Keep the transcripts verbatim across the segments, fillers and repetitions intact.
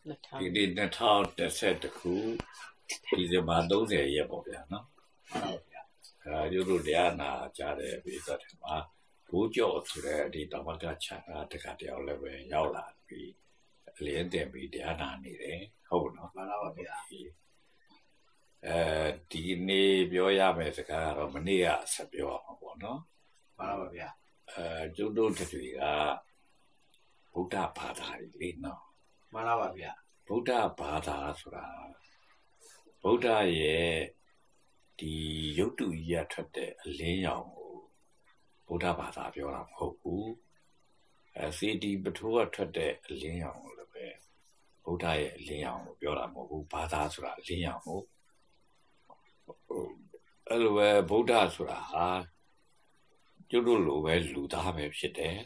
ဒီဒီနှစ်ထောင်တစ်ဆက်တစ်ခုဒီဇင်ဘာသုံးဆယ်ရက်ပေါ့ဗျာနော်အဲရုပ်တို့တရားနာကြားတဲ့ပြည်သက်တွေမှာဘိုးကျော်ဆိုတဲ့ဒီတမကချာတကတယောက်လည်းပဲရောက်လာပြီးအလင်းတင်ပြီးတရားနာနေတယ်ဟုတ်နော်မှန်ပါပါဗျာအဲဒီနေ့ပြောရမယ်စကားကတော့မနေ့ကဆက်ပြောအောင်ပေါ့နော်မှန်ပါပါဗျာအဲကျုပ်တို့တွေကဗုဒ္ဓဘာသာလေးနော်မှန်ပါပါဗျာဗုဒ္ဓဘာသာဆိုတာဗုဒ္ဓရဲ့ဒီရုပ်တုကြီးရထွက်တဲ့အလင်းရောင်ကိုဗုဒ္ဓဘာသာပြောတာမဟုတ်ဘူးအဲစီဒီပထိုးကထွက်တဲ့အလင်းရောင်ကိုလည်းပဲဗုဒ္ဓရဲ့အလင်းရောင်ကိုပြောတာမဟုတ်ဘူးဘာသာဆိုတာအလင်းရောင်ကိုအဲ့လိုပဲဗုဒ္ဓဆိုတာဟာကျုပ်တို့လိုပဲလူသားပဲဖြစ်တယ်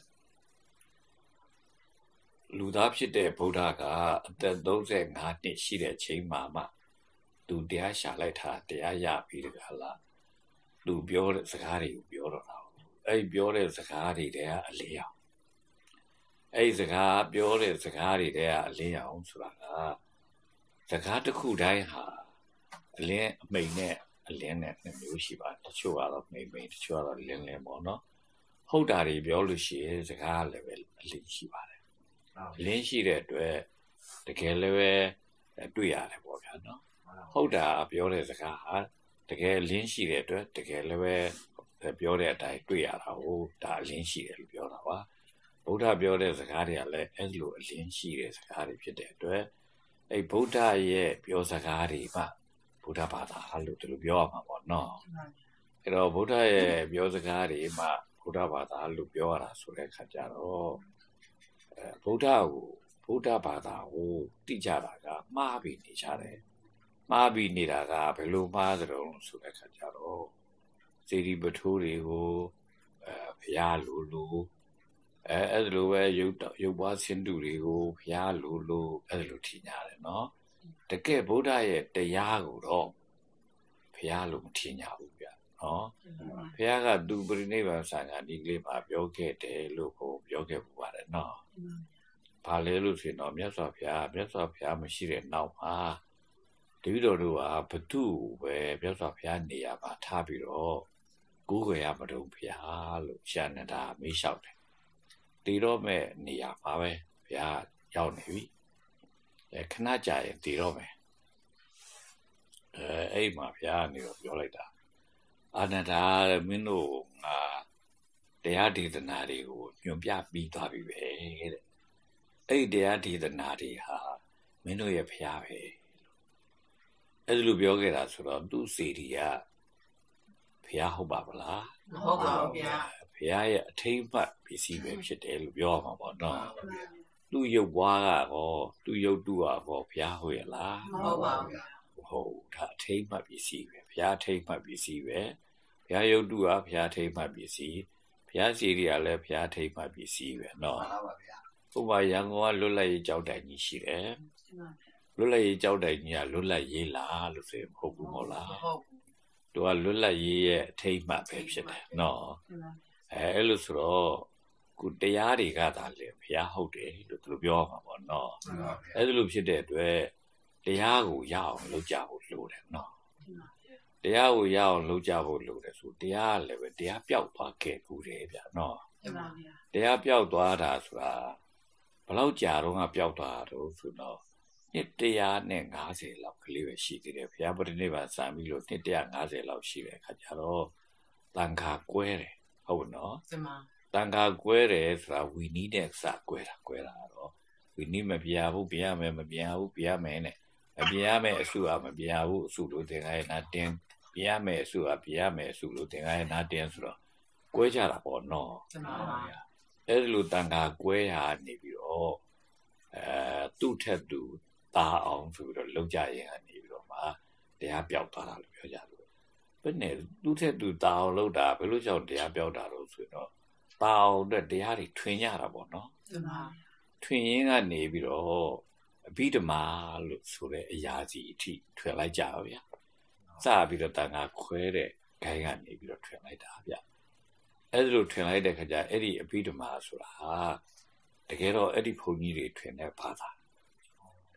လူသားဖြစ်တဲ့ဗုဒ္ဓကအသက်သုံးဆယ်ငါးနှစ်ရှိတဲ့ချိန်မှာမှသူတရားရှာလိုက်တာတရားရပြီးတကလားသူပြောတဲ့စကားတွေကိုပြောတော့တာအဲ့ပြောတဲ့စကားတွေတဲ့အလင်းရောင်အဲ့စကားပြောတဲ့စကားတွေတဲ့အလင်းရောင်ဆိုတာကစကားတစ်ခုတိုင်းဟာအလင်းအမိန်နဲ့အလင်းနဲ့နှစ်မျိုးရှိပါတယ်တချို့ကတော့မိန်မိန်တချို့ကတော့လင်းလင်းပေါ့နော်ဟုတ်တာတွေပြောလို့ရှိရင်စကားလည်းပဲအလင်းရှိပါတယ်လင်းရှိတဲ့အတွက်တကယ်လည်းပဲတွေ့ရတယ်ပေါ့ဗျာနော်ဟုတ်တာပြောတဲ့စကားဟာတကယ်လင်းရှိတဲ့အတွက်တကယ်လည်းပဲပြောတဲ့အတိုင်းတွေ့ရတာဟုတ်ဒါအလင်းရှိတယ်လို့ပြောတာပါဗုဒ္ဓပြောတဲ့စကားတွေကလည်းအဲ့လိုအလင်းရှိတဲ့စကားတွေဖြစ်တဲ့အတွက်အဲ့ဗုဒ္ဓရဲ့ပြောစကားတွေမှဗုဒ္ဓဘာသာလို့ဒီလိုပြောရမှာပေါ့နော်အဲ့တော့ဗုဒ္ဓရဲ့ပြောစကားတွေမှဗုဒ္ဓဘာသာလို့ပြောရတာဆိုတဲ့အခါကျတော့အဲဗုဒ္ဓကိုဗုဒ္ဓဘာသာကိုသိကြတာကမှားပြီးနေကြတယ်မှားပြီးနေတာကဘယ်လိုမှားသလဲဆိုတဲ့အခါကျတော့စေတီပထိုးတွေကိုအဲဘုရားလိုလိုအဲအဲ့လိုပဲရုပ်ရုပ်ပွားဆင်းတုတွေကိုဘုရားလိုလိုအဲ့လိုထင်ကြတယ်နော်တကယ်ဗုဒ္ဓရဲ့တရားကိုတော့ဘုရားလိုမထင်ကြဘူးဗျနော်ဘုရားကသူပရိနိဗ္ဗာန်ဆံဃာဒီကလေးမှာပြောခဲ့တယ်လို့ဟိုပြောခဲ့ပူပါတယ်နော်ဘာလဲလို့ဆိုတော့မြတ်စွာဘုရားမြတ်စွာဘုရားမရှိတဲ့နောက်မှာတပည့်တော်တို့ကဘသူ့ပဲမြတ်စွာဘုရားနေရာမှာထားပြီးတော့ကိုးကွယ်ရမလို့ဘုရားလို့ရှာနေတာမေးလျှောက်တယ်တည်တော့မဲ့နေရာမှာပဲဘုရားရောက်နေပြီအဲခဏကြာရင်တည်တော့မယ်အဲအဲ့မှာဘုရားနေတော့ပြောလိုက်တာအာနန္ဒာမင်းတို့ငါတရားဒေသနာတွေကိုညွှန်ပြပြီးသွားပြီပဲတဲ့အဲ့တရားဒေသနာတွေဟာမင်းတို့ရဲ့ဘုရားပဲအဲ့လိုပြောခဲ့တာဆိုတော့သူ့စီရီကဘုရားဟုတ်ပါဗလားမဟုတ်ပါဘူးဗျာဘုရားရဲ့အထိမ့်မှတ်ပစ္စည်းပဲဖြစ်တယ်လို့ပြောရမှာပေါ့နော်သူ့ရုပ်ဘွားကတော့သူ့ရုပ်တုကတော့ဘုရားဟုတ်ရလားမဟုတ်ပါဘူးဗျာဟုတ်ဒါအထိမ့်မှတ်ပစ္စည်းပဲဘုရားအထိမ့်မှတ်ပစ္စည်းပဲဘုရားရုပ်တုကဘုရားအထိမ့်မှတ်ပစ္စည်းဘုရားစီရီကလည်းဘုရားအထိမ့်မှတ်ပစ္စည်းပဲနော်မှန်ပါဗျာဥပမာရန်ကုန်ကလွတ်လပ်ရေးကြောက်တိုင်ကြီးရှိတယ်လွတ်လပ်ရေးကြောက်တိုင်ကြီးကလွတ်လပ်ရေးလားလို့ဆိုရင်မဟုတ်ဘူးမဟုတ်လားမဟုတ်ဘူးသူကလွတ်လပ်ရေးရဲ့အထိမ့်မှတ်ပဲဖြစ်တယ်နော်အဲအဲ့လိုဆိုတော့ခုတရားတွေကသာလေဘုရားဟုတ်တယ်လို့သူတို့ပြောမှာပေါ့နော်အဲ့လိုဖြစ်တဲ့အတွက်တရားကိုရအောင်လုပ်ကြဖို့လိုတယ်နော်တရားကိုရအောင်လုပ်ကြဖို့လိုတယ်ဆိုတရားလည်းပဲတရားပျောက်သွားခဲ့ဘူးတယ်ဗျာနော်တရားပျောက်သွားတာဆိုတာဘယ်လောက်ကြာတော့ကပျောက်သွားတော့ဆိုတော့နှစ်တရာနဲ့ငါးဆယ်လောက်ကလေးပဲရှိသေးတယ်ဘုရားပရိနိဗ္ဗာန်စံပြီးလို့နှစ်တရာငါးဆယ်လောက်ရှိတဲ့အခါကျတော့တန်ခါကွဲတယ်ဟုတ်နော်တန်ခါကွဲတယ်ဆိုတာဝီနီးတဲ့စာကွဲတာကွဲတာတော့ဝီနီးမပြဘူးပြရမယ်မပြဘူးပြရမယ်နဲ့မပြရမယ်အစုကမပြဘူးအစုလို့သင်္ခါရနာတင်းပြရမယ်အစုကပြရမယ်အစုလို့သင်္ခါရနာတင်းဆိုတော့ကွဲကြတာပေါ့နော်အဲ့လိုတန်ခါကွဲရနေပြီးတော့အဲသူ့ထက်သူတာအောင်ဆိုပြီးတော့လောက်ကြရင်ကနေပြီးတော့မှတရားပြောက်သွားတာလို့ပြောကြတယ်ဘယ်နဲ့သူ့ထက်သူတာအောင်လောက်တာဘယ်လိုကြောင့်တရားပြောက်တာလို့ဆိုတော့တာအောင်တဲ့တရားတွေထွင်ရတာပေါ့နော်ထွင်ရင်းကနေပြီးတော့အဘိဓမ္မာလို့ဆိုတဲ့အရာစီအထိထွင်လိုက်ကြပါဗျာစပြီးတော့တန်ခါခွဲတဲ့ဂိုင်းကနေပြီးတော့ထွင်လိုက်တာဗျာအဲ့လိုထွင်လိုက်တဲ့ခါကျအဲ့ဒီအဘိဓမ္မာဆိုတာတကယ်တော့အဲ့ဒီဘုန်းကြီးတွေထွင်တဲ့ဘာသာ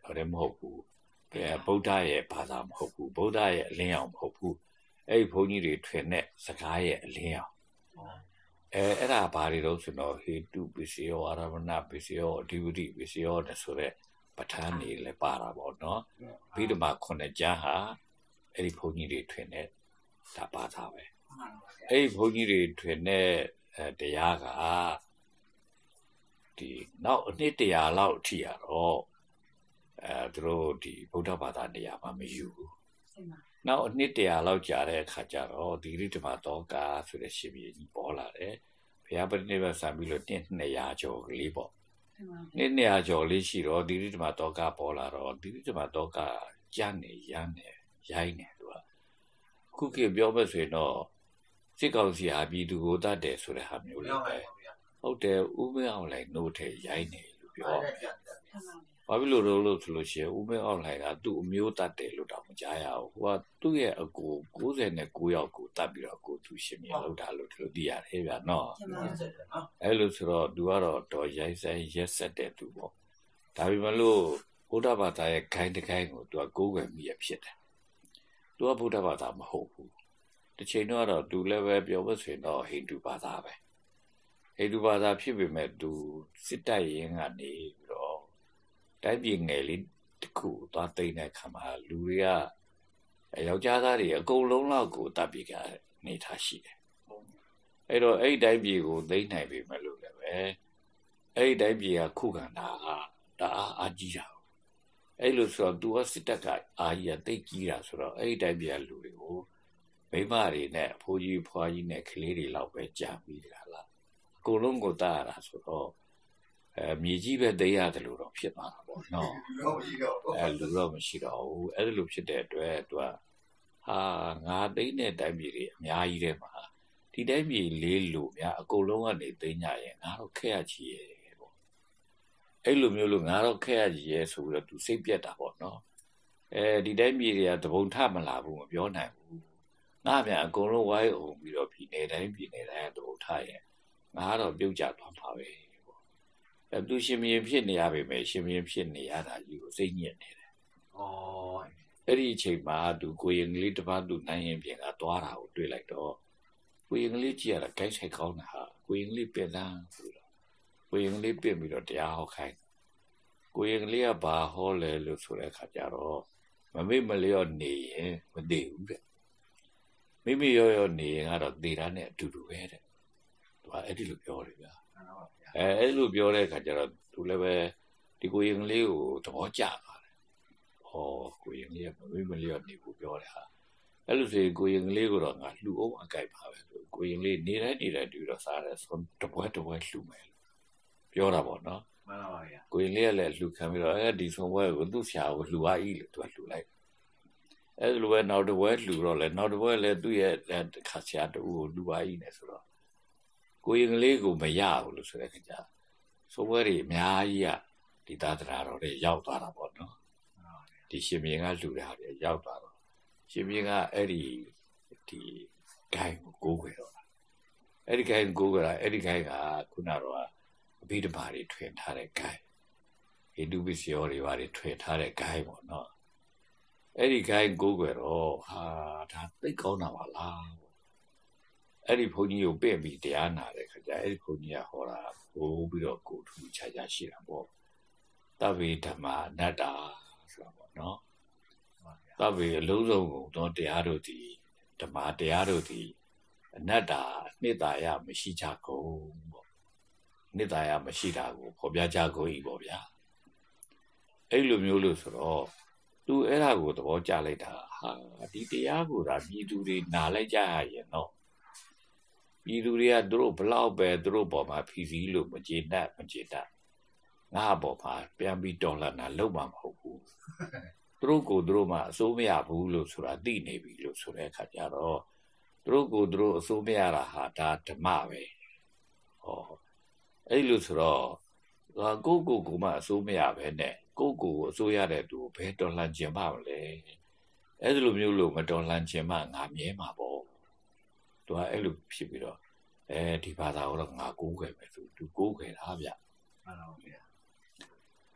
တော်တယ်မဟုတ်ဘူးအဲဗုဒ္ဓရဲ့ဘာသာမဟုတ်ဘူးဗုဒ္ဓရဲ့အလင်းအောင်မဟုတ်ဘူးအဲ့ဒီဘုန်းကြီးတွေထွင်တဲ့စကားရဲ့အလင်းအောင်အဲအဲ့ဒါဘာတွေတော့ဆိုတော့ဟေတုပစ္စယောအာရမဏပစ္စယောအဓိပတိပစ္စယောတဲ့ဆိုတဲ့ပဋ္ဌာန်းတွေလည်းပါတာပေါ့နော်ပြီးတော့မှခုနှစ်ကျမ်းဟာအဲ့ဒီဘုန်းကြီးတွေထွင်တဲ့ဒါပါတာပဲအဲ့ဒီဘုန်းကြီးတွေထွင်တဲ့တရားကဒီနောက်အနှစ်တရာလောက်အထိရတော့အဲသူတို့ဒီဗုဒ္ဓဘာသာတရားမှမယူဘူးနောက်အနှစ်တရာလောက်ကြာတဲ့အခါကျတော့ဒီရိဓမ္မတောကဆိုတဲ့ရှင်ပြည်ကြီးပေါ်လာတယ်ဘုရားပရိနိဗ္ဗာန်ဆံပြီးလို့နှစ်နှစ်ရာကျော်ကလေးပေါ့နှစ်နှစ်ရာကျော်လေးရှိတော့ဒီရိဓမ္မတောကပေါ်လာတော့ဒီရိဓမ္မတောကကျန်းနေရမ်းနေရိုင်းနေသူကခုခေတ်ပြောမယ်ဆိုရင်တော့စစ်ကောင်စီဟာပြည်သူကိုတတ်တယ်ဆိုတဲ့ဟာမျိုးလေးပဲဟုတ်တယ်ဥမင်းအောင်လိုက်နှုတ်ထဲရိုင်းနေလို့ပြောဘာဖြစ်လို့လို့ဆိုလို့ရှိရင်ဥမင်းအောင်လိုက်ကသူ့အမျိုးတတ်တယ်လို့တော့မကြားရဘူးဟိုကသူ့ရဲ့အကို၉၉ယောက်ကိုတတ်ပြီးတော့ကိုသူရှင်မြေလောက်တာလို့သူသိရတယ်ဗျာနော်အဲလိုဆိုတော့သူကတော့တော်ရိုက်ဆိုင်ရက်ဆက်တဲ့သူပေါ့ဒါပေမဲ့လို့ဗုဒ္ဓဘာသာရဲ့ခိုင်းတခိုင်းကိုသူကကိုးကွယ်မိရဖြစ်တယ်သူကဗုဒ္ဓဘာသာမဟုတ်ဘူးတစ်ချိန်တော့တော့သူလည်းပဲပြောလို့ဆိုရင်တော့ဟိန္ဒူဘာသာပဲဟိန္ဒူဘာသာဖြစ်ပေမဲ့သူစစ်တပ်ရင်းကနေပြီးတော့တိုင်းပြည်ငယ်လေးတစ်ခုသွားသိမ်းတဲ့ခါမှာလူတွေကယောက်ျားသားတွေအကုန်လုံးလောက်ကိုတပ်ပြကြနေထားရှိတယ်အဲ့တော့အဲ့ဒီတိုင်းပြည်ကိုသိမ်းနိုင်ပြီမလို့လည်းပဲအဲ့ဒီတိုင်းပြည်ကခုခံတာကဒါအားအကြီးတာအဲ့လိုဆိုတော့သူကစစ်တပ်ကအာကြီးကသိကြီးတာဆိုတော့အဲ့ဒီတိုင်းပြည်ကလူတွေကိုမိမတွေနဲ့အဖိုးကြီးဖွားကြီးနဲ့ကလေးတွေလောက်ပဲကြာပြီးကြလားအကုန်လုံးကိုတားရတာဆိုတော့အဲမြေကြီးပဲသိရတယ်လို့တော့ဖြစ်သွားတာပေါ့နော်အဲလူတော့မရှိတော့ဘူးအဲ့လိုဖြစ်တဲ့အတွက်သူကဟာငါသိတဲ့တိုင်းပြည်တွေအများကြီးတဲ့မှာဒီတိုင်းပြည်လေးလူများအကုန်လုံးကနေသိညရင်ငါတော့ခက်ရချီရဲ့ပေါ့အဲ့လိုမျိုးလို့ငါတော့ခက်ရချီရဲ့ဆိုပြီးတော့သူစိတ်ပြတ်တာပေါ့နော်အဲဒီတိုင်းပြည်တွေကတပုံထမလာဘူးမပြောနိုင်ဘူးငါပြန်အကုန်လုံးဝိုင်းအောင်ပြီးတော့ပြည်နယ်တိုင်းပြည်နယ်တိုင်းတပုံထရဲ့ငါတော့ပြုတ်ကျသွားမှာပဲပေါ့အဲသူရှင်မင်းဖြစ်နေရပေမဲ့ရှင်မင်းဖြစ်နေရတာကြီးကိုစိတ်ညစ်နေတယ်ဩအဲ့ဒီအချိန်မှာသူကိုရင်ကလေးတစ်ပါးသူနိုင်ရင်ပြင်ကသွားတာကိုတွေ့လိုက်တော့ကိုရင်ကလေးကြည့်ရတာခိုက်ဆိုင်ကောင်းတာဟာကိုရင်ကလေးပြင်လာဆိုတော့ကိုရင်ကလေးပြင်ပြီးတော့တရားဟောခိုင်းကိုရင်ကလေးကဘာဟောလဲလို့ဆိုတဲ့အခါကျတော့မမေ့မလျော့နေရင်မသိဘူးတဲ့မိမိရောရောနေရင်ကတော့သေတာနဲ့အတူတူပဲတဲ့သူကအဲ့ဒီလိုပြောတယ်ဗျာအဲအဲ့လိုပြောတဲ့အခါကျတော့သူလည်းပဲဒီကိုရင်ကလေးကိုသဘောကျသွားတယ်ဟောကိုရင်ကလေးကမမေ့မလျော့နေဘူးပြောတယ်ဟာအဲ့လိုဆိုရင်ကိုရင်ကလေးကိုတော့ငါလှူအောင်အကြိုက်ပါပဲကိုရင်ကလေးနေတိုင်းနေတိုင်းတူတော့စားတယ်ဆိုတပွဲတပွဲလှူမယ်ပြောတာပေါ့နော်မှန်ပါပါဗျာကိုရင်လေးကလည်းလှူခံပြီးတော့အဲဒီဆုံးပွဲကိုသူ့ဆရာကိုလှူပါ၏လို့သူကလှူလိုက်အဲ့လိုပဲနောက်တစ်ပွဲလှူတော့လဲနောက်တစ်ပွဲလည်းသူ့ရဲ့ခါဆရာတူကိုလှူပါ၏နဲ့ဆိုတော့ကိုရင်ကလေးကိုမရဘူးလို့ဆိုတဲ့ခါကျဆုံးပွဲတွေအများကြီးကဒီသာသနာတော်တွေရောက်သွားတာပေါ့နော်ဒီရှင်မင်းကလှူတဲ့ဟာတွေရောက်သွားတော့ရှင်မင်းကအဲ့ဒီဒီဂိုင်းကိုကိုးခွေတော့အဲ့ဒီဂိုင်းကိုးခွေတာအဲ့ဒီဂိုင်းကခုနတော့အဘိဓမ္မာတွေထွင်ထားတဲ့ဂိုင်းဟိန္ဒူပစ္စယောတွေဘာတွေထွင်ထားတဲ့ဂိုင်းပေါ့နော်အဲ့ဒီဂိုင်းကိုးခွေတော့ဟာဒါသိကောင်းတာပါလားအဲ့ဒီဘုန်းကြီးကိုပြင့်ပြီးတရားနာတဲ့ခါကျအဲ့ဒီဘုန်းကြီးကဟောတာဟိုးပြီးတော့ကိုထူးခြားခြားရှိတာပေါ့သဗ္ဗေဓမ္မာအနတ္တာဆိုတာပေါ့နော်သဗ္ဗေအလုံးစုံကုန်သောတရားတို့သည်ဓမ္မတရားတို့သည်အနတ္တာနှစ်သာရမရှိကြကုန်ပေါ့နှစ်သာရမရှိတာကိုဖော်ပြကြကုန်၏ပေါ့ဗျာအဲ့လိုမျိုးလို့ဆိုတော့သူအဲ့ဒါကိုသဘောကျလိုက်တာဟာဒီတရားကိုဒါပြည်သူတွေနားလိုက်ကြရရင်တော့ပြည်သူတွေကသူတို့ဘလောက်ပဲသူတို့ပေါ်မှာဖြီးစည်းလို့မကျေနပ်မကျေတတ်ငါပေါ်မှာပြန်ပြီးတော်လှန်တာလုံးမမဟုတ်ဘူးသူတို့ကိုသူတို့မှအစိုးမရဘူးလို့ဆိုတာသိနေပြီလို့ဆိုတဲ့အခါကျတော့သူတို့ကိုသူတို့အစိုးမရတာဟာဒါဓမ္မပဲဟောအဲ့လိုဆိုတော့ကိုကိုကိုမှအစိုးမရပဲနဲ့ကိုကိုကိုအစိုးရတဲ့သူဘယ်တော်လှန်ခြင်းပါမလဲအဲ့လိုမျိုးလို့မတော်လှန်ခြင်းမှငါမြဲမှာပေါ့သူကအဲ့လိုဖြစ်ပြီးတော့အဲဒီဘာသာကိုတော့ငါကိုးခွဲမယ်ဆိုသူကိုးခွဲတာဗျမှန်ပါဗျာ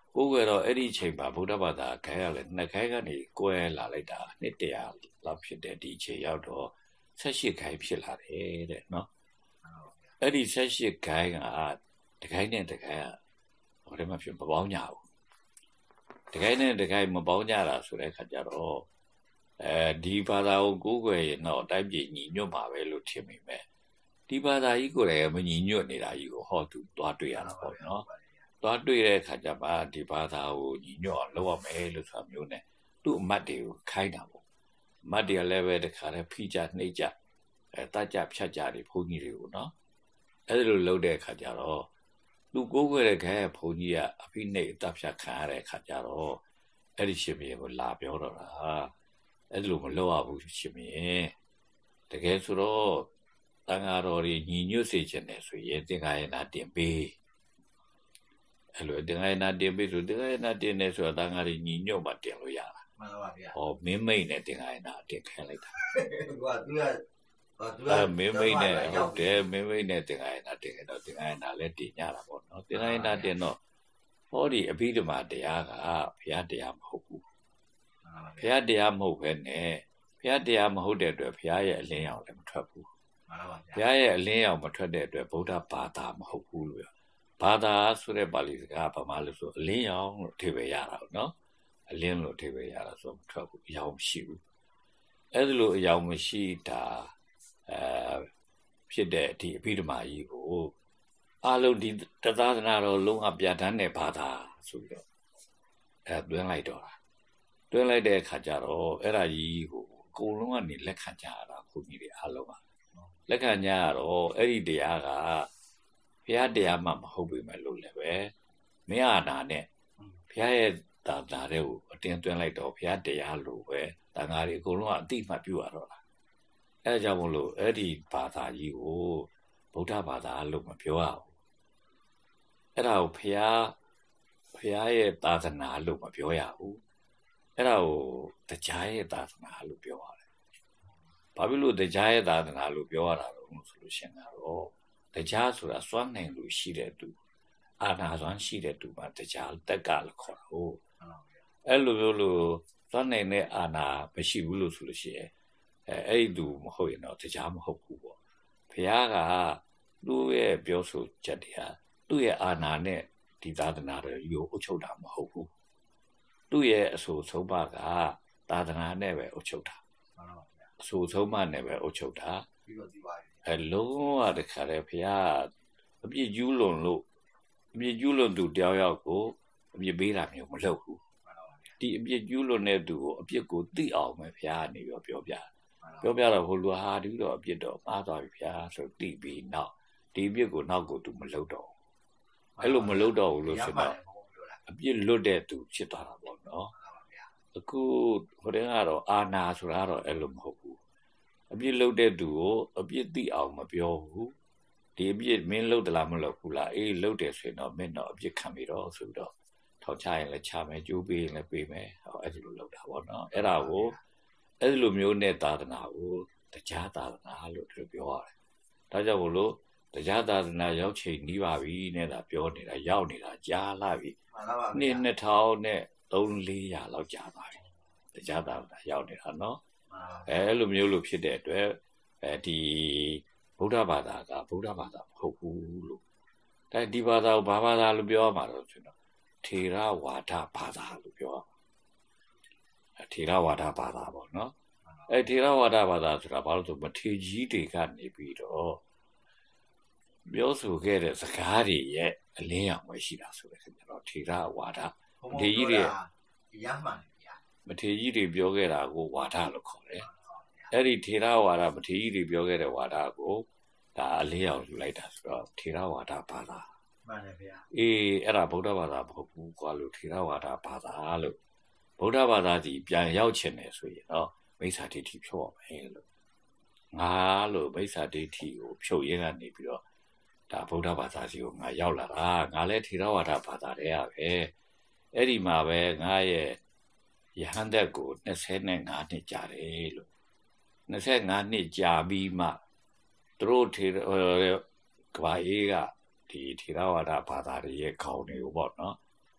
ကိုယ်ကတော့အဲ့ဒီအချိန်မှာဗုဒ္ဓဘာသာခိုင်းရလဲနှစ်ခိုင်းကနေကွဲလာလိုက်တာနှစ်တရာလောက်ဖြစ်တဲ့ဒီအချိန်ရောက်တော့ဆက်ရှိခိုင်းဖြစ်လာတယ်တဲ့နော်အဲ့ဒီဆက်ရှိခိုင်းကတခိုင်းနဲ့တခိုင်းကဟိုတည်းမှာဖြစ်မပေါင်းကြဘူးတခိုင်းနဲ့တခိုင်းမပေါင်းကြတာဆိုတဲ့အခါကျတော့အဲဒီဘာသာကိုကိုးကွယ်ရင်တော့တိုင်းပြည်ညီညွတ်မှာပဲလို့ထင်မိမယ်ဒီဘာသာကြီးကိုလည်းမညီညွတ်နေတာကြီးကိုဟောသူသွားတွေ့ရတာပေါ့နော်သွားတွေ့တဲ့အခါကျမှဒီဘာသာကိုညီညွတ်အောင်လုပ်ရမယ်လို့ဆိုတာမျိုးနဲ့သူ့အမတ်တွေကိုခိုင်းတာပေါ့အမတ်တွေကလည်းပဲတခါတည်းဖိကြနှိပ်ကြအဲတတ်ကြဖြတ်ကြတွေဘုန်းကြီးတွေကိုနော်အဲ့လိုလုပ်တဲ့အခါကျတော့သူကိုးကွယ်တဲ့ခဲဘုန်းကြီးကအဖိနှိပ်တပ်ဖြတ်ခံရတဲ့အခါကျတော့အဲ့ဒီရှင်ဘုရင်ကိုလာပြောတော့တာအဲ့လိုမလုပ်ရဘူးရှင်ဘုရင်တကယ်ဆိုတော့တန်ဃာတော်တွေညီညွတ်စေခြင်းနဲ့ဆိုရင်သင်္ဃာယနာတင်ပေးအဲ့လိုသင်္ဃာယနာတင်ပေးဆိုသင်္ဃာယနာတင်နေဆိုတာတန်ဃာတွေညီညွတ်မှတင်လို့ရတာမှန်ပါဗျာဟောမင်းမိတ်နဲ့သင်္ဃာယနာတင်ခိုင်းလိုက်တာသူကသူကအဲမင်းမိတ်နဲ့ဟုတ်တယ်မင်းမိတ်နဲ့သင်္ဃာယနာတင်တော့သင်္ဃာယနာလည်းတင်ကြတာပေါ့နော်သင်္ဃာယနာတင်တော့ဟောဒီအဘိဓမ္မာတရားကဘုရားတရားမဟုတ်ဘူးဘုရားတရားမဟုတ်ဘဲနဲ့ဘုရားတရားမဟုတ်တဲ့အတွက်ဘုရားရဲ့အလင်းရောင်လည်းမထွက်ဘူးမှန်ပါဗျာဘုရားရဲ့အလင်းရောင်မထွက်တဲ့အတွက်ဗုဒ္ဓဘာသာမဟုတ်ဘူးလို့ဘာသာဆိုတဲ့ပါဠိစကားဘာမှလို့ဆိုအလင်းရောင်လို့အဓိပ္ပာယ်ရတာနော်အလင်းလို့အဓိပ္ပာယ်ရတာဆိုမထွက်ဘူးအရောင်မရှိဘူးအဲ့ဒါလို့အရောင်မရှိတာအဲဖြစ်တဲ့ဒီအဘိဓမ္မာကြီးကိုအလုံးဒီတသနာတော်လုံးအပြဋ္ဌာန်းတဲ့ဘာသာဆိုပြီးတော့အဲတွင်းလိုက်တော့တာတွင်းလိုက်တဲ့အခါကျတော့အဲ့ဒါကြီးကိုအကုန်လုံးကနေလက်ခံကြရတာခုကြီးတွေအလုံးကလက်ခံကြရတော့အဲ့ဒီတရားကဘုရားတရားမှမဟုတ်ပေမဲ့လို့လည်းပဲမင်းအာနာနဲ့ဘုရားရဲ့သာသနာတွေကိုအတင်းသွင်းလိုက်တော့ဘုရားတရားလို့ပဲတန်ဃာတွေအကုန်လုံးကအတိမှတ်ပြုရတော့လားအဲဒါကြောင့်မလို့အဲ့ဒီဘာသာကြီးကိုဗုဒ္ဓဘာသာလို့မပြောရဘူးအဲ့ဒါကိုဘုရားဘုရားရဲ့သာသနာလို့မပြောရဘူးအဲ့ဒါကိုတရားရဲ့သာသနာလို့ပြောရတယ်ဘာဖြစ်လို့တရားရဲ့သာသနာလို့ပြောရတာလဲဆိုလို့ရှိရင်တော့တရားဆိုတာစွမ်းနိုင်လို့ရှိတဲ့သူအာနာစွမ်းရှိတဲ့သူမှာတရားတက်ကလို့ခေါ်တာဟုတ်အဲ့လိုမျိုးလို့စွမ်းနိုင်တဲ့အာနာမရှိဘူးလို့ဆိုလို့ရှိရင်အဲအဲ့ဒီသူမဟုတ်ရင်တော့တရားမဟုတ်ဘူးပေါ့ဘုရားကသူ့ရဲ့ပြောဆိုချက်တွေဟာသူ့ရဲ့အာနာနဲ့ဒီသာသနာတွေကိုအုပ်ချုပ်တာမဟုတ်ဘူးသူ့ရဲ့အဆိုဆုံးမကသာသနာနဲ့ပဲအုပ်ချုပ်တာအဆိုဆုံးမနဲ့ပဲအုပ်ချုပ်တာပြီးတော့ဒီပါအဲလုံးဝတခါတည်းဘုရားအပြစ်ကျူးလွန်လို့အပြစ်ကျူးလွန်သူတယောက်ယောက်ကိုအပြစ်ပေးတာမျိုးမလုပ်ဘူးဒီအပြစ်ကျူးလွန်တဲ့သူကိုအပြစ်ကိုသိအောင်ပဲဘုရားကနေပြောပြောပြပြောပြတော့ဟိုလူဟာဒီတော့အပြစ်တော့မှားသွားပြီဘုရားဆိုသိပြီးနောက်ဒီအပြစ်ကိုနောက်ကိုသူမလုပ်တော့အဲ့လိုမလုပ်တော့ဘူးလို့ဆိုတော့အပြစ်လွတ်တဲ့သူဖြစ်သွားတာပေါ့နော်အခုဟိုတည်းကတော့အာနာဆိုတာတော့အဲ့လိုမဟုတ်ဘူးအပြစ်လွတ်တဲ့သူကိုအပြစ်သိအောင်မပြောဘူးဒီအပြစ်မင်းလွတ်သလားမလွတ်ဘူးလားအေးလွတ်တယ်ဆိုရင်တော့မင်းတော့အပြစ်ခံပြီတော့ဆိုတော့ထောက်ချရင်လည်းချမယ်ကြိုးပေးရင်လည်းပေးမယ်ဟောအဲ့ဒီလိုလုပ်တာပေါ့နော်အဲ့ဒါကိုအဲ့ဒီလိုမျိုးနဲ့သာသနာကိုတရားသာသနာလို့သူပြောရတယ်ဒါကြောင့်မို့လို့တရားသာသနာရောက်ချိန်နီးပါပြီနဲ့ဒါပြောနေတာရောက်နေတာကြားလာပြီနှစ်နှစ်ထောင်နဲ့သုံးလေးရာလောက်ကြာပါပြီတရားသာသနာရောက်နေတာနော်အဲလိုမျိုးလို့ဖြစ်တဲ့အတွက်အဲဒီဗုဒ္ဓဘာသာကဗုဒ္ဓဘာသာမဟုတ်ဘူးလို့ဒါဒီဘာသာကိုဘာဘာသာလို့ပြောရမှာတော့ဆိုတော့ထေရဝါဒဘာသာလို့ပြောရမှာထေရဝါဒဘာသာပေါ့နော်အဲထေရဝါဒဘာသာဆိုတာဘာလို့ဆိုမထေကြီးတွေကနေပြီးတော့ပြောဆိုခဲ့တဲ့စကားတွေရဲ့အလင်းရောင်ပဲရှိတာဆိုတဲ့ခင်ဗျာတော့ထေရဝါဒမထေကြီးတွေရမှန်ဗျာမထေကြီးတွေပြောခဲ့တာကိုဝါဒလို့ခေါ်တယ်အဲ့ဒီထေရဝါဒမထေကြီးတွေပြောခဲ့တဲ့ဝါဒကိုဒါအလင်းရောင်ယူလိုက်တာဆိုတော့ထေရဝါဒဘာသာမှန်တယ်ဗျာအေးအဲ့ဒါဗုဒ္ဓဘာသာမဟုတ်ဘူးကွာလို့ထေရဝါဒဘာသာလို့ဗုဒ္ဓဘာသာစီပြန်ရောက်ချင်တယ်ဆိုရင်တော့မိစ္ဆာဒိဋ္ဌိဖြုတ်အောင်မယ်လို့ငါလို့မိစ္ဆာဒိဋ္ဌိကိုဖြုတ်ရင်းကနေပြီးတော့ဒါဗုဒ္ဓဘာသာစီကိုငါရောက်လာတာငါလည်းထေရဝါဒဘာသာတွေရပဲအဲ့ဒီမှာပဲငါရဲ့ယဟန်သက်ကို၂၅နှစ်ကြာတယ်လို့၂၅နှစ်ကြာပြီးမှသူတို့ထေရကဘာအေးကဒီထေရဝါဒဘာသာတွေရဲ့ခေါင်းတွေကိုပေါ့နော်ယ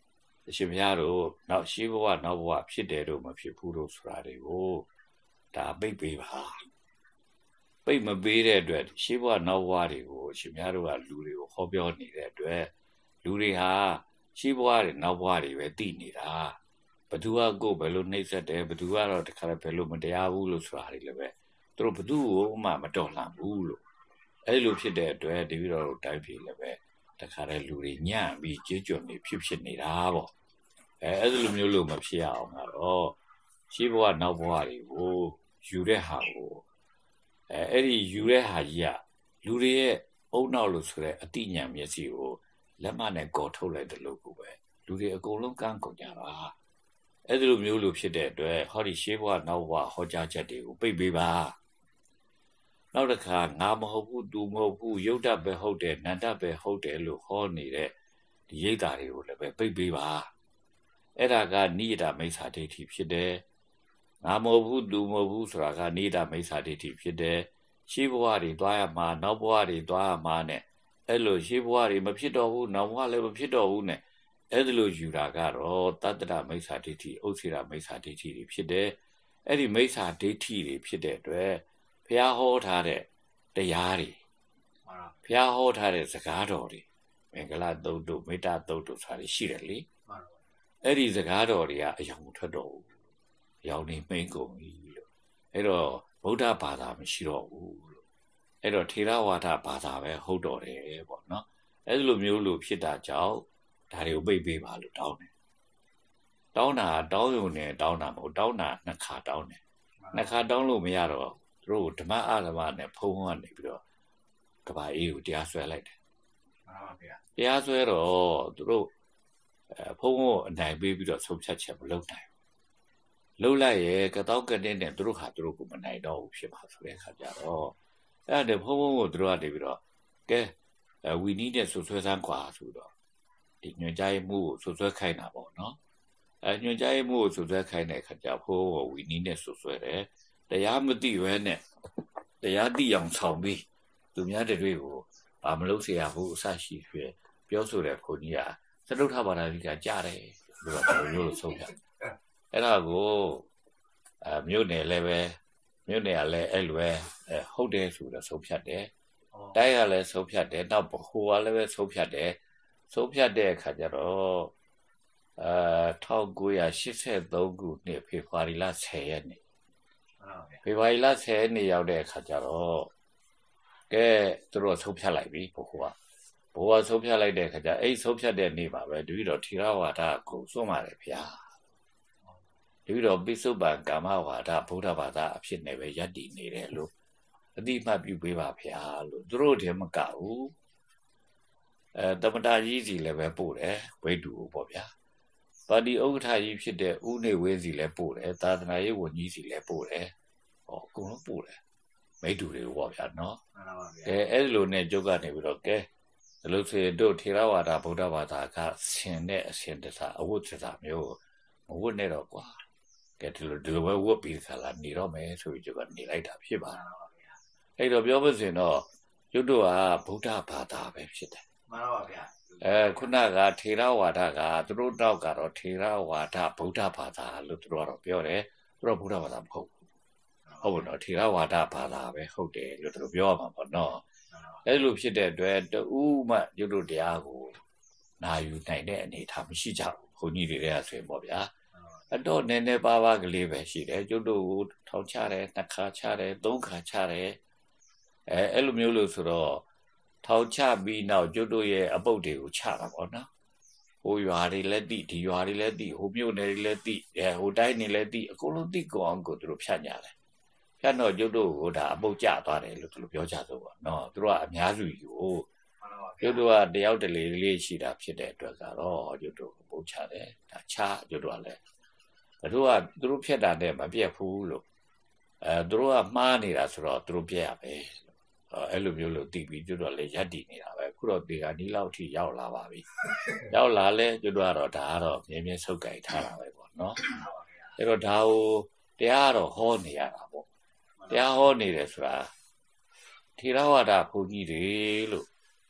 ရှင်ဘုရားတို့နောက်ရှိဘဝနောက်ဘဝဖြစ်တယ်တို့မဖြစ်ဘူးတို့ဆိုတာတွေကိုဒါပိတ်ပေးပါပိတ်မပေးတဲ့အတွက်ရှိဘဝနောက်ဘဝတွေကိုရှင်ဘုရားတို့ကလူတွေကိုဟောပြောနေတဲ့အတွက်လူတွေဟာရှိဘဝတွေနောက်ဘဝတွေပဲသိနေတာဘသူကကိုယ်ဘယ်လိုနှိမ့်ဆက်တယ်ဘသူကတော့တခါတည်းဘယ်လိုမတရားဘူးလို့ဆိုတာတွေလည်းပဲသူတို့ဘသူကိုမှမတော်လှန်ဘူးလို့အဲ့လိုဖြစ်တဲ့အတွက်တပည့်တော်တို့တိုင်းပြည်လည်းပဲတခါတည်းလူတွေညံ့ပြီးကြေးကြွနေဖြစ်ဖြစ်နေတာပေါ့အဲအဲ့လိုမျိုးလို့မဖြစ်အောင်ကတော့ရှိဘဝနောက်ဘဝတွေကိုယူတဲ့ဟာကိုအဲအဲ့ဒီယူတဲ့ဟာကြီးကလူတွေရဲ့အုံနောက်လို့ဆိုတဲ့အတိညာမျက်စိကိုလက်မနဲ့ကော်ထုတ်လိုက်တယ်လို့ကိုပဲလူတွေအကုန်လုံးကန့်ကုန်ကြတာအဲ့လိုမျိုးလို့ဖြစ်တဲ့အတွက်ဟောဒီရှိဘဝနောက်ဘဝဟောကြားချက်တွေကိုပိတ်ပေးပါနောက်တစ်ခါငါမဟုတ်ဘူးသူမဟုတ်ဘူးယုတ်တပဲဟုတ်တယ်နန္တပဲဟုတ်တယ်လို့ဟောနေတဲ့ဒီရိတ်တာတွေကိုလည်းပဲပိတ်ပေးပါအဲ့ဒါကနိယတမိစ္ဆာဒိဋ္ဌိဖြစ်တယ်ငါမဟုတ်ဘူးသူမဟုတ်ဘူးဆိုတာကနိယတမိစ္ဆာဒိဋ္ဌိဖြစ်တယ်ရှိဘဝတွေသွားရမှာနောက်ဘဝတွေသွားရမှာနဲ့အဲ့လိုရှိဘဝတွေမဖြစ်တော့ဘူးနောက်ဘဝလည်းမဖြစ်တော့ဘူးနဲ့အဲ့ဒီလိုယူတာကတော့တတ္တရမိစ္ဆာဒိဋ္ဌိဥစ္စေရမိစ္ဆာဒိဋ္ဌိတွေဖြစ်တယ်အဲ့ဒီမိစ္ဆာဒိဋ္ဌိတွေဖြစ်တဲ့အတွက်ဘုရားဟောထားတဲ့တရားတွေဘုရားဟောထားတဲ့စကားတော်တွေမင်္ဂလာသုတ်တို့မေတ္တာသုတ်တို့ဆိုတာရှိတယ်လေအဲ့ဒီစကားတော်တွေကအယောင်မထွက်တော့ဘူးအယောင်နေမှိန်ကုန်ပြီလို့အဲ့တော့ဗုဒ္ဓဘာသာမရှိတော့ဘူးလို့အဲ့တော့ထေရဝါဒဘာသာပဲဟုတ်တော့တယ်ပေါ့နော်အဲ့လိုမျိုးလို့ဖြစ်တာကြောင့်ဒါတွေကိုပိတ်ပေးပါလို့တောင်းတယ်တောင်းတာတောင်းရုံနဲ့တောင်းတာမဟုတ်တောင်းတာနှစ်ခါတောင်းတယ်နှစ်ခါတောင်းလို့မရတော့သူတို့ဓမ္မအဓမ္မနဲ့ဖုံးကနေပြီးတော့ကဘာအေးကိုတရားဆွဲလိုက်တယ်မှန်ပါဗျာတရားဆွဲတော့သူတို့အဲဖုံးကိုအနိုင်ပေးပြီးတော့ဆုံးဖြတ်ချက်မလုပ်နိုင်ဘူးလုပ်လိုက်ရဲ့ကတောက်ကတင်းနဲ့သူတို့ဟာသူတို့ကိုမနိုင်တော့ဘူးဖြစ်ပါဆိုတဲ့အခါကျတော့အဲ့ဒါဖုံးဖုံးကိုသူတို့ကနေပြီးတော့ကဲဝီနီးတဲ့ဆွဆွဲစမ်းกว่าဆိုတော့ဒီညွှန်ကြားမှုကိုဆွဆွဲခိုင်းတာပေါ့နော်အဲညွှန်ကြားမှုကိုဆွဆွဲခိုင်းတဲ့အခါကျဖုံးကိုဝီနီးနဲ့ဆွဆွဲတယ်တရားမသိဘဲနဲ့တရားသိအောင်ဆောင်ပြီးသူများတွေကိုဘာမလုပ်เสียဘူးအဆရှိဖြစ်ပြောဆိုတဲ့ခွန်ကြီးကသတုထဘာသာကြီးကကြားတယ်လို့တော့မျိုးလို့ဆုံးဖြတ်အဲ့ဒါကိုအမြို့နယ်လည်းပဲမြို့နယ်ကလည်းအဲ့လိုပဲဟုတ်တယ်ဆိုတော့ဆုံးဖြတ်တယ်တိုင်းကလည်းဆုံးဖြတ်တယ်နောက်ဘိုးကလည်းပဲဆုံးဖြတ်တယ်ဆုံးဖြတ်တဲ့အခါကျတော့အဲ၁၉၈၃ခုနှစ်ဖေဖော်ဝါရီလ၁၀ရက်နေ့ဖေဖော်ဝါရီလ၁၀ရက်နေ့ရောက်တဲ့အခါကျတော့ကဲသူတို့ဆုံးဖြတ်လိုက်ပြီဘိုးကဘိုးကဆုံးဖြတ်လိုက်တဲ့အခါကျအဲ့ဆုံးဖြတ်တဲ့နေ့မှာပဲတပည့်တော်ထေရဝါဒကိုစွန့်ပါတယ်ဗျာတပည့်တော်ပိစုပန်ကာမဝါဒဗုဒ္ဓဘာသာအဖြစ်နဲ့ပဲယက်တည်နေတယ်လို့အတိအမှတ်ပြုပေးပါဗျာလို့သူတို့တည်းမကဘူးအဲတမတာကြီးစီလည်းပဲပို့တယ်ဝိတုကိုပေါ့ဗျာပါတီဥက္ကဋ္ဌကြီးဖြစ်တဲ့ဦးနေဝင်းစီလည်းပို့တယ်သာသနာရေးဝန်ကြီးစီလည်းပို့တယ်ဟောအကုန်လုံးပို့တယ်မိတူတွေပေါ့ဗျာနော်မှန်ပါဗျာကဲအဲ့လိုနဲ့ကျုပ်ကနေပြီးတော့ကဲဒီလိုဆိုရင်တို့ထေရဝါဒဗုဒ္ဓဘာသာကဆင်တဲ့အရှင်တစားအဝတ်တစားမျိုးမဝတ်နဲ့တော့ကွာကဲဒီလိုဒီလိုပဲဝတ်ပြီးခါလာနေတော့မယ်ဆိုပြီးကျုပ်ကနေလိုက်တာဖြစ်ပါတော့ဗျာအဲ့တော့ပြောမစင်တော့ကျုပ်တို့ကဗုဒ္ဓဘာသာပဲဖြစ်တယ်မှန်ပါဗျာအဲခုနကထေရဝါဒကသူတို့တော့ကတော့ထေရဝါဒဗုဒ္ဓဘာသာလို့သူတို့ကတော့ပြောတယ်သူတို့ဗုဒ္ဓဘာသာမဟုတ်ဘူးဟုတ်ပါတော့ထေရဝါဒဘာသာပဲဟုတ်တယ်လို့သူတို့ပြောရမှာပေါ့နော်အဲလိုဖြစ်တဲ့အတွက်တူမှရုပ်တို့တရားကိုနာယူနိုင်တဲ့အနေအထားမရှိကြဘူးခွန်ကြီးတွေကဆိုရင်ပေါ့ဗျာအတော့နည်းနည်းပါးပါးကလေးပဲရှိတယ်ရုပ်တို့ကိုထောင်ချတယ်နှစ်ခါချတယ်သုံးခါချတယ်အဲအဲ့လိုမျိုးလို့ဆိုတော့ထောင်ချပြီးနောက်ရုပ်တို့ရဲ့အပုတ်တွေကိုချတာပေါ့နော်ဟိုရွာတွေလည်းတိဒီရွာတွေလည်းတိဟိုမြို့နယ်တွေလည်းတိအဲဟိုတိုင်းတွေလည်းတိအကုန်လုံးတိကုန်အောင်ကိုသူတို့ဖြတ်ညာတယ်ဖြတ်တော့ကျုပ်တို့ကိုဒါအပုတ်ကျသွားတယ်လို့သူတို့ပြောကြဆိုပေါ့နော်သူတို့ကအများစုကြီးကိုကျုပ်တို့ကတယောက်တလေလေးရှိတာဖြစ်တဲ့အတွက်ကတော့ကျုပ်တို့ကိုပုတ်ချတယ်ဒါချကျုပ်တို့ကလည်းသူတို့ကသူတို့ဖြတ်တာနဲ့မပြတ်ဘူးလို့အဲသူတို့ကမှားနေတာဆိုတော့သူတို့ပြတ်ရပဲအဲ့လိုမျိုးလို့တည်ပြီးကျုပ်တို့လည်းယက်တည်နေတာပဲခုတော့ဒီကဒီလောက်ထိရောက်လာပါပြီရောက်လာလဲကျုပ်တို့ကတော့ဒါကတော့မြင်းမြင်းဆုပ်ကြိုက်ထားတာပဲပေါ့နော်အဲ့တော့ဒါကိုတရားတော့ဟောနေရတာပေါ့တရားဟောနေတယ်ဆိုတာထေရဝါဒဘုန်းကြီးတွေလို့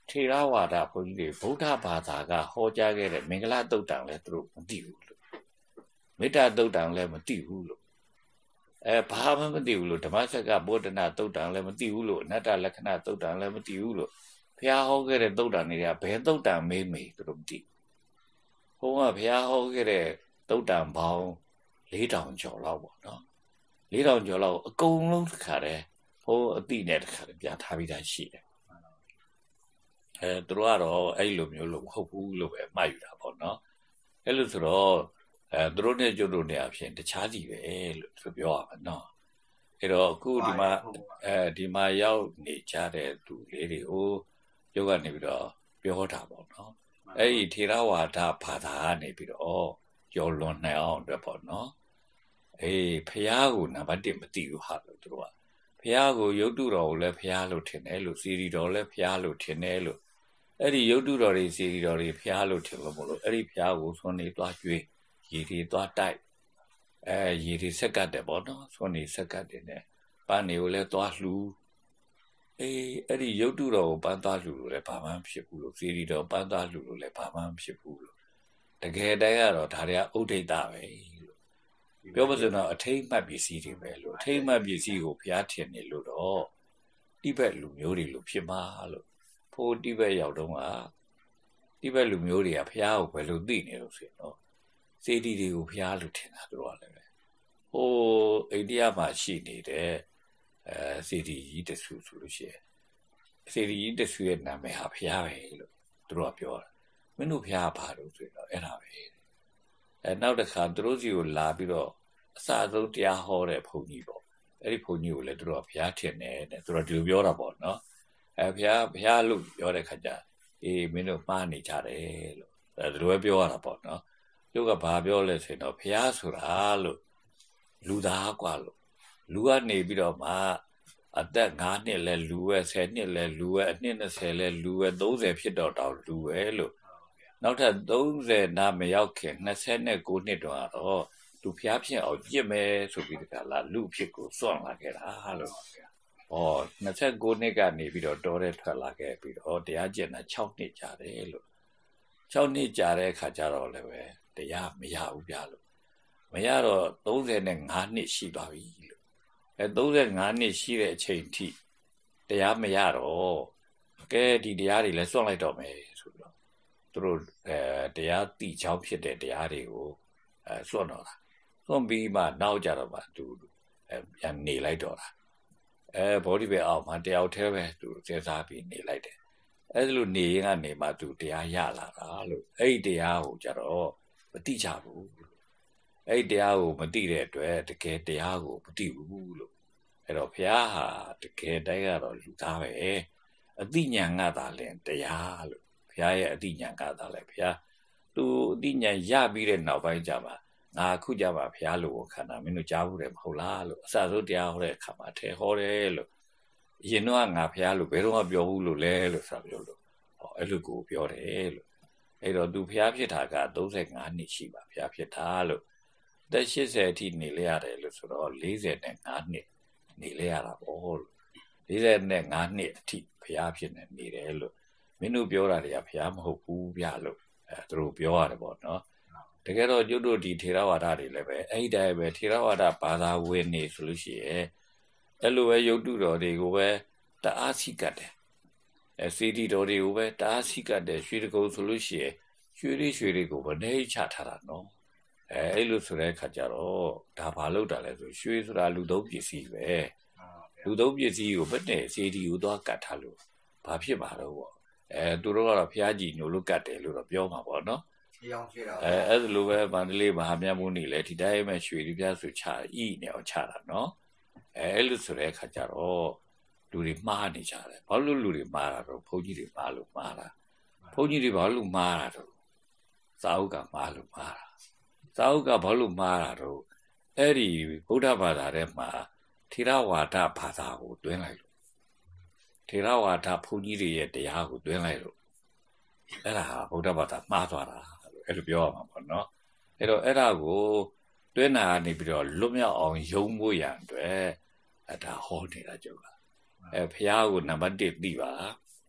ထေရဝါဒဘုန်းကြီးတွေဗုဒ္ဓဘာသာကဟောကြားခဲ့တဲ့မင်္ဂလာတုတ်တံလည်းသူတို့မသိဘူးလို့မေတ္တာတုတ်တံလည်းမသိဘူးလို့အဲဘာမှမသိဘူးလို့ဓမ္မစကဗုဒ္ဓနာတုတ်တံလည်းမသိဘူးလို့အနတ္တလက္ခဏာတုတ်တံလည်းမသိဘူးလို့ဘုရားဟောခဲ့တဲ့တုတ်တံတွေကဘယ်တုတ်တံမေးမေးသူတို့မသိဘုန်းကဘုရားဟောခဲ့တဲ့တုတ်တံပေါင်းလေးထောင်ကျော်လောက်ပေါ့နော်လေးထောင်ကျော်လောက်အကုန်လုံးတစ်ခါတည်းဘုန်းအတိနဲ့တစ်ခါတည်းပြထားပြီးသားရှိတယ်အဲသူတို့ကတော့အဲ့လိုမျိုးလို့မဟုတ်ဘူးလို့ပဲမှတ်ယူတာပေါ့နော်အဲ့လိုဆိုတော့အဲသူတို့နဲ့ကျွတ်တို့နဲ့အဖြစ်တခြားစီပဲလို့သူပြောရမှာနော်အဲ့တော့အခုဒီမှာအဲဒီမှာရောက်နေကြတဲ့သူလေးတွေကိုရုပ်ကနေပြီးတော့ပြောတာပေါ့နော်အဲ့ဒီထေရဝါဒဘာသာကနေပြီးတော့ကျော်လွန်နိုင်အောင်အတွက်ပေါ့နော်အေးဖះကိုနံပါတ်တစ်မသိဘူးဟာလို့သူတို့ကဖះကိုရုပ်တုတော်ကိုလည်းဖះလို့ထင်တယ်လို့စီရီတော်လည်းဖះလို့ထင်တယ်လို့အဲ့ဒီရုပ်တုတော်တွေစီရီတော်တွေဖះလို့ထင်လို့မလို့အဲ့ဒီဖះကိုဆွနေသွားကျွေးရေတွေသွားတိုက်အဲရေတွေဆက်ကတ်တယ်ပေါ့နော်ဆွနေဆက်ကတ်တယ်နဲ့ပန်းတွေကိုလည်းသွားလှူအေးအဲ့ဒီရုပ်တုတော်ကိုပန်းသွားလှူလို့လည်းဘာမှမဖြစ်ဘူးလို့စီရီတော်ပန်းသွားလှူလို့လည်းဘာမှမဖြစ်ဘူးလို့တကယ်တမ်းကတော့ဒါတွေကဥဒိဋ္ဌပဲလို့ပြောမစင်တော့အထိမ့်မှတ်ပစ္စည်းတွေပဲလို့အထိမ့်မှတ်ပစ္စည်းကိုဘုရားထင်နေလို့တော့တိဘက်လူမျိုးတွေလို့ဖြစ်မှာလို့ဖိုးတိဘက်ရောက်တော့ကတိဘက်လူမျိုးတွေကဘုရားကိုဘယ်လိုသိနေလို့ဆိုတော့စေတီတွေကိုဘုရားလို့ထင်တာတို့ကလည်းပဲဟိုအိန္ဒိယမှာရှိနေတဲ့အဲစေတီကြီးတဆူဆိုလို့ရှိရင်စေတီကြီးတဆူရဲ့နာမည်ဟာဘုရားပဲလို့တို့ကပြောတာမင်းတို့ဘုရားဘာလို့ဆိုတော့အဲ့ဒါပဲအဲနောက်တစ်ခါသူတို့စီကိုလာပြီးတော့အစဆုံးတရားဟောတဲ့ဘုန်းကြီးပေါ့အဲ့ဒီဘုန်းကြီးကိုလည်းသူတို့ကဘုရားထင်တယ်တဲ့သူတို့ဒီလိုပြောတာပေါ့နော်အဲဘုရားဘုရားလို့ပြောတဲ့ခါကျအေးမင်းတို့မှားနေကြတယ်လို့အဲသူတို့ပဲပြောရတာပေါ့နော်သူကဘာပြောလဲဆိုတော့ဘုရားဆိုတာလို့လူသားกว่าလို့လူကနေပြီးတော့မှအသက်၅နှစ်လဲလူဝဲ၁၀နှစ်လဲလူဝဲအနှစ်၂၀လဲလူဝဲ၃၀ဖြစ်တော့တောင်လူဝဲလို့နောက်ထပ်၃၀နာမရောက်ခင်၂၉နှစ်တော့တော့လူဖျားဖြစ်အောင်ကြည့်မယ်ဆိုပြီးတကလားလူဖြစ်ကိုစွန့်လာခဲ့တာလို့ဩ၂၉နှစ်ကနေပြီးတော့တော်တဲ့ထွက်လာခဲ့ပြီးတော့တရားကျင့်တာ၆နှစ်ကြာတယ်လို့၆နှစ်ကြာတဲ့အခါကျတော့လည်းပဲတရားမရဘူးပြလို့မရတော့၃၅နှစ်ရှိသွားပြီလို့အဲ၃၅နှစ်ရှိတဲ့အချိန်ထိတရားမရတော့ကဲဒီတရားတွေလည်းစွန့်လိုက်တော့မယ်ဆိုတော့သူတို့အဲတရားတိချောင်းဖြစ်တဲ့တရားတွေကိုအဲစွန့်တော့တာစွန့်ပြီးမှနောက်ကြတော့မှသူအဲပြန်နေလိုက်တော့တာအဲဘောဓိပဲအောင်မှတယောက်တည်းပဲသူစဉ်းစားပြီးနေလိုက်တယ်အဲဒါလို့နေရင်ကနေမှသူတရားရလာတာလို့အဲ့ဒီတရားကိုကြတော့မတိကြဘူးအဲ့ဒီတရားကိုမတိတဲ့အတွက်တကယ်တရားကိုမတိဘူးလို့အဲ့တော့ဘုရားဟာတကယ်တိုင်းကတော့လူသားပဲအသိဉာဏ်ကသာလဲတရားလို့ဘုရားရဲ့အသိဉာဏ်ကသာလဲဘုရားသူအသိဉာဏ်ရပြီးတဲ့နောက်ပိုင်းကျမှငါခုကြပါဘုရားလို့ခန္ဓာမင်းတို့ကြားဘူးတယ်မဟုတ်လားလို့အစဆုံးတရားဟောတဲ့အခါမှာထဲဟောတယ်လို့အရင်တော့ငါဘုရားလို့ဘယ်တော့မှပြောဘူးလို့လဲလို့ဆိုတာပြောလို့ဟောအဲ့လိုကိုပြောတယ်လို့အဲ့တော့သူဘုရားဖြစ်တာက၃၅နှစ်ရှိပါဘုရားဖြစ်တာလို့အသက်၈၀အထိနေလဲရတယ်လို့ဆိုတော့၄၅နှစ်နေလဲရတာပေါ့လို့၄၅နှစ်အထိဘုရားဖြစ်နေနေတယ်လို့မင်းတို့ပြောတာတွေကဘုရားမဟုတ်ဘူးဗျလို့အဲသူတို့ပြောရတယ်ပေါ့နော်တကယ်တော့ကျွတ်တို့ဒီထေရဝါဒတွေလည်းပဲအဲ့ဒီတိုင်းပဲထေရဝါဒဘာသာဝင်နေဆိုလို့ရှိရဲ့အဲ့လိုပဲယုတ်တုတော်တွေကိုပဲတအားစိကတ်တယ်အဲစီတီတော်တွေကိုပဲတအားစိကတ်တယ်ရွှေတကုံဆိုလို့ရှိရဲ့ရွှေလေးရွှေလေးကိုဗနေချထားတာနော်အဲအဲ့လိုဆိုတဲ့အခါကျတော့ဒါဘာလို့တာလဲဆိုရွှေဆိုတာလူသုံးပစ္စည်းပဲလူသုံးပစ္စည်းကိုဘယ်နဲ့စီတီကိုသွားကတ်ထားလို့ဘာဖြစ်မှာတော့ပေါ့အဲသူတို့ကတော့ဖျားကြည့်ညိုလို့ကတ်တယ်လို့တော့ပြောမှာပေါ့နော်အဲအဲ့လိုပဲဗန္ဒလေးမဟာမြတ်မုန်းနေလေဒီတိုင်းပဲရွှေဒီပြဆိုချဤနေအောင်ချတာနော်အဲအဲ့လိုဆိုတဲ့အခါကျတော့လူတွေမှားနေကြတယ်ဘာလို့လူတွေမှားတာတော့ဘုန်းကြီးတွေမှားလို့မှားတာဘုန်းကြီးတွေဘာလို့မှားတာတော့သာဝကမှားလို့မှားတာသာဝကဘာလို့မှားတာတော့အဲ့ဒီဗုဒ္ဓဘာသာထဲမှာထေရဝါဒဘာသာကိုတွင်းလိုက်လို့ထေရဝါဒဘုန်းကြီးတွေရဲ့တရားကိုတွင်းလိုက်လို့အဲ့ဒါဟာဗုဒ္ဓဘာသာမှားသွားတာအဲ့လိုပြောရမှာပေါ့နော်အဲ့တော့အဲ့ဒါကိုတွင်းနာနေပြီးတော့လွတ်မြောက်အောင်ယုံဖို့ရန်အတွက်အဲ့ဒါဟောနေတာကြောက်လားအဲဘုရားကိုနံပါတ်တစ်သိပါ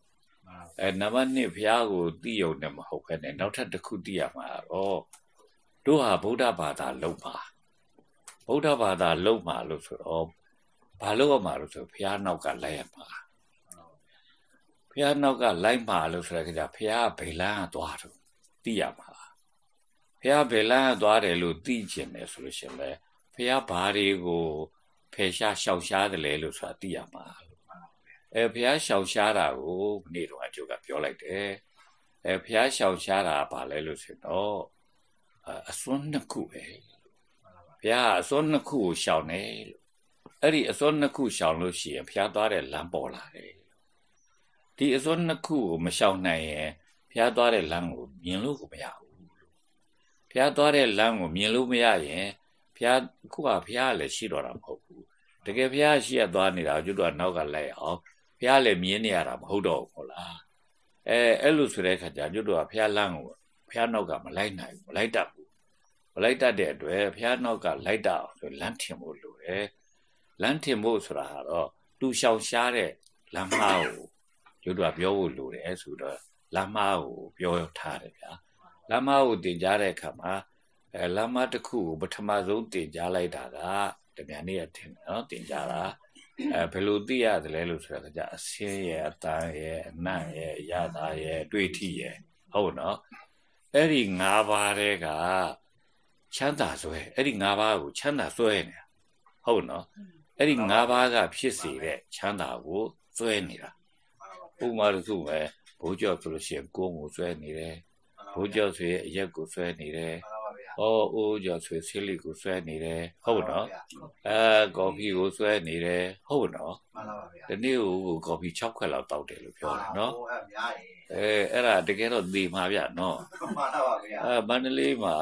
အဲနံပါတ်နှစ်ဘုရားကိုသိယုံနဲ့မဟုတ်ခဲနဲ့နောက်ထပ်တစ်ခုသိရမှာတော့တို့ဟာဗုဒ္ဓဘာသာလုံးပါဗုဒ္ဓဘာသာလုံးပါလို့ဆိုတော့ဘာလို့ရမှာလို့ဆိုဘုရားနောက်ကလိုက်ရမှာဘုရားနောက်ကလိုက်မှာလို့ဆိုတဲ့ကြဘုရားဗေလန်းကသွားတော့သိရမှာဘုရားဗေလန်းကသွားတယ်လို့သိကျင်တယ်ဆိုလို့ရှိရင်လည်းဘုရားဘာတွေကိုဖယ်ရှားရှောင်ရှားတယ်လဲလို့ဆိုတာသိရမှာအဲဘုရားရှောင်ရှားတာကိုနေ့တော့အကျိုးကပြောလိုက်တယ်အဲဘုရားရှောင်ရှားတာဘာလဲလို့ဆိုတော့အစွန်းနှစ်ခုပဲဘုရားအစွန်းနှစ်ခုကိုရှောင်တယ်လို့အဲ့ဒီအစွန်းနှစ်ခုရှောင်လို့ရှိရင်ဘုရားသွားတဲ့လမ်းပေါ်လာတယ်ဒီအစွန်းနှစ်ခုကိုမရှောင်နိုင်ရင်ဘုရားသွားတဲ့လမ်းကိုမြင်လို့ကိုမရဘူးဘုရားသွားတဲ့လမ်းကိုမြင်လို့မရရင်ဘုရားခုကဘုရားလည်းရှိတော့တာမဟုတ်ဘူးတကယ်ဘုရားရှိရသွားနေတာကျွတ်တော့နောက်ကလိုက်အောင်ဘုရားလည်းမြင်နေရတာမဟုတ်တော့ဘူးဟုတ်လားအဲအဲ့လိုဆိုတဲ့အခါကျကျွတ်တော့ဘုရားလမ်းကိုဘုရားနောက်ကမလိုက်နိုင်ဘူးမလိုက်တတ်ဘူးမလိုက်တတ်တဲ့အတွက်ဘုရားနောက်ကလိုက်တတ်အောင်ဆိုလမ်းထင်ဖို့လိုတယ်လမ်းထင်ဖို့ဆိုတာကတော့သူရှောင်ရှားတဲ့လမ်းမကိုကျွတ်တော့ပြောဖို့လိုတယ်ဆိုတော့လမ်းမကိုပြောထားတယ်ဗျာလမ်းမကိုတင်ကြားတဲ့အခါမှာအဲလမ်းမတစ်ခုကိုပထမဆုံးတင်ကြားလိုက်တာကတမြန်နေ့ရထင်တယ်နော်တင်ကြားတာအဲဘယ်လိုသိရတယ်လဲလို့ဆိုတော့ကြာအစင်းရဲ့အတန်းရဲ့အနံ့ရဲ့အရသာရဲ့တွေ့ထိရဲ့ဟုတ်နော်အဲ့ဒီ၅ပါးတဲ့ကချမ်းသာစွဲအဲ့ဒီ၅ပါးကိုချမ်းသာစွဲနေတာဟုတ်နော်အဲ့ဒီ၅ပါးကဖြစ်စေတဲ့ချမ်းသာကိုစွဲနေတာဥပမာတစ်ခုပဲဘိုးကျော်ဆိုလို့ရှိရင်ကိုယ်ကိုစွဲနေတယ်ဘိုးကျော်ဆိုရင်အရက်ကိုစွဲနေတယ်ဟောအိုးကျော်ဆိုဆေးလိကိုစွဲနေတယ်ဟုတ်နော်အဲကော်ဖီကိုစွဲနေတယ်ဟုတ်နော်ဒီနေ့ကိုကော်ဖီ၆ခွက်လောက်တောက်တယ်လို့ပြောတယ်နော်အဲအဲ့ဒါတကယ်တော့သေမှာဗျနော်အဲမန္တလေးမှာ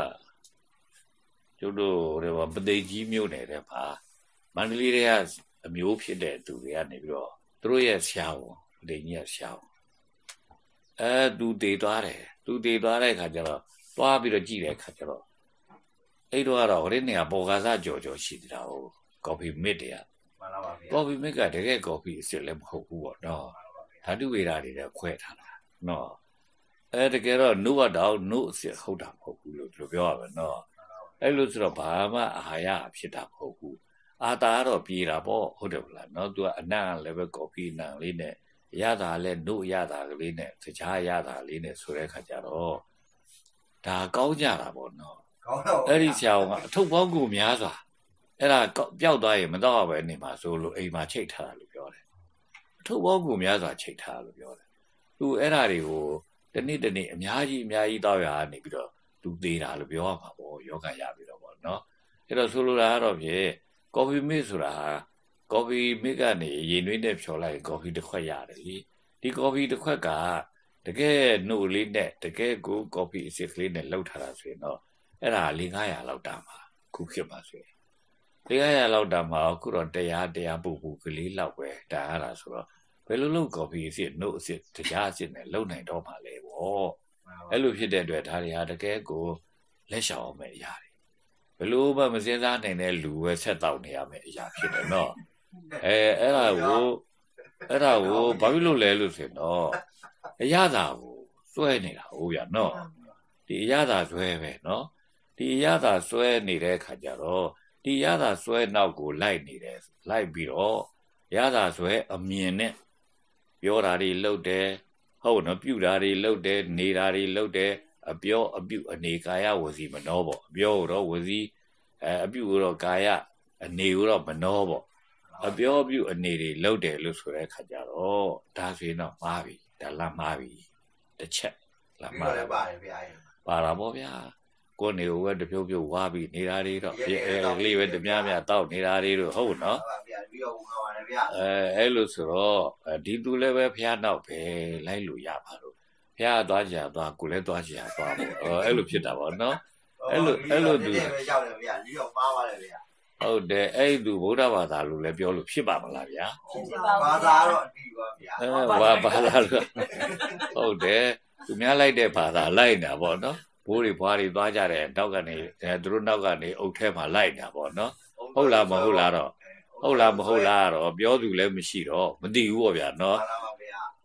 ကျတို့တော့ပသိမ်ကြီးမြို့နယ်တဲ့မှာမန္တလေးတွေကအမျိုးဖြစ်တဲ့သူတွေကနေပြီးတော့သူတို့ရဲ့ဆရာဝန်ပသိမ်ကြီးကဆရာဝန်အဲသူတည်သွားတယ်သူတည်သွားတဲ့အခါကျတော့သွားပြီးတော့ကြည့်တဲ့အခါကျတော့အဲ့တော့ကတော့ဟိုနေ့ကပေါ်ကားစားကြော်ကြော်ရှိနေတာဟိုကော်ဖီမစ်တွေကမှန်ပါပါဗျာကော်ဖီမစ်ကတကယ်ကော်ဖီအစ်စ်လည်းမဟုတ်ဘူးပေါ့နော်ဓာတုဝေဒတွေလည်းခွဲထားတာနော်အဲတကယ်တော့နှုတ်ကတော့နှုတ်အစ်စ်ဟုတ်တာမဟုတ်ဘူးလို့သူပြောရမယ်နော်အဲ့လိုဆိုတော့ဘာမှအာဟာရဖြစ်တာမဟုတ်ဘူးအာတာကတော့ပြေးတာပေါ့ဟုတ်တယ်မလားနော်သူကအနံ့လည်းပဲကော်ဖီနံလေးနဲ့ရတာလည်းနှုတ်ရတာကလေးနဲ့တခြားရတာလေးနဲ့ဆိုတဲ့အခါကျတော့ဒါကောင်းကြတာပေါ့နော်ကောင်းတော့အဲ့ဒီဆရာကအထုပ်ပေါင်းကိုများစွာအဲ့ဒါပျောက်သွားရင်မတော့ပဲနေမှာဆိုလို့အိမ်မှာချိတ်ထားတာလို့ပြောတယ်အထုပ်ပေါင်းကိုများစွာချိတ်ထားလို့ပြောတယ်သူအဲ့ဒါတွေကိုတနေ့တနေ့အများကြီးအများကြီးတောက်ရနေပြီးတော့သူသေးတာလို့ပြောရမှာပေါ့ယောဂရပြီးတော့ပေါ့နော်အဲ့တော့ဆိုလိုတာကတော့ဖြင့်ကော်ဖီမစ်ဆိုတာကော်ဖီမစ်ကနေရေနွေးနဲ့ဖြော်လိုက်ကော်ဖီတစ်ခွက်ရတယ်လေဒီကော်ဖီတစ်ခွက်ကတကယ်နှုတ်လေးနဲ့တကယ်ကိုကော်ဖီအစ်စ်ကလေးနဲ့လှုပ်ထားတာဆိုရင်တော့အဲ့ဒါ၄၅ရာလောက်တာမှာခုခေတ်မှာဆိုရင်၄၅ရာလောက်တာမှာအခုတော့တရားတရားပူပူကလေးလောက်ပဲတာရတာဆိုတော့ဘယ်လိုလုပ်ကော်ဖီအစ်စ်နှုတ်အစ်စ်တရားအစ်စ်နဲ့လှုပ်နိုင်တော့မှာလဲပေါ့အဲ့လိုဖြစ်တဲ့အတွက်ဒါတွေဟာတကယ်ကိုလက်ရှောင်အောင်မယ့်အရာတွေဘယ်လိုမှမစင်စားနိုင်တဲ့လူပဲဆက်တောက်နေရမယ့်အရာဖြစ်တယ်နော်အဲအဲ့ဒါကိုအဲ့ဒါကိုဘာဖြစ်လို့လဲလို့ဆိုတော့အရသာကိုစွဲနေတာဟုတ်ရနော်ဒီအရသာစွဲပဲနော်ဒီအရသာစွဲနေတဲ့ခါကျတော့ဒီအရသာစွဲနောက်ကိုလိုက်နေတယ်လိုက်ပြီးတော့အရသာစွဲအမြင်နဲ့ပြောတာတွေလှုပ်တယ်ဟုတ်နော်ပြုတာတွေလှုပ်တယ်နေတာတွေလှုပ်တယ်အပြောအပြုအနေကာယဝစီမနောပေါ့အပြောတော့ဝစီအဲအပြုတော့ကာယအနေတော့မနောပေါ့အပြောပြုအနေတွေလှုပ်တယ်လို့ဆိုတဲ့ခါကျတော့ဒါဆိုရင်တော့မှားပြီဒါလမ်းမှားပြီတစ်ချက်လမ်းမှားတယ်ပါတယ်ဗျာပါတာပေါ့ဗျာကိုယ်နေဝဲတပြုတ်ပြုတ်ဝါပြီးနေတာတွေတော့အဲလေးပဲတပြားပြားတောက်နေတာတွေတော့ဟုတ်နော်ဗျာပြီးတော့ဝင်ပါတယ်ဗျာအဲအဲ့လိုဆိုတော့ဒီသူလည်းပဲဖျားနောက်ပဲလိုက်လို့ရပါလို့ဖျားသွားကြသွားကိုလည်းသွားကြသွားပေါ့အဲ့လိုဖြစ်တာပေါ့နော်အဲ့လိုအဲ့လိုသူရောက်တယ်ဗျာလေးတော့မှားပါတယ်ဗျာဟုတ်တယ်အဲ့သူဗုဒ္ဓဘာသာလို့လည်းပြောလို့ဖြစ်ပါမလားဗျာဘာသာတော့အတီးပါဗျာအဲဘာဘာသာလို့ဟုတ်တယ်သူများလိုက်တဲ့ဘာသာလိုက်နေတာပေါ့နော်ဘိုးတွေဘွားတွေသွားကြတယ်နောက်ကနေအဲသူတို့နောက်ကနေအုတ်ထဲမှာလိုက်နေတာပေါ့နော်ဟုတ်လားမဟုတ်လားတော့ဟုတ်လားမဟုတ်လားတော့ပြောသူလည်းမရှိတော့မသိဘူးပေါ့ဗျာနော်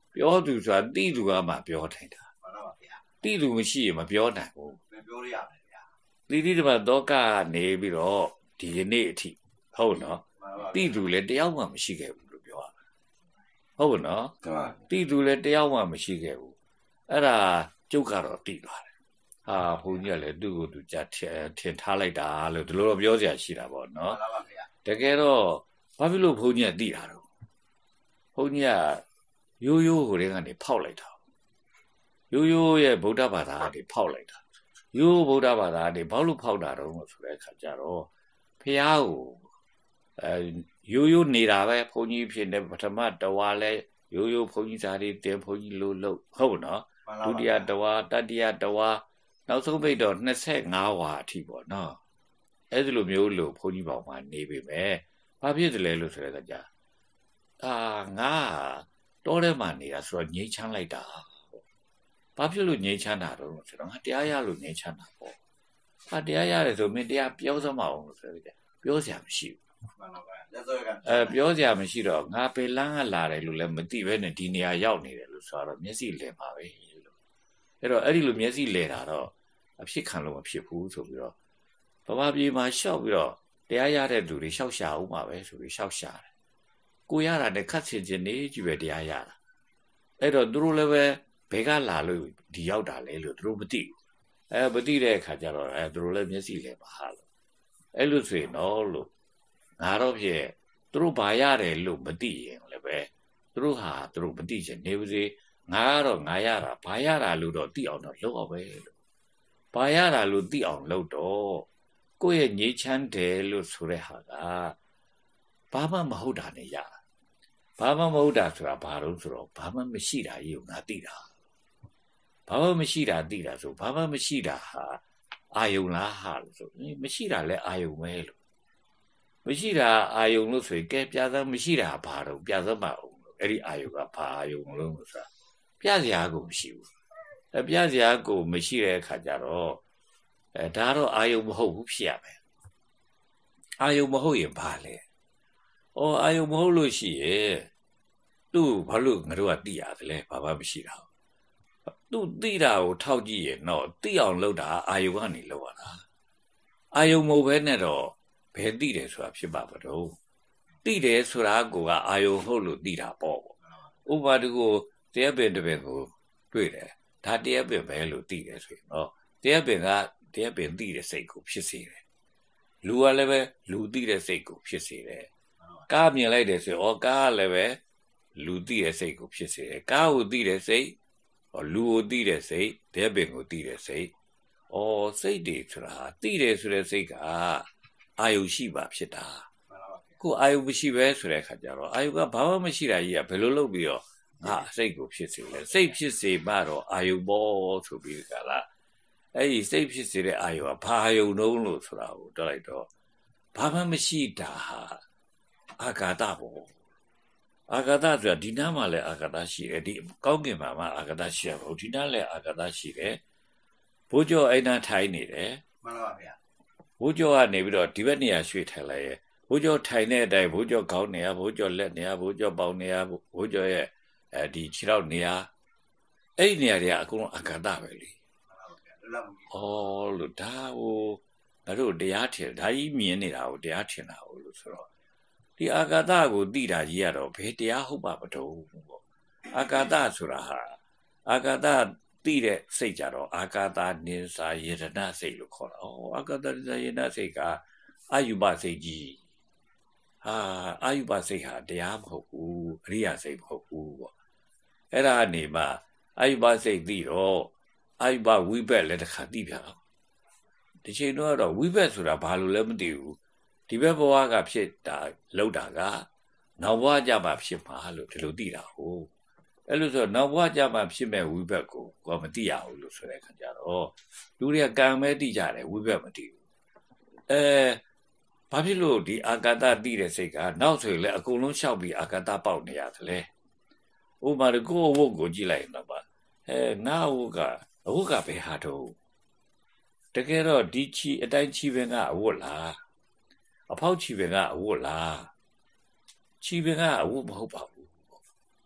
ပြောသူဆိုတာတိသူကမှပြောထိုင်တာတိသူမရှိရင်မပြောနိုင်ဘူးပြောရမယ်ဗျာတိတိတမတော့ကနေပြီးတော့ဒီကနေ့အထိဟုတ်နော်တိသူလည်းတယောက်မှမရှိခဲ့ဘူးလို့ပြောရမယ်ဟုတ်နော်တိသူလည်းတယောက်မှမရှိခဲ့ဘူးအဲ့ဒါကျုပ်ကတော့တိသွားတယ်ဟာဘုန်းကြီးကလည်းသူ့ကိုသူကြထင်ထားလိုက်တာလို့ဒီလိုတော့ပြောစရာရှိတာပေါ့နော်တကယ်တော့ဘာဖြစ်လို့ဘုန်းကြီးကတိတာတော့ဘုန်းကြီးကရိုးရိုးဟိုတွေကနေဖောက်လိုက်တာရိုးရိုးရဲ့ဗုဒ္ဓဘာသာတွေဖောက်လိုက်တာရိုးဗုဒ္ဓဘာသာတွေဘာလို့ဖောက်တာတော့ဆိုတဲ့အခါကျတော့ဖះကိုအဲရိုးရိုးနေတာပဲဘုန်းကြီးဖြစ်နေပထမတဝါလဲရိုးရိုးဘုန်းကြီးသားတွေတင်ဘုန်းကြီးလို့လို့ဟုတ်နော်ဒုတိယတဝါတတိယတဝါနောက်ဆုံးပိတ်တော့နှစ်ဆယ့်ငါးဝါအထိပေါ့နော်အဲ့ဒီလိုမျိုးလို့ဘုန်းကြီးပေါင်းမှာနေပြီမယ်ဘာဖြစ်တယ်လဲလို့ဆိုတဲ့အခါကျအာငါတောထဲမှာနေတာဆိုတော့ငြိမ်းချမ်းလိုက်တာဘာဖြစ်လို့ငြိမ်းချမ်းတာတော့ဆိုတော့ငါတရားရလို့ငြိမ်းချမ်းတာပေါ့ဟာတရားရတယ်ဆိုမင်းတရားပြောစမအောင်လို့ဆိုတဲ့ပြောစရာမရှိဘူးအဲပြောစရာမရှိတော့ငါပေလန်းကလာတယ်လို့လည်းမသိပဲနဲ့ဒီနေရာရောက်နေတယ်လို့ဆိုတော့မျက်စိလည်ပါပဲလို့အဲ့တော့အဲ့ဒီလိုမျက်စိလည်တာတော့အဖြစ်ခံလို့မဖြစ်ဘူးဆိုပြီးတော့ဗမာပြည်မှာရှောက်ပြီးတော့တရားရတဲ့သူတွေရှောက်ရှာအောင်ပါပဲဆိုပြီးရှောက်ရှာတယ်ကိုရတာနဲ့ခတ်ချင်ချင်နေကြည့်ပဲတရားရတာအဲ့တော့သူတို့လည်းပဲဘယ်ကလာလို့ဒီရောက်တာလဲလို့သူတို့မသိဘူးအဲမသိတဲ့အခါကျတော့အဲသူတို့လည်းမျက်စိလဲပါဟာလို့အဲ့လိုဆိုရင်တော့လို့ငါတော့ဖြစ်သူတို့ဘာရတယ်လို့မသိရင်လည်းပဲသူတို့ဟာသူတို့မသိချင်နေပါစေငါကတော့ငါရတာဘာရတာလို့တော့သိအောင်တော့လုပ်အောင်ပဲလို့ဘာရတာလို့သိအောင်လုပ်တော့ကိုယ့်ရဲ့ငြိမ်းချမ်းတယ်လို့ဆိုတဲ့ဟာကဘာမှမဟုတ်တာနဲ့ရတာဘာမှမဟုတ်တာဆိုတာဘာလို့ဆိုတော့ဘာမှမရှိတာကြီးကိုငါသိတာဘာမှမရှိတာသိတာဆိုဘာမှမရှိတာဟာအာယုံလားဟာလို့ဆိုမရှိတာလဲအာယုံပဲလို့မရှိတာအာယုံလို့ဆိုရင်ကဲပြသမရှိတာဘာတော့ပြသမအောင်လို့အဲ့ဒီအာယုံကဘာအာယုံလို့ဆိုတာပြစရာကိုမရှိဘူးအဲပြစရာကိုမရှိတဲ့အခါကျတော့အဲဒါတော့အာယုံမဟုတ်ဘူးဖြစ်ရမယ်အာယုံမဟုတ်ရင်ဘာလဲဩအာယုံမဟုတ်လို့ရှိရဲ့သူ့ဘာလို့ငါတို့ကသိရတယ်လဲဘာမှမရှိတာသူ့သိတာကိုထောက်ကြည့်ရင်တော့သိအောင်လုပ်တာအာယုံကနေလုပ်ရတာအာယုံမဟုတ်ဘဲနဲ့တော့ဘယ်သိတယ်ဆိုတာဖြစ်ပါမလို့သိတယ်ဆိုတာကိုကအာယုံဟုတ်လို့သိတာပေါ့ဥပမာတကူတရားပင်တစ်ပင်ကိုတွေ့တယ်ဒါတရားပင်ပဲလို့သိတယ်ဆိုရင်တော့တရားပင်ကတရားပင်သိတဲ့စိတ်ကိုဖြစ်စေတယ်လူကလည်းပဲလူသိတဲ့စိတ်ကိုဖြစ်စေတယ်ကားမြင်လိုက်တယ်ဆိုရင်ဩကားကလည်းပဲလူသိတဲ့စိတ်ကိုဖြစ်စေတယ်ကားကိုသိတဲ့စိတ်လူကိုသိတဲ့စိတ်တရားပင်ကိုသိတဲ့စိတ်ဩစိတ်တွေဆိုတာသိတယ်ဆိုတဲ့စိတ်ကအာယုရှိပါဖြစ်တာကိုအာယုမရှိပဲဆိုတဲ့အခါကျတော့အာယုကဘာမှမရှိတာကြီးကဘယ်လိုလုပ်ပြီးတော့ငါစိတ်ကိုဖြစ်စေလဲစိတ်ဖြစ်စေမှတော့အာယုဘောဆိုပြီးကြလားအဲ့ဒီစိတ်ဖြစ်စေတဲ့အာယုကဘာအာယုတုံးလို့ဆိုတာကိုတွက်လိုက်တော့ဘာမှမရှိတာဟာအာဂါတဘောအာဂါတဆိုတာဒီနားမှာလည်းအာဂါတရှိတယ်ဒီကောင်းကင်မှာမှအာဂါတရှိရပါဘူးဒီနားလည်းအာဂါတရှိတယ်ဘိုးကျော်အဲ့နာထိုင်နေတယ်မှန်ပါဗျာဘိုးကျော်ကနေပြီးတော့ဒီဘက်နေရာရွှေ့ထိုင်လိုက်ရဲ့ဘိုးကျော်ထိုင်တဲ့အတိုင်းဘိုးကျော်ခေါင်းနေရဘိုးကျော်လက်နေရဘိုးကျော်ပေါင်နေရဘိုးကျော်ရဲ့အဲဒီခြေထောက်နေရအဲ့ဒီနေရာတွေကအကုန်လုံးအာဂါတပဲလေဩလို့ဒါဟိုငါတို့တရားထင်ဒါကြီးမြင်နေတာကိုတရားထင်တာဟုတ်လို့ဆိုတော့ဒီအာဂါတကိုသိတာကြီးကတော့ဘယ်တရားဟုတ်ပါမတော့ဘူးပေါ့အာဂါတဆိုတာဟာအာဂါတသိတဲ့စိတ်ကြတော့အာဂါတနိစာယေရဏစိတ်လို့ခေါ်တာဩအာဂါတနိစာယေရဏစိတ်ကအာယုဘစိတ်ကြီးဟာအာယုဘစိတ်ဟာတရားမဟုတ်ဘူးအရိယာစိတ်မဟုတ်ဘူးပေါ့အဲ့ဒါအနေမှာအာယုဘစိတ်သိတော့အာယုဘဝိဘက်လည်းတစ်ခါသိပြန်တော့ဒီချိန်တော့ဝိဘက်ဆိုတာဘာလို့လဲမသိဘူးဒီဘက်ဘဝကဖြစ်တာလောက်တာကနောက်ဘဝကြမှာဖြစ်မှာလို့ဒီလိုသိတာဟုတ်အဲ့လိုဆိုနောက်ဘဝကြမှာဖြစ်မဲ့ဝိဘက်ကိုကိုမသိရဘူးလို့ဆိုတဲ့အခါကျတော့လူတွေကကံမဲသိကြတယ်ဝိဘက်မသိဘူးအဲဘာဖြစ်လို့ဒီအာဂါတသိတဲ့စိတ်ကနောက်ဆိုရင်လည်းအကုန်လုံးလျှောက်ပြီးအာဂါတပေါက်နေရတယ်လေဥပမာကိုအဝတ်ကိုကြည့်လိုက်တော့ပါအဲငါအဝတ်ကအဝတ်ကဘယ်ဟာတော့တကယ်တော့ဒီချီအတိုင်းချီပင်ကအဝတ်လားအဖောက်ချီပင်ကအဝတ်လားချီပင်ကအဝတ်မဟုတ်ပါဘူး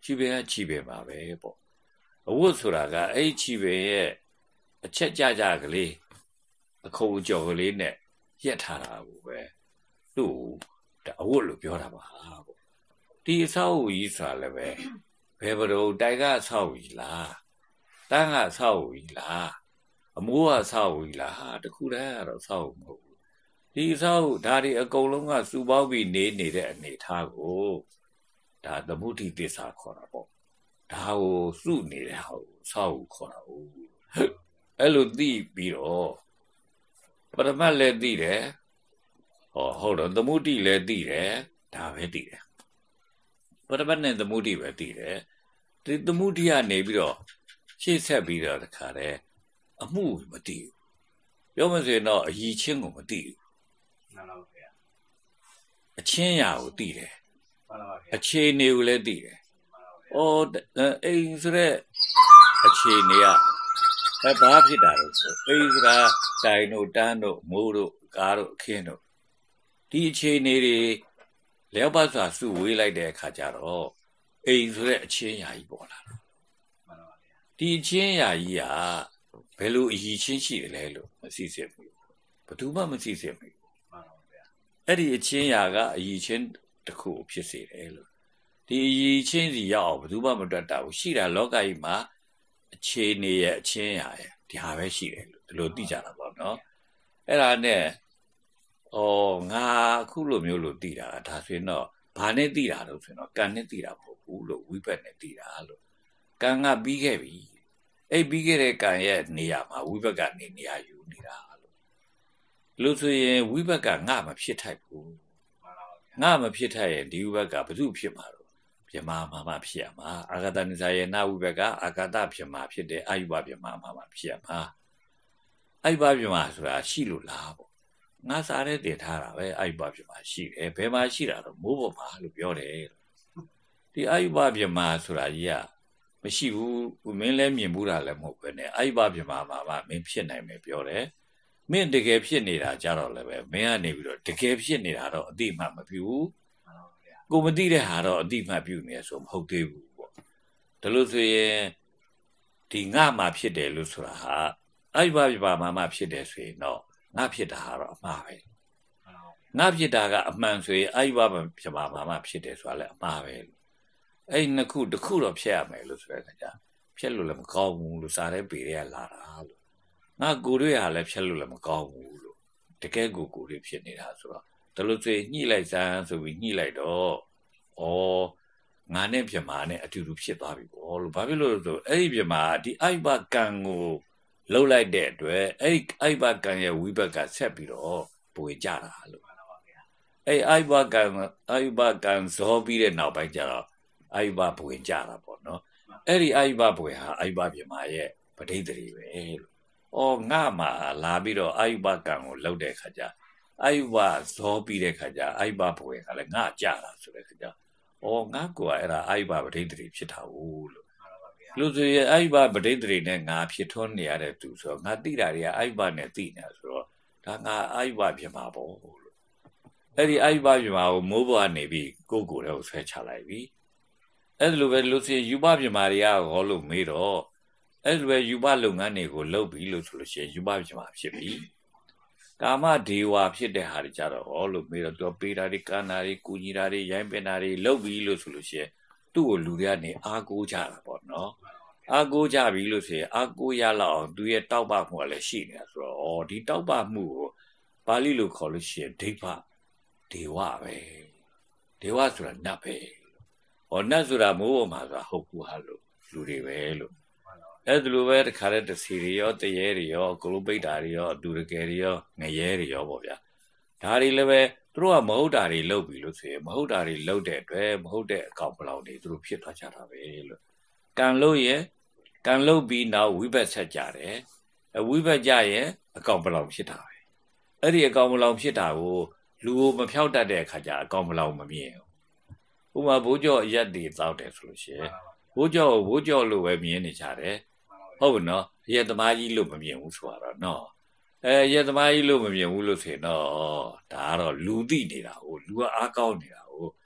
ချီပင်ကချီပင်ပါပဲပေါ့အဝတ်ဆိုတာကအဲ့ချီပင်ရဲ့အချက်ကြကြကလေးအခုံကြော်ကလေးနဲ့ရက်ထားတာကိုပဲသူ့အဝတ်လို့ပြောတာပါပေါ့ဒီအဆောက်အဦကြီးဆိုတာလည်းပဲဘယ်ဘလို့တိုင်ကအဆောက်အဦကြီးလားတန်းကအဆောက်အဦကြီးလားအမိုးကအဆောက်အဦကြီးလားဟာတခုတည်းကတော့အဆောက်အဦမဟုတ်ဘူးဒီအဆောက်အဦဒါတွေအကုန်လုံးကစုပေါင်းပြီးနေနေတဲ့အနေထားကိုဒါသမုဒ္ဒိသစ္စာခေါ်တာပေါ့ဒါကိုစုနေတဲ့ဟာကိုအဆောက်အဦခေါ်တာဟုတ်အဲ့လိုသိပြီးတော့ပရမတ်လည်းသိတယ်ဟောဟုတ်တော့သမုဒ္ဒိလည်းသိတယ်ဒါပဲသိတယ်ပရမတ်နဲ့သမုဒ္ဒိပဲသိတယ်ဒီသမုဒ္ဒိကနေပြီးတော့ရှေ့ဆက်ပြီးတော့တခါတည်းအမှုမသိဘူးပြောမစင်တော့အယီချင်းကိုမသိဘူးမှန်ပါဗျာအချင်းရာကိုသိတယ်မှန်ပါဗျာအခြေအနေကိုလည်းသိတယ်အော်အိမ်ဆိုတဲ့အခြေအနေကအဲဘာဖြစ်တာလို့ဆိုအိမ်ဆိုတာတိုင်တို့တန်းတို့မိုးတို့ကားတို့အခင်းတို့ဒီအခြေအနေတွေလျောက်ပတ်စွာစုဝေးလိုက်တဲ့အခါကျတော့အိမ်ဆိုတဲ့အချင်းရာကြီးပေါ်လာတယ်မှန်ပါဗျာဒီအချင်းရာကြီးကဘယ်လိုအယီချင်းရှိတယ်လဲလို့မသိစေဘူးဘယ်သူမှမသိစေဘူးမှန်ပါဗျာအဲ့ဒီအချင်းရာကအယီချင်းတစ်ခုဖြစ်စေတယ်လို့ဒီအယီချင်းစီရောက်အောင်ဘယ်သူမှမတွက်တာဘူးရှိတာလောကကြီးမှာအခြေအနေရဲ့အချင်းရာရဲ့ဒီဟာပဲရှိတယ်လို့ဒီလိုသိကြတာပေါ့နော်အဲ့ဒါနဲ့ဩငါအခုလိုမျိုးလို့သိတာဒါဆိုရင်တော့ဘာနဲ့သိတာလို့ဆိုရင်တော့ကံနဲ့သိတာမဟုတ်ဘူးလို့ဝိဘတ်နဲ့သိတာလို့ကံကပြီးခဲ့ပြီအဲ့ပြီးခဲ့တဲ့ကံရဲ့နေရာမှာဝိဘတ်ကနေနေရာယူနေတာလို့လို့ဆိုရင်ဝိဘတ်ကငါမဖြစ်ထိုက်ဘူးငါမဖြစ်ထိုက်ရင်ဒီဝိဘတ်ကဘယ်သူဖြစ်မှာတော့ပြမမှာမှဖြစ်ရမှာအာဂတနိစာယေနဝိဘတ်ကအာဂတဖြစ်မှာဖြစ်တယ်အာယုဘပြမမှာမှဖြစ်ရမှာအာယုဘပြမဆိုတာရှိလို့လားပေါ့ငါစားတဲ့တင်ထားတာပဲအာယုဘပြမရှိတယ်ဘယ်မှာရှိတာတော့မိုးပေါ်မှာလို့ပြောတယ်ဒီအာယုဘပြမဆိုတာကြီးကမရှိဘူးမင်းလည်းမြင်ဘူးတာလည်းမဟုတ်ပဲနဲ့အာယုဘပြမမှာမှမင်းဖြစ်နိုင်မယ်ပြောတယ်မင်းတကယ်ဖြစ်နေတာကြတော့လည်းပဲမင်းကနေပြီးတော့တကယ်ဖြစ်နေတာတော့အတိအမှမပြုဘူးကိုမသိတဲ့ဟာတော့အတိအမှပြုနေဆိုမဟုတ်သေးဘူးပေါ့ဒါလို့ဆိုရင်ဒီငါမှဖြစ်တယ်လို့ဆိုတာဟာအာယုဘပြမမှာမှဖြစ်တယ်ဆိုရင်တော့ငါဖြစ်တာကတော့အမှားပဲငါဖြစ်တာကအမှန်ဆိုရင်အာယုဘပြမမှာမှဖြစ်တယ်ဆိုတာလည်းအမှားပဲအဲ့နှစ်ခုတစ်ခုတော့ဖြတ်ရမယ်လို့ဆိုတဲ့အခါကျဖြတ်လို့လည်းမကောင်းဘူးလို့စားတဲ့ပေတွေကလာတာလို့ငါကိုယ်တွေဟာလည်းဖြတ်လို့လည်းမကောင်းဘူးလို့တကယ်ကိုကိုယ်တွေဖြစ်နေတာဆိုတော့ဒါလို့ဆိုညှိလိုက်စမ်းဆိုပြီးညှိလိုက်တော့ဩငါနဲ့ပြမာနဲ့အတူတူဖြစ်သွားပြီပေါ့လို့ဘာဖြစ်လို့လဲဆိုအဲ့ဒီပြမာဒီအိုက်ဘကံကိုလှုပ်လိုက်တဲ့အတွက်အဲ့ဒီအိုက်ဘကံရဲ့ဝိဘတ်ကဆက်ပြီးတော့ပွေကြတာလို့အဲ့အိုက်ဘကံအိုက်ဘကံဇောပြီးတဲ့နောက်ပိုင်းကျတော့အာယုဘဘွေကြတာပေါ့နော်အဲ့ဒီအာယုဘဘွေဟာအာယုဘပြမရဲ့ပဋိသန္ဓေပဲလို့ဩငါမှလာပြီးတော့အာယုဘကံကိုလှုပ်တဲ့ခါကျအာယုဘဇောပြီးတဲ့ခါကျအာယုဘဘွေကလည်းငါကြတာဆိုတဲ့ခါကျဩငါကိုအဲ့ဒါအာယုဘပဋိသန္ဓေဖြစ်တာဟုတ်လို့လူဆိုရင်အာယုဘပဋိသန္ဓေနဲ့ငါဖြစ်ထွန်းနေရတဲ့သူဆိုတော့ငါသိတာတွေကအာယုဘနဲ့သိနေတာဆိုတော့ဒါငါအာယုဘပြမပေါ့လို့အဲ့ဒီအာယုဘပြမကိုမိုးပေါ်ကနေပြီးကိုကိုယ်တော့ဆွဲချလိုက်ပြီအဲ့လိုပဲလို့ဆိုရင်ယူပပြမာတွေကဟောလို့မေးတော့အဲ့လိုပဲယူပလုပ်ငန်းတွေကိုလုပ်ပြီလို့ဆိုလို့ရှိရင်ယူပပြမာဖြစ်ပြီကာမဒေဝဖြစ်တဲ့ဟာတွေကြတော့ဟောလို့မေးတော့သူပေးတာတွေကန္နာတွေကုညီတာတွေရိုင်းပင်တာတွေလုပ်ပြီလို့ဆိုလို့ရှိရင်သူ့ကိုလူတွေကနေအားကိုးကြတာပေါ့နော်အားကိုးကြပြီလို့ဆိုရင်အားကိုးရလောက်အောင်သူရဲ့တောက်ပမှုကလည်းရှိနေတာဆိုတော့ဩဒီတောက်ပမှုကိုပါဠိလိုခေါ်လို့ရှိရင်ဒိဋ္ဌဒေဝပဲဒေဝဆိုတာနတ်ပဲဟောနတ်ဆိုတာမိုးပေါ်မှာဆိုတာဟုတ်ကူဟာလို့လူတွေပဲလို့အဲ့ဒါလိုပဲတခါတည်းတစီတွေရောတရေတွေရောဂလုပိတ်တာတွေရောအတူတကယ်တွေရောငရဲတွေရောပေါ့ဗျာဒါတွေလည်းပဲသူတို့ကမဟုတ်တာတွေလုပ်ပြီလို့ဆိုရင်မဟုတ်တာတွေလုပ်တဲ့အတွက်မဟုတ်တဲ့အကောင်ပလောက်တွေသူတို့ဖြစ်သွားကြတာပဲလို့ကံလို့ရင်ကံလို့ပြီးနောက်ဝိဘတ်ဆက်ကြတယ်အဝိဘတ်ကြရင်အကောင်ပလောက်ဖြစ်တာပဲအဲ့ဒီအကောင်ပလောက်ဖြစ်တာကိုလူကိုမဖြောက်တတ်တဲ့အခါကျအကောင်ပလောက်မမြင်ဘူးဥမာဘိုးကျော်ရက်တွေတောက်တယ်ဆိုလို့ရှိရင်ဘိုးကျော်ဘိုးကျော်လို့ပဲမြင်နေကြတယ်ဟုတ်ဘူးနော်ရက်သမားကြီးလို့မမြင်ဘူးဆိုတော့နော်အဲရက်သမားကြီးလို့မမြင်ဘူးလို့ဆိုရင်တော့ဒါကတော့လူသိနေတာဟိုလူကအားကောင်းနေတာဟို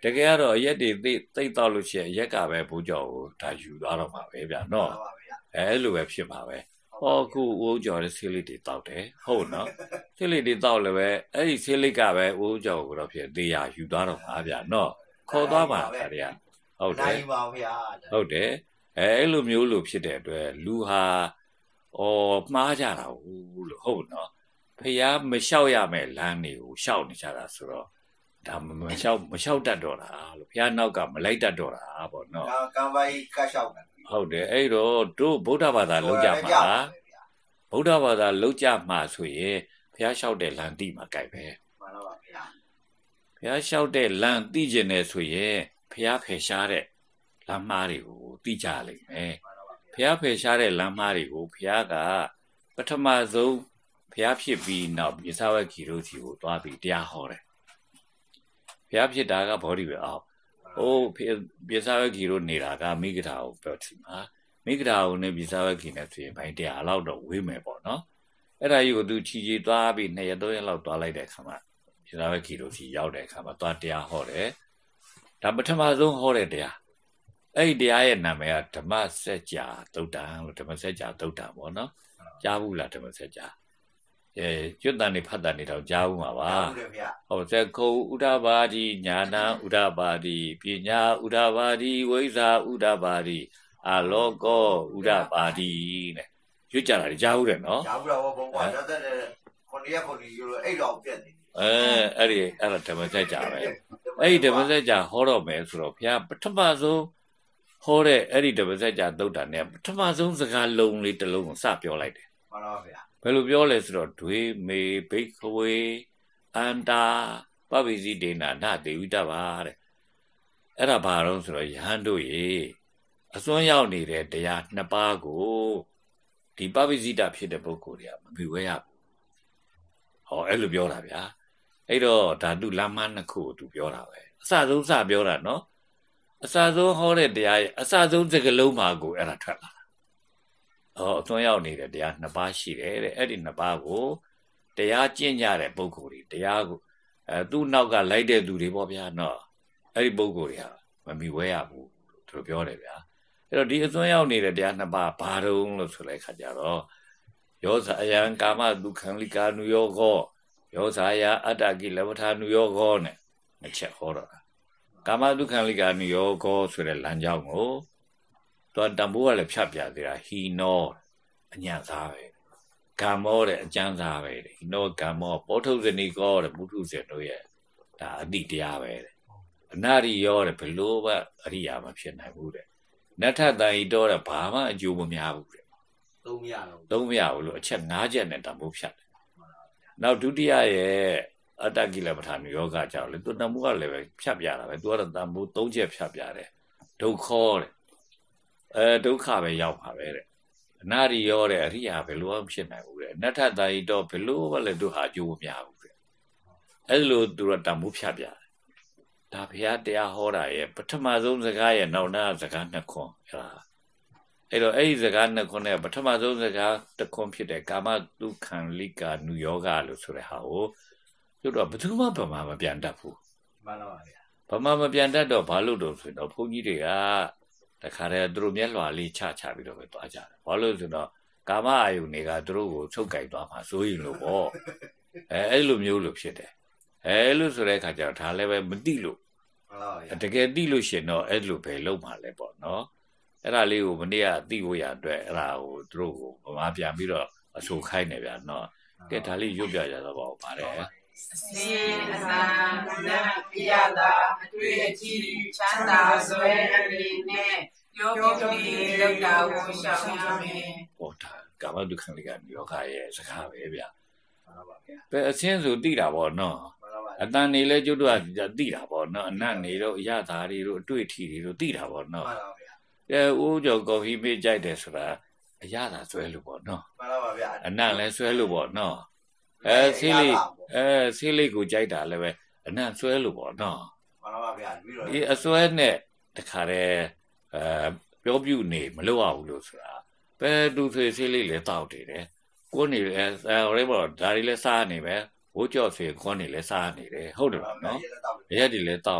တကယ်ကတော့ရက်တွေသိသိတော့လို့ရှိရင်ရက်ကပဲဘိုးကျော်ကိုဒါယူသွားတော့မှာပဲဗျာနော်အဲလိုပဲဖြစ်မှာပဲဟောခုဘိုးကျော်ရဲ့ဆေးလိပ်တွေတောက်တယ်ဟုတ်နော်ဆေးလိပ်တွေတောက်လည်းပဲအဲ့ဒီဆေးလိပ်ကပဲဘိုးကျော်ကိုတော့ဖြစ်တရားယူသွားတော့မှာဗျာနော်ခေါ်သွားမှာခါတည်းဟုတ်တယ်ဟုတ်တယ်အဲအဲ့လိုမျိုးလို့ဖြစ်တဲ့အတွက်လူဟာအော်မှားကြတာဟုတ်လို့ဟုတ်နော်ဖះမလျှောက်ရမယ်လမ်းတွေကိုရှောက်နေကြတာဆိုတော့ဒါမလျှောက်မလျှောက်တတ်တော့တာလို့ဖះနောက်ကမလိုက်တတ်တော့တာပေါ့နော်ကံပါကြီးကတ်လျှောက်တယ်ဟုတ်တယ်အဲ့တော့တို့ဗုဒ္ဓဘာသာလုံးကြမှာဗုဒ္ဓဘာသာလုံးကြမှာဆိုရင်ဖះလျှောက်တဲ့လမ်းတိမှာကြိုက်ပဲမှန်ပါပါဗျာဖះလျှောက်တဲ့လမ်းတိကျင်နေဆိုရင်ဖះဖယ်ရှားတဲ့လမ်းမားတွေကိုတိကြလိမ့်မယ်ဖះဖယ်ရှားတဲ့လမ်းမားတွေကိုဖះကပထမဆုံးဖះဖြစ်ပြီးနောက်ပြသဝက်ခီတို့စီကိုသွားပြီးတရားဟောတယ်ဖះဖြစ်တာကဘောဓိပဲအောင်ဟိုပြသဝက်ခီတို့နေတာကမိဂဒာကိုပြောချင်မှာမိဂဒာကိုနဲ့ပြသဝက်ခီနဲ့ဆိုရင်ဘိုင်းတရားလောက်တော့ဝေးမယ်ပေါ့နော်အဲ့ဒါကြီးကိုသူချီချီသွားပြီးနှစ်ရက်သုံးရက်လောက်သွားလိုက်တဲ့အခါမှာပြသဝက်ခီတို့စီရောက်တဲ့အခါမှာသွားတရားဟောတယ်ဒါပထမဆုံးဟောတဲ့တရားအဲ့ဒီတရားရဲ့နာမည်ကဓမ္မစကြာသုတ်တံလို့ဓမ္မစကြာသုတ်တံပေါ့နော်ကြားဘူးလားဓမ္မစကြာအဲကျွတ်တန်နေဖတ်တန်နေတော့ကြားဘူးမှာပါဟုတ်သကုဥဒ္ဓဘာတိညာဏဥဒ္ဓဘာတိပညာဥဒ္ဓဘာတိဝိဇ္ဇာဥဒ္ဓဘာတိအာလောကောဥဒ္ဓဘာတိနဲ့ရွတ်ကြတာကြားဘူးတယ်နော်ကြားဘူးတော့ဘုံကရတဲ့ခုနှစ်ရက်ခုနှစ်ရက်လို့အဲ့တော့ပြက်နေအဲအဲ့ဒီအဲ့ဒါဓမ္မစကြာပဲအဲ့ဒီဓမ္မစကြာဟောတော့မယ်ဆိုတော့ဘုရားပထမဆုံးဟောတဲ့အဲ့ဒီဓမ္မစကြာသုတ်တံနဲ့ပထမဆုံးစကားလုံးလေးတစ်လုံးကိုစပြောလိုက်တယ်မှန်ပါဗျာဘယ်လိုပြောလဲဆိုတော့ဒွေမေဘိခဝေအန္တာပပိစိတေနာနတေဝိတဘာတဲ့အဲ့ဒါဘာတော့ဆိုတော့ယဟန်တို့ရေအစွန်းရောက်နေတဲ့တရားနှစ်ပါးကိုဒီပပိစိတဖြစ်တဲ့ပုဂ္ဂိုလ်တွေကမမြွေရဘူးဟောအဲ့လိုပြောတာဗျာအဲ့တော့ဓာတုလမ်းမနှစ်ခုကိုသူပြောတာပဲအစဆုံးစပြောတာနော်အစဆုံးဟောတဲ့တရားရဲ့အစဆုံးစကားလုံးမှာကိုအဲ့ဒါထွက်လာအော်အသွင်းရောက်နေတဲ့တရားနှစ်ပါးရှိတယ်တဲ့အဲ့ဒီနှစ်ပါးကိုတရားကျင့်ကြတဲ့ပုဂ္ဂိုလ်တွေတရားကိုအဲသူ့နောက်ကလိုက်တဲ့သူတွေပေါ့ဗျာနော်အဲ့ဒီပုဂ္ဂိုလ်တွေဟာမမီဝဲရဘူးသူတို့ပြောတယ်ဗျာအဲ့တော့ဒီအသွင်းရောက်နေတဲ့တရားနှစ်ပါးဘာတုံးလို့ဆိုလိုက်ခါကြတော့ယောဇာယံကာမဒုက္ခလိကာနုယောဂောယောဇာယအတ္တကိလဝထာနုယောဂောနဲ့နှစ်ချက်ဟောတော့ကာမဒုက္ခလိကာနုယောဂောဆိုတဲ့လမ်းကြောင်းကိုတော့တံပိုးကလည်းဖြတ်ပြသေးတာဟီနောအညံစားပဲဂမ္မောတဲ့အကျမ်းစားပဲဟီနောဂမ္မောပောထုဇဏီကောတဲ့ဘုထုဇဉ်တို့ရဲ့ဒါအတိတရားပဲတဲ့အနာရိယောတဲ့ဘလို့ပဲအရိယာမဖြစ်နိုင်ဘူးတဲ့နထတန်ဤတော့တဲ့ဘာမှအကျိုးမများဘူးတဲ့သုံးမရဘူးသုံးမရဘူးလို့အချက်၅ချက်နဲ့တံပိုးဖြတ်တယ်နောက်ဒုတိယရဲ့အတ္တကိလပဋ္ဌာန်ယောဂကြောင့်လေသူတံပိုးကလည်းပဲဖြတ်ပြတာပဲသူကတော့တံပိုး၃ချက်ဖြတ်ပြတယ်ဒုက္ခတဲ့အဲဒုက္ခပဲရောက်ပါပဲတဲ့အနာရိယောတဲ့အရိယာဘယ်လိုမှဖြစ်နိုင်ဘူးတဲ့နထတန်ဤတော့ဘယ်လိုမှလည်းသူဟာအကျိုးမများဘူးတဲ့အဲ့လိုသူကတံပိုးဖြတ်ပြတယ်ဒါဘုရားတရားဟောတာရဲ့ပထမဆုံးစကားရဲ့နောက်နာစကားနှစ်ခွန်းအဲ့ဒါအဲ့တော့အဲ့ဒီစကားနှစ်ခွန်းနဲ့ပထမဆုံးစကားတစ်ခွန်းဖြစ်တဲ့ကာမတုခံလိကာနုယောဂလို့ဆိုတဲ့ဟာကိုသူတို့ဘယ်သူမှဗမာမပြန်တတ်ဘူးမှန်ပါပါဗျာဗမာမပြန်တတ်တော့ဘာလို့လို့ဆိုတော့ဘုန်းကြီးတွေကတခါတည်းသူတို့မျက်လွှာလေးချချပြီးတော့ပဲသွားကြတယ်ဘာလို့ဆိုတော့ကာမအာယုန်တွေကသူတို့ကိုချုပ်ကြိုက်သွားမှာစိုးရင်လို့ပေါ့အဲအဲ့လိုမျိုးလို့ဖြစ်တယ်အဲလို့ဆိုတဲ့အခါကျတော့ဒါလည်းပဲမသိလို့တကယ်သိလို့ရှင်တော့အဲ့လိုပဲလုံးမှာလဲပေါ့နော်အဲ့ဒါလေးကိုမနေ့ကသိဖို့ရအတွက်အဲ့ဒါကိုသူတို့ကိုဗမာပြန်ပြီးတော့အဆိုခိုင်းနေဗျာနော်ကဲဒါလေးရွတ်ပြကြတော့ပါဦးပါတယ်အစင်းအသာနတ်ပြရတာအတွေ့အကြည့်ချမ်းသာဆွဲအနေနဲ့ယောဂီလောက်တာကိုရှောင်ရမယ်ဟောတာကာမဒုက္ခလိကာယောဂရဲ့စကားပဲဗျာမှန်ပါဗျာပဲအစင်းဆိုသိတာပေါ့နော်အတန်နေလဲကျွတ်တော့သိတာပေါ့နော်အနတ်နေတော့အရသာတွေတို့အတွေ့အထိတွေတို့သိတာပေါ့နော်မှန်ပါဗျာအဲဦးကျော်ကော်ဖီမေးကြိုက်တယ်ဆိုတာအရသာဆွဲလို့ပေါ့နော်မှန်ပါဗျာအနတ်လဲဆွဲလို့ပေါ့နော်အဲဆေးလေးအဲဆေးလေးကိုကြိုက်တာလည်းပဲအနံ့ဆွဲလို့ပေါ့နော်မှန်ပါဗျာပြီးတော့ဒီအဆွဲနဲ့တခါတည်းအဲပြောပြနေမလုပ်ရဘူးလို့ဆိုတာပဲတူဆွေဆေးလေးလည်းတောက်နေတယ်ကိုယ်နေလဲအဲရဲပေါ့ဒါတွေလည်းစားနေပဲဘိုးကျော်ဆွေကိုယ်နေလည်းစားနေတယ်ဟုတ်တယ်နော်ရက်တွေလည်းတောက်နေတယ်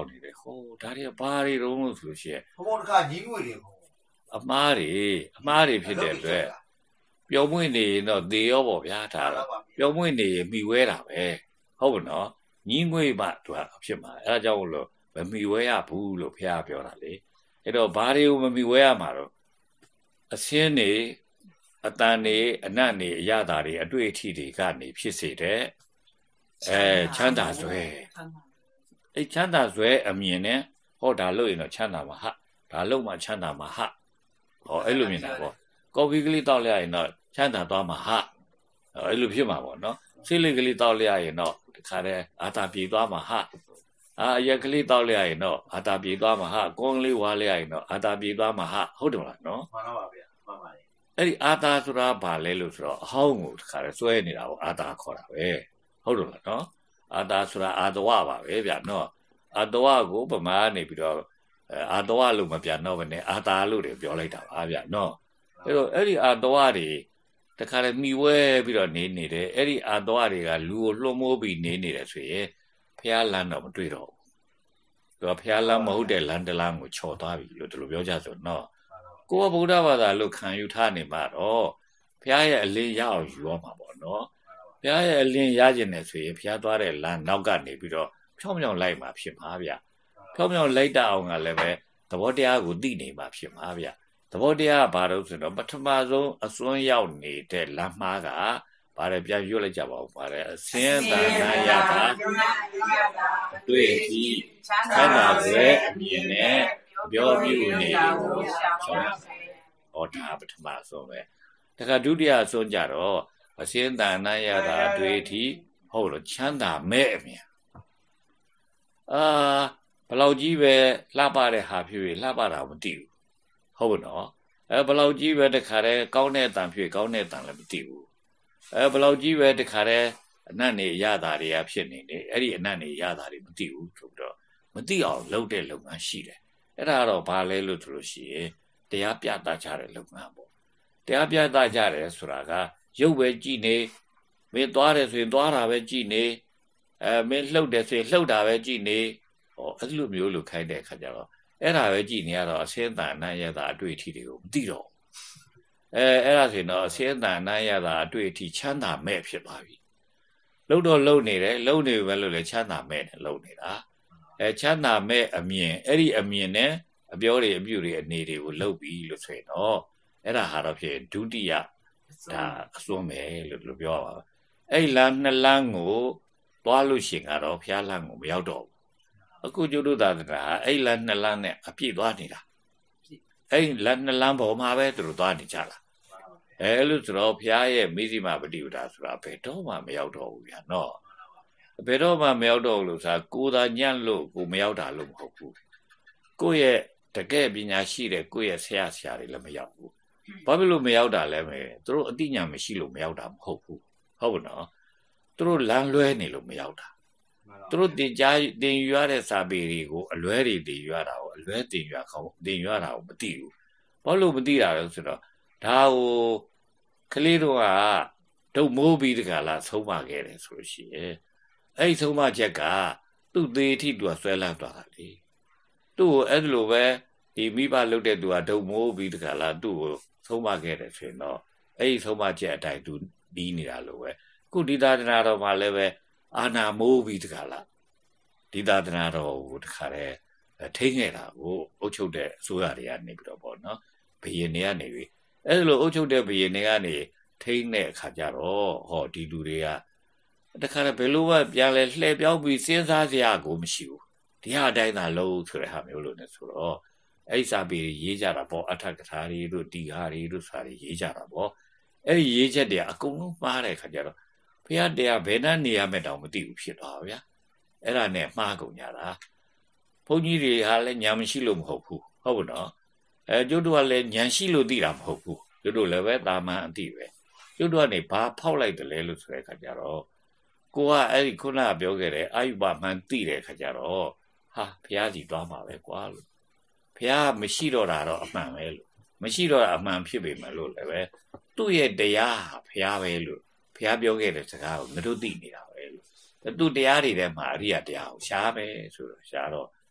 ဟိုဒါတွေဘာတွေတုံးလို့ဆိုလို့ရှိရင်ဘုံတစ်ခါညီးငွေတွေဘုံအမားတွေအမားတွေဖြစ်တဲ့အတွက်ပျော်မွေ့နေရင်တော့သေရောပေါ့ဗျာဒါတော့ပျော်မွေ့နေရင်မိဝဲတာပဲဟုတ်ပါနော်ညီးငွေမှသူကဖြစ်မှာအဲဒါကြောင့်လို့မမိဝဲရဘူးလို့ဖះပြောတာလေအဲ့တော့ဘာတွေကိုမမိဝဲရမှာတော့အစင်းနေအတန်နေအနတ်နေအရသာတွေအတွေ့အထိတွေကနေဖြစ်စေတဲ့အဲချမ်းသာစွဲအဲ့ချမ်းသာစွဲအမြင်နဲ့ဟောဒါလို့ရင်တော့ချမ်းသာမှာဟာဒါလို့မှချမ်းသာမှာဟာဟောအဲ့လိုမြင်တာပေါ့ကော်ဖီကလေးတောက်လိုက်ရင်တော့ချမ်းသာသွားမှာဟာအဲ့လိုဖြစ်မှာပေါ့နော်ဆေးလေးကလေးတောက်လိုက်ရင်တော့ဒီခါတည်းအာတာပြေသွားမှာဟာအာအရက်ကလေးတောက်လိုက်ရင်တော့အာတာပြေသွားမှာဟာကွန်ကလေးဝါလိုက်ရင်တော့အာတာပြေသွားမှာဟာဟုတ်တယ်မလားနော်မှန်ပါပါဗျာမှန်ပါတယ်အဲ့ဒီအာတာဆိုတာဘာလဲလို့ဆိုတော့အဟောင်းကိုဒီခါတည်းစွဲနေတာပေါ့အာတာခေါ်တာပဲဟုတ်တယ်လားနော်အာတာဆိုတာအာတဝပါပဲဗျာနော်အာတဝကိုပမာနေပြီးတော့အာတဝလို့မပြန်တော့ဘဲနဲ့အာတာလို့တွေပြောလိုက်တာပါဗျာနော်အဲ့တော့အဲ့ဒီအာတဝတွေတခါလေမိဝဲပြီးတော့နေနေတယ်အဲ့ဒီအာတဝတွေကလူကိုလွှမ်းမိုးပြီးနေနေတယ်ဆိုရင်ဖះလန်းတော့မတွေ့တော့ဘူးသူကဖះလန်းမဟုတ်တဲ့လန်းတလန်းကိုချော်သွားပြီလို့ဒီလိုပြောကြဆိုနော်ကိုကဗုဒ္ဓဘာသာလို့ခံယူထားနေမှာတော့ဖះရဲ့အလင်းရအောင်ယူရမှာပေါ့နော်ဖះရဲ့အလင်းရခြင်းနဲ့ဆိုရင်ဖះသွားတဲ့လမ်းနောက်ကနေပြီးတော့ဖြောင်းဖြောင်းလိုက်မှာဖြစ်မှာဗျဖြောင်းဖြောင်းလိုက်တအောင်ကလည်းပဲသဘောတရားကိုသိနေမှာဖြစ်မှာဗျသဘောတရားကဘာလို့ဆိုတော့ပထမဆုံးအစွန်းရောက်နေတဲ့လမ်းမားကဘာလဲပြန်ရွတ်လိုက်ကြပါဦးဘာလဲအစင်းတန်နာရတာတွေ့ပြီးချမ်းသာစေအမြင်နဲ့ပြောပြနေလို့ဆောင်းဟောတာပထမဆုံးပဲတခါဒုတိယအစွန်းကြတော့အစင်းတန်နာရတာတွေ့ပြီးဟုတ်လို့ချမ်းသာမဲ့အမြင်အာဘလောက်ကြီးပဲလှပတဲ့ဟာဖြစ်ပြီးလှပတာမသိဘူးဟုတ်ပါနော်အဲဘလောက်ကြီးပဲတခါတည်းကောင်းတဲ့အတန်ဖြစ်ကောင်းတဲ့အတန်လည်းမသိဘူးအဲဘလောက်ကြီးပဲတခါတည်းအနတ်နေရတာတွေကဖြစ်နေတယ်အဲ့ဒီအနတ်နေရတာတွေမသိဘူးဆိုတော့မသိအောင်လုပ်တဲ့လုပ်ငန်းရှိတယ်အဲ့ဒါတော့ဘာလဲလို့ဆိုလို့ရှိရင်တရားပြသကြတဲ့လုပ်ငန်းပေါ့တရားပြသကြတယ်ဆိုတာကရုပ်ပဲကြည်နေမင်းသွားတယ်ဆိုရင်သွားတာပဲကြည်နေအဲမင်းလှုပ်တယ်ဆိုရင်လှုပ်တာပဲကြည်နေဟောအဲ့လိုမျိုးလို့ခိုင်းတဲ့အခါကျတော့အဲ့ဒါပဲကြည်နေရတော့အစင်းတန်အနံ့ရတာအတွေ့အထိတွေကိုမသိတော့အဲအဲ့ဒါဆိုရင်တော့အစင်းတန်အနံ့ရတာအတွေ့အထိချမ်းသာမဲ့ဖြစ်သွားပြီလှုပ်တော့လှုပ်နေတယ်လှုပ်နေပဲလို့လေချမ်းသာမဲ့နဲ့လှုပ်နေတာအဲချမ်းသာမဲ့အမြင်အဲ့ဒီအမြင်နဲ့အပြောတွေအပြုတွေအနေတွေကိုလှုပ်ပြီးလို့ဆိုရင်တော့အဲ့ဒါဟာတော့ဖြစ်ဒုတိယဒါအစွန်းပဲလို့ပြောပါပါအဲ့လမ်းနှစ်လမ်းကိုသွားလို့ရှိရင်ကတော့ဖျားလမ်းကိုမရောက်တော့အခုကျုပ်တို့သာသနာအဲ့လမ်းနှစ်လမ်းနဲ့အပြည့်သွားနေတာအဲ့လမ်းနှစ်လမ်းပေါ်မှာပဲသူတို့သွားနေကြလားအဲလို့ဆိုတော့ဘုရားရဲ့မိသိမပฏิပဒါဆိုတာဘယ်တော့မှမရောက်တော့ဘူးဗျာနော်ဘယ်တော့မှမရောက်တော့လို့ဆိုတာကိုယ်သာညံ့လို့ကိုမရောက်တာလို့မဟုတ်ဘူးကိုယ့်ရဲ့တကယ်ပညာရှိတဲ့ကိုယ့်ရဲ့ဆရာဆရာတွေလည်းမရောက်ဘူးဘာဖြစ်လို့မရောက်တာလဲမယ်သူတို့အသိဉာဏ်မရှိလို့မရောက်တာမဟုတ်ဘူးဟုတ်ဘူးနော်သူတို့လမ်းလွဲနေလို့မရောက်တာသူတို့တင်ကြားတင်ယူရတဲ့စာပေတွေကိုအလွဲတွေတင်ယူရတာကိုအလွဲတင်ယူရခေါတင်ယူရတာကိုမသိဘူးဘာလို့မသိတာလဲဆိုတော့ဒါကိုကလေးတို့ကဒုတ်မိုးပြီးတကလားဆုံးမခဲ့တယ်ဆိုလို့ရှိရင်အဲ့ဒီဆုံးမချက်ကသူ့သေးထိသူကဆွဲလန်းသွားတာလေသူ့ကိုအဲ့လိုပဲဒီမိဘလုပ်တဲ့သူကဒုတ်မိုးပြီးတကလားသူ့ကိုဆုံးမခဲ့တယ်ဆိုရင်တော့အဲ့ဒီဆုံးမချက်အတိုင်းသူဒီးနေတာလို့ပဲခုဒီသာသနာတော်မှာလည်းပဲအာနာမိုးပြီးတကလားဒီသာသနာတော်ကိုတခါတည်းထိန်းခဲ့တာကိုအုပ်ချုပ်တဲ့အစိုးရတွေကနေပြီးတော့ပေါ့နော်ဘယင်တွေကနေပြီးအဲ့လိုအုပ်ချုပ်တဲ့ဘယင်တွေကနေထိန်းတဲ့အခါကျတော့ဟောဒီလူတွေကတခါတည်းဘယ်လိုမှပြန်လဲလှည့်ပြောင်းပြီးစဉ်းစားစရာကိုမရှိဘူးဒီဟာအတိုင်းသာလုံးဆိုတဲ့ဟာမျိုးလို့ ਨੇ ဆိုတော့အဲ့စာပေရေးကြတာပေါ့အထက်ကထာတွေတို့တီဟာတွေတို့စာတွေရေးကြတာပေါ့အဲ့ဒီရေးချက်တွေအကုန်လုံးမှားတဲ့အခါကျတော့ဘုရားတရားဘယ်နှနေရမဲ့တောင်မသိဘူးဖြစ်သွားဗျာအဲ့ဒါနဲ့မှားကုန်ကြတာဘုန်းကြီးတွေဟာလည်းညာမရှိလို့မဟုတ်ဘူးဟုတ်ဘူးနော်အဲကျုပ်တို့ကလည်းညာရှိလို့သိတာမဟုတ်ဘူးကျုပ်တို့လည်းပဲတာမန်အသိပဲကျုပ်တို့ကနေဘာဖောက်လိုက်တယ်လဲလို့ဆိုတဲ့အခါကျတော့ကိုကအဲ့ဒီခုနကပြောခဲ့တဲ့အာယုဘမှန်သိတဲ့အခါကျတော့ဟာဘုရားကြီးသွားမှာပဲကွာလို့ဘုရားမရှိတော့တာတော့အမှန်ပဲလို့မရှိတော့တာအမှန်ဖြစ်ပေမဲ့လို့လည်းပဲသူ့ရဲ့တရားဟာဘုရားပဲလို့ဘုရားပြောခဲ့တဲ့စကားကိုငါတို့သိနေတာပဲလို့သူတရားတွေထဲမှာအရိယတရားကိုရှားပဲဆိုတော့ရှားတော့သူ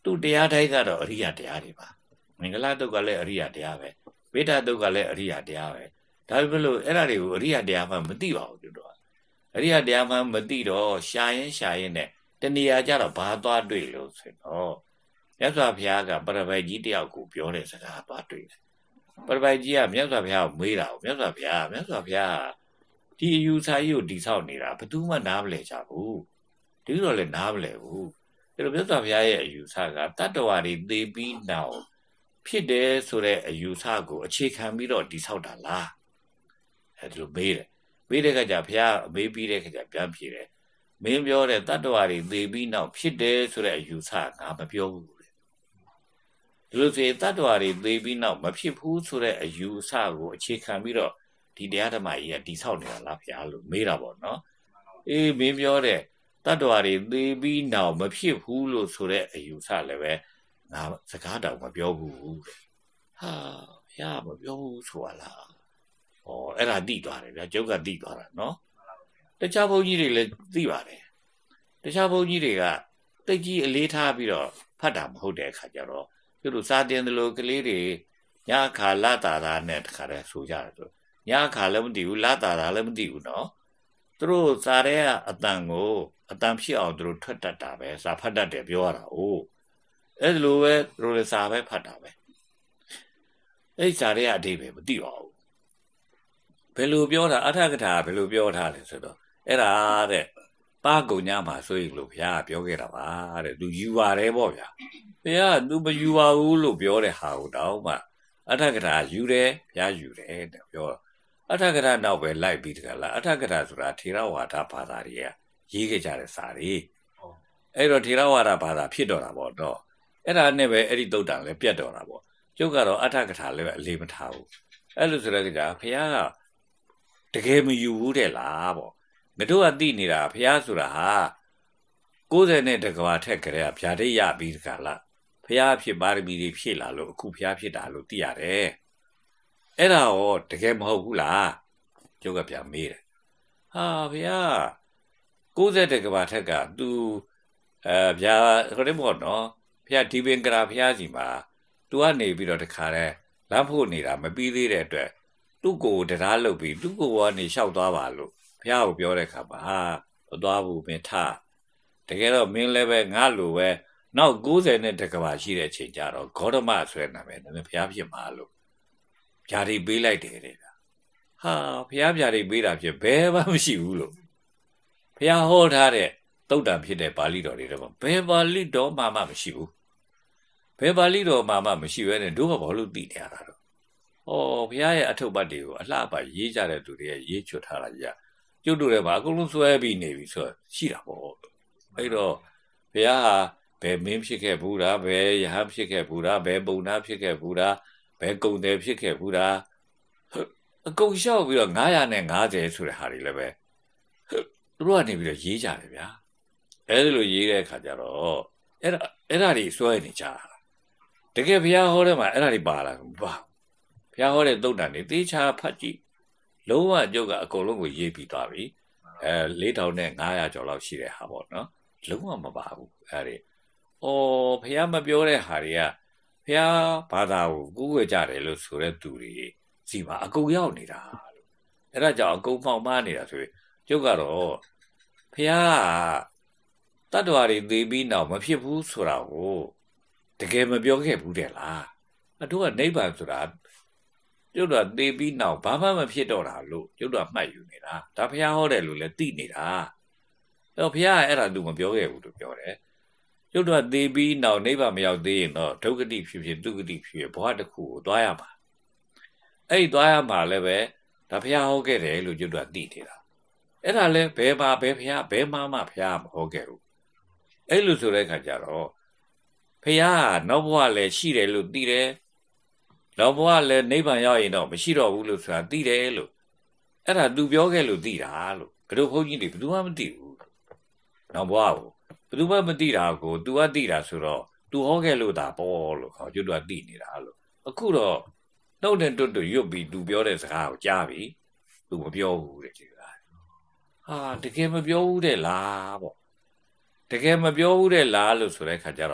သူတရားတိုင်းကတော့အရိယတရားတွေပါမင်္ဂလာတုတ်ကလည်းအရိယတရားပဲဝိဒ္ဓတုတ်ကလည်းအရိယတရားပဲဒါပေမဲ့လို့အဲ့ဒါတွေကိုအရိယတရားမှမသိပါဘူးတို့အရိယတရားမှမသိတော့ရှာရင်ရှာရင်နဲ့တဏှာကြတော့ဘာသွားတွေ့လို့ဆိုတော့မြတ်စွာဘုရားကပရပိုက်ကြီးတယောက်ကိုပြောတဲ့စကားသွားတွေ့တယ်ပရပိုက်ကြီးကမြတ်စွာဘုရားကိုမေးတာကိုမြတ်စွာဘုရားမြတ်စွာဘုရားဒီအယူဆကြီးကိုတိဆောက်နေတာဘယ်သူမှနားမလဲကြဘူးဒီလိုလည်းနားမလဲဘူးအဲ့လိုမြတ်စွာဘုရားရဲ့အယူဆကတတ္တဝါတွေသိပြီးနောက်ဖြစ်တယ်ဆိုတဲ့အယူဆကိုအခြေခံပြီးတော့တိဆောက်တာလားအဲ့လိုမေးတယ်မေးတဲ့ခါကျဘုရားအမေးပြီးတဲ့ခါကျပြန်ဖြေတယ်မင်းပြောတဲ့တတ္တဝါတွေသိပြီးနောက်ဖြစ်တယ်ဆိုတဲ့အယူဆငါမပြောဘူးလေဒီလိုဆိုတတ္တဝါတွေသိပြီးနောက်မဖြစ်ဘူးဆိုတဲ့အယူဆကိုအခြေခံပြီးတော့ဒီတရားဓမ္မကြီးကတိဆောက်နေတာလားဘုရားလို့မေးတာပေါ့နော်အေးမင်းပြောတဲ့တတ္တဝါတွေသိပြီးနောက်မဖြစ်ဘူးလို့ဆိုတဲ့အယူဆလည်းပဲငါစကားတောင်မပြောဘူးတဲ့ဟာဘုရားမပြောဘူးဆိုတာလားဩအဲ့ဒါတိသွားတယ်ဗျာကျုပ်ကတိသွားတာနော်တခြားဘုန်းကြီးတွေလည်းသိပါတယ်တခြားဘုန်းကြီးတွေကတိတ်ကြီးအလေးထားပြီးတော့ဖတ်တာမဟုတ်တဲ့အခါကျတော့သူတို့စာတင်တယ်လို့ကလေးတွေညခါလာတာတာနဲ့တခါတည်းဆိုကြတယ်ဆိုညခါလည်းမသိဘူးလာတာတာလည်းမသိဘူးနော်သူတို့စာရဲအတန်ကိုအတန်ဖြစ်အောင်သူတို့ထွက်တတ်တာပဲစာဖတ်တတ်တယ်ပြောရတာ哦အဲ့လိုပဲသူတို့လည်းစာပဲဖတ်တာပဲအဲ့စာရဲအတိပဲမသိပါဘူးဘယ်လိုပြောတာအထကထာဘယ်လိုပြောထားလဲဆိုတော့အဲ့ဒါတဲ့ပါကုံညမှာဆိုရင်လို့ဘုရားပြောခဲ့တာပါတဲ့သူယူပါတယ်ပေါ့ဗျာဘုရားသူမယူပါဘူးလို့ပြောတဲ့ဟာကိုတောင်းမှအထကထာယူတယ်ဘုရားယူတယ်တဲ့ပြောအထကထာနောက်ပဲလိုက်ပြီးတကလားအထကထာဆိုတာထေရဝါဒဘာသာတွေကရေးခဲ့ကြတဲ့စာတွေအဲ့တော့ထေရဝါဒဘာသာဖြစ်တော့တာပေါ့တော့အဲ့ဒါနဲ့ပဲအဲ့ဒီသုတ်တန်လည်းပြတ်တော့တာပေါ့ကျုပ်ကတော့အထကထာလည်းပဲအလေးမထားဘူးအဲ့လိုဆိုတော့ကြာဘုရားကတကယ်မယူဘူးတဲ့လားပေါ့ငါတို့ကသိနေတာဘုရားဆိုတာဟာကိုးဆယ်နဲ့တကဘာထက်ကြတဲ့ဗျာဒိတ်ရပြီးတကလားဘုရားဖြစ်ပါရမီတွေဖြည့်လာလို့အခုဘုရားဖြစ်တာလို့သိရတယ်အဲ့ဒါရောတကယ်မဟုတ်ဘူးလားကျုပ်ကပြန်မေးတယ်ဟာဘုရားကိုးဆယ်တကဘာထက်က तू အဲဗျာခရစ်မော်နော်ဘုရားဒီပင်ကရာဘုရားစီမှာ तू ကနေပြီးတော့တခါတည်းလမ်းဖို့နေတာမပြီးသေးတဲ့အတွက်သူ့ကိုတရားလုပ်ပြီးသူ့ကိုကနေလျှောက်သွားပါလို့ဘုရားကိုပြောတဲ့အခါမှာဟာမသွားဘူးမင်းထားတကယ်တော့မင်းလည်းပဲငါလိုပဲနောက်ကိုးဆယ်နဲ့တကဘာရှိတဲ့အချိန်ကျတော့ဂေါတမဆွဲနာမယ်ဒါပေမဲ့ဘုရားဖြစ်မှာလို့ဗျာဒိတ်ပေးလိုက်တယ်တဲ့ဟာဘုရားဗျာဒိတ်ပေးတာဖြစ်ဘယ်မှမရှိဘူးလို့ဘုရားဟောထားတဲ့သုတ်တံဖြစ်တဲ့ပါဠိတော်တွေတော့ဘယ်ပါဠိတော်မှမှမရှိဘူးဘယ်ပါဠိတော်မှမှမရှိဘဲနဲ့တို့ကဘာလို့သိနေရတာတော့ဩဘုရားရဲ့အထုပ်ပတ်တွေကိုအလှပရေးကြတဲ့သူတွေရဲ့ရေးချွတ်ထားတာကြီးကျုပ်တို့လည်းပါအကုန်လုံးစွဲပြီးနေပြီဆိုရှိတာပေါ့အဲ့တော့ဘုရားဟာဘယ်မင်းဖြစ်ခဲ့ဘူးလားဘယ်ယဟန်ဖြစ်ခဲ့ဘူးလားဘယ်ပုံနာဖြစ်ခဲ့ဘူးလားဘယ်ကုံတယ်ဖြစ်ခဲ့ဘူးလားအကုန်လျှောက်ပြီးတော့ငါးရာနဲ့ငါးဆယ်ဆိုတဲ့ဟာတွေလည်းပဲသူတို့ကနေပြီးတော့ရေးကြတယ်ဗျာအဲ့ဒီလိုရေးတဲ့အခါကျတော့အဲ့ဒါအဲ့ဒါတွေစွဲနေကြတာတကယ်ဘုရားဟောတဲ့မှာအဲ့ဒါတွေပါလားမပါဘုရားဟောတဲ့သုတ်တန်တွေသေချာဖတ်ကြည့်လုံးဝကျုပ်ကအကုန်လုံးကိုရေးပြီးသွားပြီအဲလေးထောင်နဲ့ငါးရာကျော်လောက်ရှိတဲ့ဟာပေါ့နော်လုံးဝမပါဘူးအဲ့ဒီအော်ဘုရားမပြောတဲ့ဟာတွေကဘုရားဘာသာကိုကိုးကွယ်ကြတယ်လို့ဆိုတဲ့သူတွေစီပါအကုန်ရောက်နေတာလို့အဲ့ဒါကြောင့်အကုန်ပေါင်မားနေတာဆိုရင်ကျုပ်ကတော့ဘုရားတတ္တဝါတွေသိပြီးနောက်မဖြစ်ဘူးဆိုတာကိုတကယ်မပြောခဲ့ဘူးတဲ့လားအတူကနိဗ္ဗာန်ဆိုတာကျုပ်တို့သိပြီးနောက်ဘာမှမဖြစ်တော့တာလို့ကျုပ်တို့မှတ်ယူနေတာဒါဘုရားဟောတယ်လို့လည်းသိနေတာအဲ့တော့ဘုရားအဲ့ဒါသူမပြောခဲ့ဘူးလို့ပြောတယ်ကျုပ်တို့သိပြီးနောက်နိဗ္ဗာန်မရောက်သေးရင်တော့ဒုက္ခတိဖြစ်ဖြစ်ဒုက္ခတိဖြစ်ဖြစ်ဘဝတစ်ခုကိုသွားရမှာအဲ့ဒီသွားရမှာလည်းပဲဒါဘုရားဟောခဲ့တယ်လို့ကျုပ်တို့သိနေတာအဲ့ဒါလည်းဘယ်မှာဘယ်ဘုရားဘယ်မှမှဘုရားမဟောခဲ့ဘူးအဲ့လိုဆိုတဲ့အခါကျတော့ဘုရားနောက်ဘဝလည်းရှိတယ်လို့သိတယ်နောက်ဘဝလည်းနိဗ္ဗာန်ရောက်ရင်တော့မရှိတော့ဘူးလို့ဆိုတာသိတယ်လို့အဲ့ဒါ तू ပြောခဲ့လို့သိတာလို့ဘယ်လိုဘုန်းကြီးတွေဘယ်သူမှမသိဘူးနောက်ဘဝကိုဘယ်သူမှမသိတာကို तू ကသိတာဆိုတော့ तू ဟောခဲ့လို့ဒါပေါ့လို့ဟောကျွတ်တော့သိနေတာလို့အခုတော့နှုတ်နဲ့တွတ်တွတ်ရွတ်ပြီး तू ပြောတဲ့စကားကိုကြားပြီ तू မပြောဘူးတဲ့ကြီးကဟာတကယ်မပြောဘူးတဲ့လားပေါ့တကယ်မပြောဘူးတဲ့လားလို့ဆိုတဲ့ခါကျတော့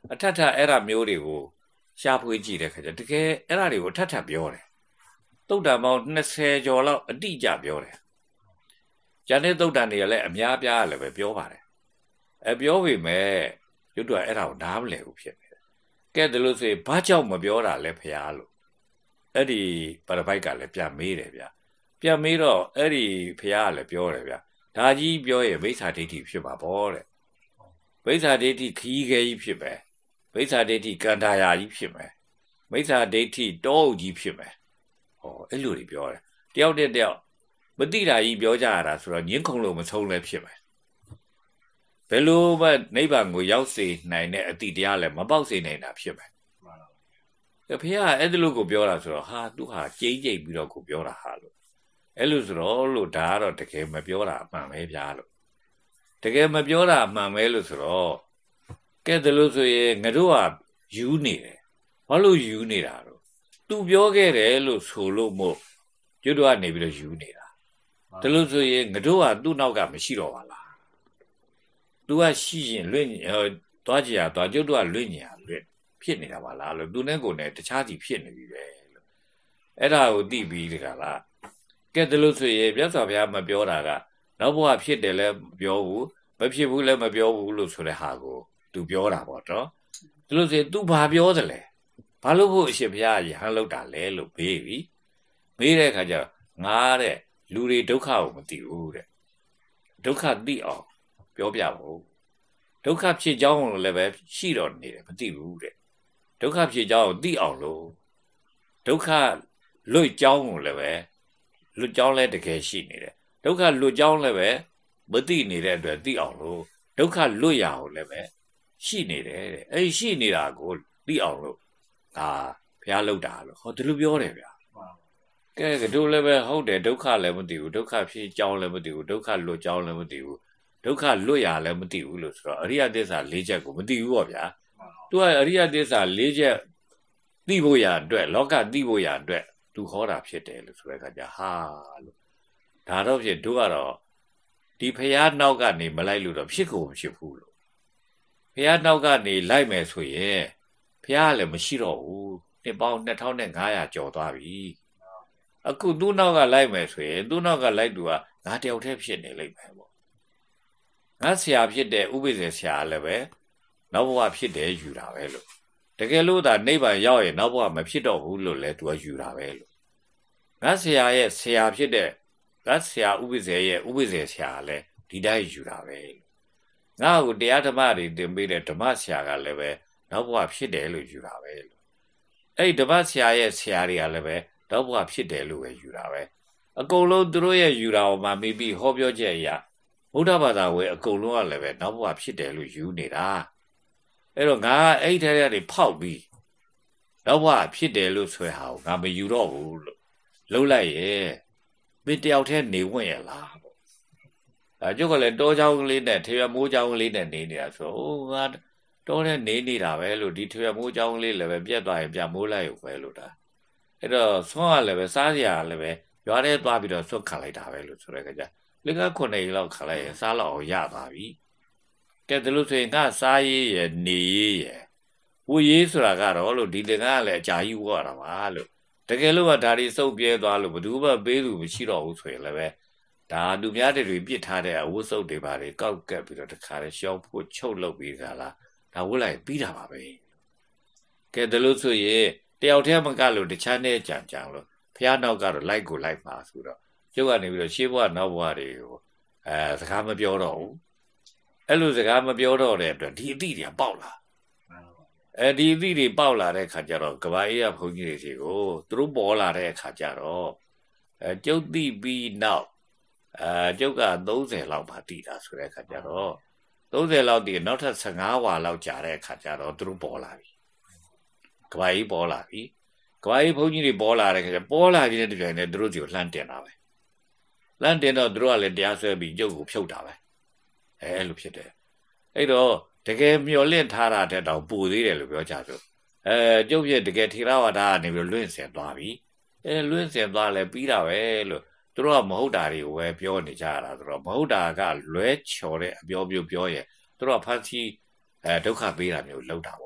အထက်ထအဲ့ဒါမျိုးတွေကိုရှားဖွေးကြည့်တဲ့ခါကျတကယ်အဲ့ဒါတွေကိုအထက်ထပြောတယ်သုတ်တံပေါင်း20ကျော်လောက်အတိအကျပြောတယ်ကျန်တဲ့သုတ်တံတွေကလည်းအများပြားလည်းပဲပြောပါတယ်အဲပြောပေမဲ့ရွတ်တော့အဲ့ဒါကိုနားမလည်ဘူးဖြစ်နေတယ်ကဲဒါလို့ဆိုဘာကြောင့်မပြောတာလဲဖျားလို့အဲ့ဒီပရပိုက်ကလည်းပြန်မေးတယ်ဗျပြန်မေးတော့အဲ့ဒီဖျားကလည်းပြောတယ်ဗျဒါကြီးပြောရင်မိစ္ဆာဒိဋ္ဌိဖြစ်ပါပေါ့တဲ့မိစ္ဆာဒိဋ္ဌိခီးခဲကြီးဖြစ်ပဲမိစ္ဆာဒိဋ္ဌိကန္တာယာကြီးဖြစ်မယ်မိစ္ဆာဒိဋ္ဌိတောအုပ်ကြီးဖြစ်မယ်ဟောအဲ့လိုတွေပြောတယ်တယောက်တည်းတယောက်မတိတာကြီးပြောကြရတာဆိုတော့ညင်းခုံလို့မဆုံးလည်းဖြစ်မယ်ဘယ်လိုမှနိဗ္ဗာန်ကိုရောက်စေနိုင်တဲ့အတိတရားလည်းမပေါက်စေနိုင်တာဖြစ်မယ်။ဖေကအဲ့ဒီလိုကိုပြောတာဆိုတော့ဟာသူဟာကြိတ်ကြိတ်ပြီးတော့ကိုပြောတာဟာလို့အဲ့လိုဆိုတော့လို့ဒါကတော့တကယ်မပြောတာအမှန်ပဲဗျာလို့တကယ်မပြောတာအမှန်ပဲလို့ဆိုတော့ကဲဒါလို့ဆိုရင်ငါတို့ကယူနေတယ်ဘာလို့ယူနေတာတော့သူပြောခဲ့တယ်လို့ဆိုလို့မို့ကျွတ်တော့ကနေပြီးတော့ယူနေတာဒါလို့ဆိုရင်ငါတို့ကသူ့နောက်ကမရှိတော့ပါလားသူကရှိရင်လွင့်သွားကြရသွားကျွတ်တော့လွင့်ညာလွင့်ဖြစ်နေတာပါလားလို့သူနဲ့ကိုယ်နဲ့တခြားစီဖြစ်နေပြီပဲလို့အဲ့ဒါကိုသိပြီးတကလားကဲဒါလို့ဆိုရင်မြတ်စွာဘုရားမပြောတာကနောက်ဘဝဖြစ်တယ်လည်းမပြောဘူးမဖြစ်ဘူးလည်းမပြောဘူးလို့ဆိုတဲ့ဟာကိုသူပြောတာပေါ့နော်ဒါလို့ဆိုရင် तू ဘာပြောသလဲဘာလို့ဖို့အရှင်ဘုရားရဟန်းလောက်တာလဲလို့မေးပြီမေးတဲ့အခါကျငါတဲ့လူတွေဒုက္ခကိုမသိဘူးတဲ့ဒုက္ခသိအောင်ပြောပြဖို့ဒုက္ခဖြစ်ကြောင်းလည်းပဲရှိတော့နေတယ်မသိဘူးတဲ့ဒုက္ခဖြစ်ကြောင်းကိုသိအောင်လို့ဒုက္ခလွတ်ကြောင်းကိုလည်းပဲလွတ်ကြောင်းလည်းတကယ်ရှိနေတယ်ဒုက္ခလွတ်ကြောင်းလည်းပဲမသိနေတဲ့အတွက်သိအောင်လို့ဒုက္ခလွတ်ရအောင်လည်းပဲရှိနေတယ်တဲ့အဲ့ရှိနေတာကိုသိအောင်လို့ဒါဘုရားလောက်တာလို့ဟောဒီလိုပြောတယ်ဗျာကဲတို့လည်းပဲဟုတ်တယ်ဒုက္ခလည်းမသိဘူးဒုက္ခဖြစ်ကြောင်းလည်းမသိဘူးဒုက္ခလွတ်ကြောင်းလည်းမသိဘူးဒုက္ခလွတ်ရလည်းမသိဘူးလို့ဆိုတော့အရိယသစ္စာ၄ချက်ကိုမသိဘူးပေါ့ဗျာသူကအရိယသစ္စာ၄ချက်သိဖို့ရအတွက်လောကသိဖို့ရအတွက်သူဟောတာဖြစ်တယ်လို့ဆိုတဲ့အခါကျဟာလို့ဒါတော့ဖြစ်တို့ကတော့ဒီဖះနောက်ကနေမလိုက်လို့တော့ဖြစ်ကိုမဖြစ်ဘူးလို့ဖះနောက်ကနေလိုက်မယ်ဆိုရင်ဖះလည်းမရှိတော့ဘူးနှစ်ပေါင်းနှစ်ထောင်နဲ့ငါးရာကျော်သွားပြီအခုသူ့နောက်ကလိုက်မယ်ဆိုရင်သူ့နောက်ကလိုက်သူကငါတယောက်တည်းဖြစ်နေလိမ့်မယ်ပေါ့ငါဆရာဖြစ်တဲ့ဥပိ္ပဇေဆရာလည်းပဲနောက်ဘဝဖြစ်တယ်ယူတာပဲလို့တကယ်လို့သာနိဗ္ဗာန်ရောက်ရင်နောက်ဘဝမဖြစ်တော့ဘူးလို့လည်းသူကယူတာပဲလို့ငါဆရာရဲ့ဆရာဖြစ်တဲ့ငါဆရာဥပိ္ပဇေရဲ့ဥပိ္ပဇေဆရာလည်းဒီတိုင်းယူတာပဲငါ့ကိုတရားဓမ္မတွေသင်ပေးတဲ့ဓမ္မဆရာကလည်းပဲနောက်ဘဝဖြစ်တယ်လို့ယူတာပဲလို့အဲ့ဒီဓမ္မဆရာရဲ့ဆရာတွေကလည်းပဲနောက်ဘဝဖြစ်တယ်လို့ပဲယူတာပဲအကုန်လုံးသူတို့ရဲ့ယူတာကိုမှမိပြီးဟောပြောချက်အရာဗုဒ္ဓဘာသာဝင်အကုန်လုံးကလည်းပဲနောက်ဘဝဖြစ်တယ်လို့ယူနေတာအဲ့တော့ငါအဲ့ထဲထဲတွေဖောက်ပြီးနောက်ဘဝဖြစ်တယ်လို့ဆွဲဟာကိုငါမယူတော့ဘူးလို့လှုပ်လိုက်ရဲ့မင်းတယောက်တည်းနေဝင်ရလားပေါ့အဲကျုပ်ကလည်းတောเจ้าကလေးနဲ့ထေရမိုးเจ้าကလေးနဲ့နေနေတာဆိုဟိုငါတောထဲနေနေတာပဲလို့ဒီထေရမိုးเจ้าကလေးလည်းပဲပြက်သွားရင်ပြမိုးလိုက်ရုံပဲလို့ဒါအဲ့တော့ဆွမ်းကလည်းပဲစားစရာလည်းပဲရွာထဲသွားပြီးတော့ဆွတ်ခံလိုက်တာပဲလို့ဆိုတဲ့အခါကျလက်ကခုနှစ်လောက်ခလိုက်ရင်စားလောက်အောင်ရပါပြီကဲဒါလို့ဆိုရင်ငါစားရေးရနေရေးရဝူရေးဆိုတာကတော့လို့ဒီလက်ကလည်းအကြာကြီးဝတ်ရတာပါလို့တကယ်လို့ကဒါတွေစုပ်ပြဲသွားလို့ဘယ်သူမှပေးသူမရှိတော့ဘူးဆိုရင်လည်းပဲဒါလူများတွေပြစ်ထားတဲ့အဝတ်စုပ်တွေပါတွေကောက်ကက်ပြီးတော့တခါလေရှောင်းဖို့ချုပ်လုပ်ပြီးကြလားဒါဝတ်လိုက်ပြီးတာပါပဲကဲဒါလို့ဆိုရင်တယောက်တည်းမကလို့တခြားနဲ့ကြံကြံလို့ဖះနောက်ကတော့လိုက်ကိုလိုက်ပါဆိုတော့ကျုပ်ကနေပြီးတော့ရှေးဘဝနောက်ဘဝတွေကိုအဲစကားမပြောတော့ဘူးအဲ့လိုစကားမပြောတော့တဲ့အတွက်ဒီအတိတွေပေါက်လာအဲဒီအသည့်တွေပေါက်လာတဲ့ခါကျတော့ကဘာအေးရဘုန်းကြီးတွေစီကိုသူတို့ပေါ်လာတဲ့ခါကျတော့အဲကျုပ်သိပြီးနောက်အဲကျုပ်ကသုံးဆယ်လောက်ပါတည်တာဆိုတဲ့ခါကျတော့သုံးဆယ်လောက်တည်နောက်ထပ်ဆယ်ငါးဝါလောက်ကြာတဲ့ခါကျတော့သူတို့ပေါ်လာပြီကဘာအေးပေါ်လာပြီကဘာအေးဘုန်းကြီးတွေပေါ်လာတဲ့ခါကျပေါ်လာပြီးတဲ့တပြိုင်တည်းသူတို့စီကိုလှမ်းတင်တာပဲလှမ်းတင်တော့သူတို့ကလည်းတရားဆွဲပြီးကျုပ်ကိုဖြုတ်တာပဲအဲအဲ့လိုဖြစ်တယ်အဲ့တော့တကယ်မျောလင့်ထားတာတဲ့တောင်ပူသေးတယ်လို့ပြောကြဆိုအဲကျုပ်ပြတကယ်ထေရဝါဒကနေပြီးလွင့်စင်သွားပြီအဲလွင့်စင်သွားလဲပြီးတာပဲလို့သူတို့ကမဟုတ်တာတွေကိုပဲပြောနေကြတာဆိုတော့မဟုတ်တာကလွဲချော်တဲ့အပြောပြောပြောရဲ့သူတို့ကဖန်စီအဲဒုက္ခပေးတာမျိုးလောက်တာပေါ့လို့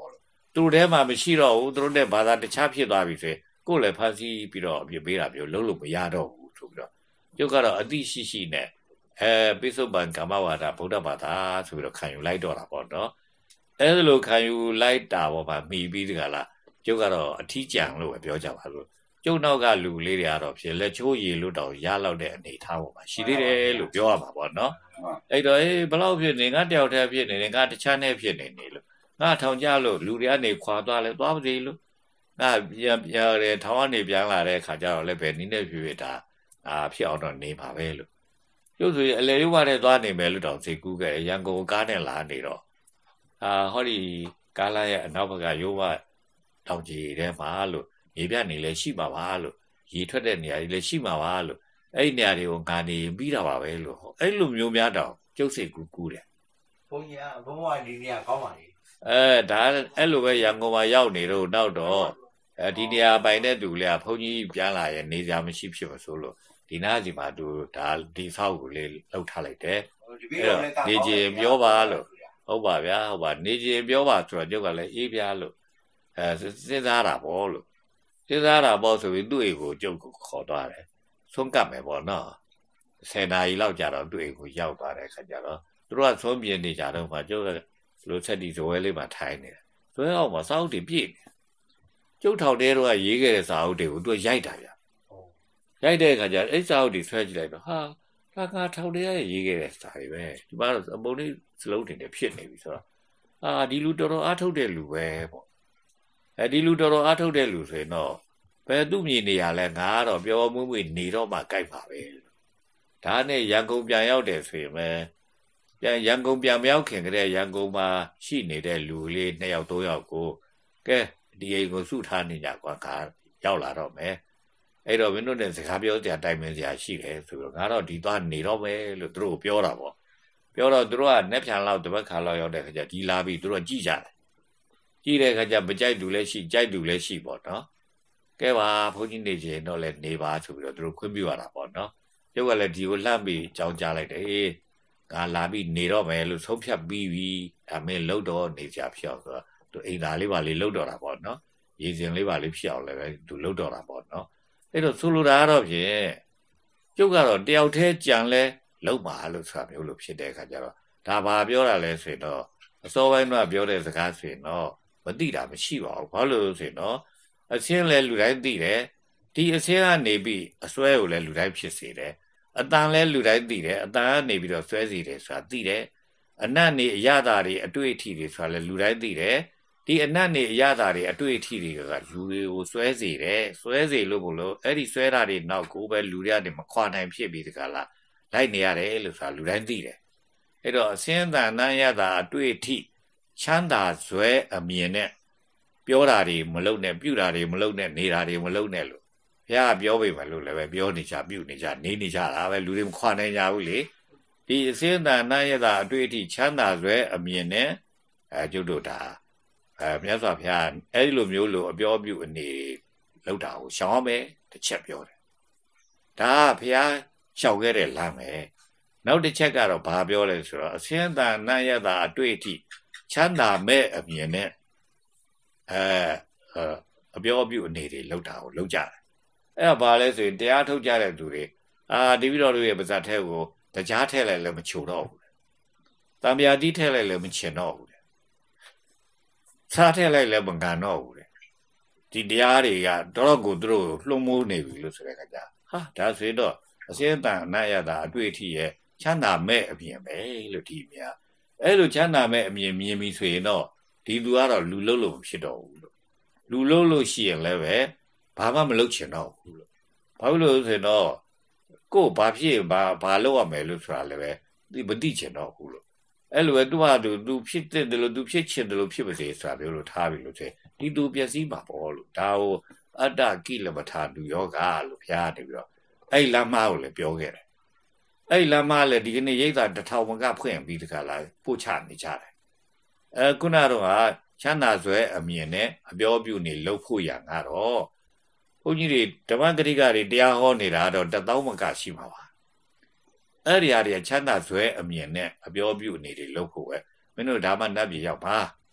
သူတို့ထဲမှာမရှိတော့ဘူးသူတို့နဲ့ဘာသာတခြားဖြစ်သွားပြီဆိုရင်ကိုယ်လည်းဖန်ဆီးပြီးတော့အပြစ်ပေးတာမျိုးလုံးလို့မရတော့ဘူးဆိုပြီးတော့ကျုပ်ကတော့အသိရှိရှိနဲ့အဲပိဿုပန်ကမ္မဝါဒဗုဒ္ဓဘာသာဆိုပြီးတော့ခံယူလိုက်တော့တာပေါ့နော်အဲလိုခံယူလိုက်တာပေါ့ဗျာမိပြီးတကလားကျုပ်ကတော့အထီးကျန်လို့ပဲပြောကြပါလို့ကျုပ်နောက်ကလူလေးတွေကတော့ဖြစ်လက်ချိုးရည်လို့တောင်ရလောက်တဲ့အနေထားပေါ့ဗျာရှိသေးတယ်လို့ပြောရမှာပေါ့နော်အဲ့တော့အေးဘလောက်ဖြစ်နေငါတယောက်တည်းဖြစ်နေတယ်ငါတခြားနဲ့ဖြစ်နေနေလို့ငါထောင်ကြလို့လူတွေကနေခွာသွားလဲသွားပါသေးလို့ငါပြန်ပြန်တယ်ထောင်ကနေပြန်လာတဲ့ခါကျတော့လည်းပဲနင်းနေဖြစ်ဖြစ်ဒါအာဖြစ်အောင်တော့နေပါပဲလို့ကျုပ်ဆိုရင်အလေရုပ်ဝါတဲ့သွားနေမယ်လို့တောင်စိတ်ကူးခဲ့ရန်ကုန်ကားနဲ့လာနေတော့အာဟောဒီကားလာရဲ့အနောက်ဘက်ကရုပ်ဝါတောင်ကြီးထဲမှာလို့ရေပြနေလဲရှိပါပါလို့ရေထွက်တဲ့နေရာကြီးလဲရှိမှာပါလို့အဲ့ဒီနေရာတွေကိုငါနေပြီးတာပါပဲလို့ဟောအဲ့လိုမျိုးများတောင်ကျုပ်စိတ်ကူးကူးတယ်ဘုန်းကြီးကဘုန်းဘဝဒီနေရာကောင်းပါလေအဲဒါအဲ့လိုပဲရန်ကုန်မှာရောက်နေတော့နောက်တော့အဲဒီနေရာပိုင်တဲ့သူလေးကဘုန်းကြီးပြန်လာရဲ့နေကြမရှိဖြစ်မဆိုလို့ဒီနားစီမှာသူဒါဒီဆောက်ကိုလေးလှုပ်ထားလိုက်တယ်နေကျင်ပြောပါလို့ဟုတ်ပါဗျာဟုတ်ပါနေကျင်ပြောပါဆိုတော့ကျုပ်ကလည်းအေးပြားလို့အဲစဉ်းစားတာပေါ့လို့စဉ်းစားတာပေါ့ဆိုပြီးသူ့အိမ်ကိုကျုပ်ကိုခေါ်သွားတယ်ဆုံးကပ်မယ်ပေါ့နော်ဆယ်နာရီလောက်ကြာတော့သူ့အိမ်ကိုရောက်သွားတဲ့ခါကျတော့သူတို့ကဆုံးပြင်းနေကြတော့မှကျုပ်ကလို့ဆက်ဒီဇဝဲလေးမှာထိုင်နေတယ်ဇဝဲအောင်မှာစာအုပ်တွေပြည့်နေကျုပ်ထောက်တဲတော့ရေးခဲ့တဲ့စာအုပ်တွေကိုသူရိုက်တာဗျရိုက်တဲ့အခါကျအဲ့စာအုပ်တွေဆွဲကြည့်လိုက်တော့ဟာဒါကထောက်တဲရရေးခဲ့တဲ့စာတွေပဲဒီမှာတော့အပုံလေးစလုံးတင်နေဖြစ်နေပြီဆိုတော့အာဒီလူတော်တော်အားထုတ်တဲ့လူပဲပေါ့အဲဒီလူတော်တော်အားထုတ်တဲ့လူဆိုရင်တော့ဘယ်သူ့မြင်နေရလဲငါကတော့ပြောမွေးမွေးနေတော့မှကြိုက်ပါပဲဒါနဲ့ရန်ကုန်ပြန်ရောက်တယ်ဆိုရင်ပဲပြန်ရန်ကုန်ပြန်မရောက်ခင်ကတည်းကရန်ကုန်မှာရှိနေတဲ့လူလေးနှစ်ယောက်သုံးယောက်ကိုကဲဒီအိမ်ကိုစုထားနေကြကွာခါရောက်လာတော့မယ်အဲ့တော့မင်းတို့နဲ့စကားပြောကြတိုင်ပင်စရာရှိတယ်ဆိုတော့ငါတော့ဒီသွားနေတော့မယ်လို့သူတို့ပြောတာပေါ့ပြောတော့သူတို့ကနှက်ဖြန်လောက်တစ်ပတ်ခါလောက်ရောက်တဲ့ခါကျဒီလာပြီးသူတို့ကြည့်ကြတယ်ကြည့်တဲ့ခါကျမကြိုက်သူလည်းရှိကြိုက်သူလည်းရှိပေါ့နော်ကဲပါဘုန်းကြီးနေချင်တော့လည်းနေပါဆိုပြီးတော့သူတို့ခွင့်ပြုရတာပေါ့နော်ကျုပ်ကလည်းဒီကိုလှမ်းပြီးကြောင်းကြားလိုက်တယ်အေးငါလာပြီးနေတော့မယ်လို့ဆုံးဖြတ်ပြီးပြီဒါမင်းလှုပ်တော့နေကြဖြစ်အောင်ဆိုတော့သူအိမ်သားလေးပါလေးလှုပ်တော့တာပေါ့နော်ရေစင်လေးပါလေးဖြစ်အောင်လည်းပဲသူလှုပ်တော့တာပေါ့နော်အဲ့တော့ဆိုလိုတာကတော့ဖြင့်ကျုပ်ကတော့တယောက်တည်းကြံလဲလှုပ်ပါလို့ဆိုတာမျိုးလို့ဖြစ်တဲ့အခါကျတော့ဒါဘာပြောတာလဲဆိုရင်တော့အစောပိုင်းကပြောတဲ့စကားဆိုရင်တော့မသိတာမရှိပါဘူးဘာလို့ဆိုရင်တော့အစင်းလဲလူတိုင်းသိတယ်ဒီအစင်းကနေပြီးအစွဲကိုလည်းလူတိုင်းဖြစ်စေတယ်အတန်လဲလူတိုင်းသိတယ်အတန်ကနေပြီးတော့ဆွဲစီတယ်ဆိုတာသိတယ်အနတ်နေအရသာတွေအတွေ့အထိတွေဆိုတာလဲလူတိုင်းသိတယ်ဒီအနတ်နေအရသာတွေအတွေ့အထိတွေကလူတွေကိုဆွဲစီတယ်ဆွဲစီလို့ဘလို့အဲ့ဒီဆွဲတာတွေနောက်ကိုပဲလူတွေကနေမခွာနိုင်ဖြစ်ပြီးတကလားလိုက်နေရတယ်လို့ဆိုတာလူတိုင်းသိတယ်အဲ့တော့အစင်းတန်တန်ရတာအတွေ့အထိချမ်းသာဇွဲအမြင်နဲ့ပြောတာတွေမလုပ်နဲ့ပြုတာတွေမလုပ်နဲ့နေတာတွေမလုပ်နဲ့လို့ဘုရားပြောပေမဲ့လို့လည်းပဲပြောနေကြပြုနေကြနေနေကြတာပဲလူတွေမခွာနိုင်ကြဘူးလေဒီအစင်းတန်နာရတာအတွေ့အထိချမ်းသာဇွဲအမြင်နဲ့အဲကျုပ်တို့ဒါအဲမြတ်စွာဘုရားအဲ့ဒီလိုမျိုးလို့အပြောပြုအနေလောက်တာကိုရှောင်အောင်ပဲတစ်ချက်ပြောတယ်ဒါကဘုရားရှောင်ခဲ့တဲ့လမ်းပဲနောက်တစ်ချက်ကတော့ဘာပြောလဲဆိုတော့အစင်းတန်နာရတာအတွေ့အထိချမ်းသာမဲ့အမြင်နဲ့အဲအပြောပြုအနေတွေလောက်တာကိုလောက်ကြတယ်အဲ့ဒါဘာလဲဆိုရင်တရားထုတ်ကြတဲ့သူတွေအာဒီပြီးတော့တို့ရဲ့ပါဇက်ထဲကိုတရားထည့်လိုက်လည်းမချိုတော့ဘူးတံမြာတိထည့်လိုက်လည်းမချင်တော့ဘူးစားထည့်လိုက်လည်းမကန်တော့ဘူးဒီတရားတွေကတော့ကိုသူတို့လှုံ့မိုးနေပြီလို့ဆိုတဲ့ခါကျဟာဒါဆိုတော့အစင်းတန်အနတ်ရတာအတွေ့အထိရဲ့ချမ်းသာမဲ့အပြင်ပဲလို့ဒီမြာအဲ့လိုချမ်းသာမဲ့အမြင်မြင်ပြီးဆိုရင်တော့ဒီသူကတော့လူလုံးလို့ဖြစ်တော့ဘူးလို့လူလုံးလို့ရှိရင်လည်းပဲဘာမှမလုပ်ချင်တော့ဘူးလို့ဘာလို့လဲဆိုတော့ကို့ဘာဖြစ်ဘာဘာလုပ်ရမယ်လို့ဆိုတာလည်းပဲဒီမသိချင်တော့ဘူးလို့အဲ့လိုပဲသူကသူသူဖြစ်တဲ့လို့သူဖြစ်ချင်တယ်လို့ဖြစ်ပါစေဆိုတာမျိုးလို့ထားပြီလို့ဆိုဒီသူပျက်စီးမှာပေါ့လို့ဒါကိုအတ္တကိလမထာလူယောဂလို့ဖျားနေပြီးတော့အဲ့လမ်းမကိုလည်းပြောခဲ့တယ်အဲ့လမ်းမလည်းဒီကနေ့ရိတ်တာတစ်ထောင်မကဖွင့်ပြီးတခါလာပို့ချနေကြတယ်အဲခုနတော့ကချမ်းသာဆွဲအမြင်နဲ့အပြောပြုနေလှုပ်ဖို့ရငါတော့ဘုန်းကြီးတွေဓမ္မဂရိကတွေတရားဟောနေတာတော့တသောမကရှိမှာပါအဲ့ဒီအရာတွေချမ်းသာဆွဲအမြင်နဲ့အပြောပြုနေတွေလှုပ်ဖို့ပဲမင်းတို့ဒါမှနတ်ပြည်ရောက်ပါ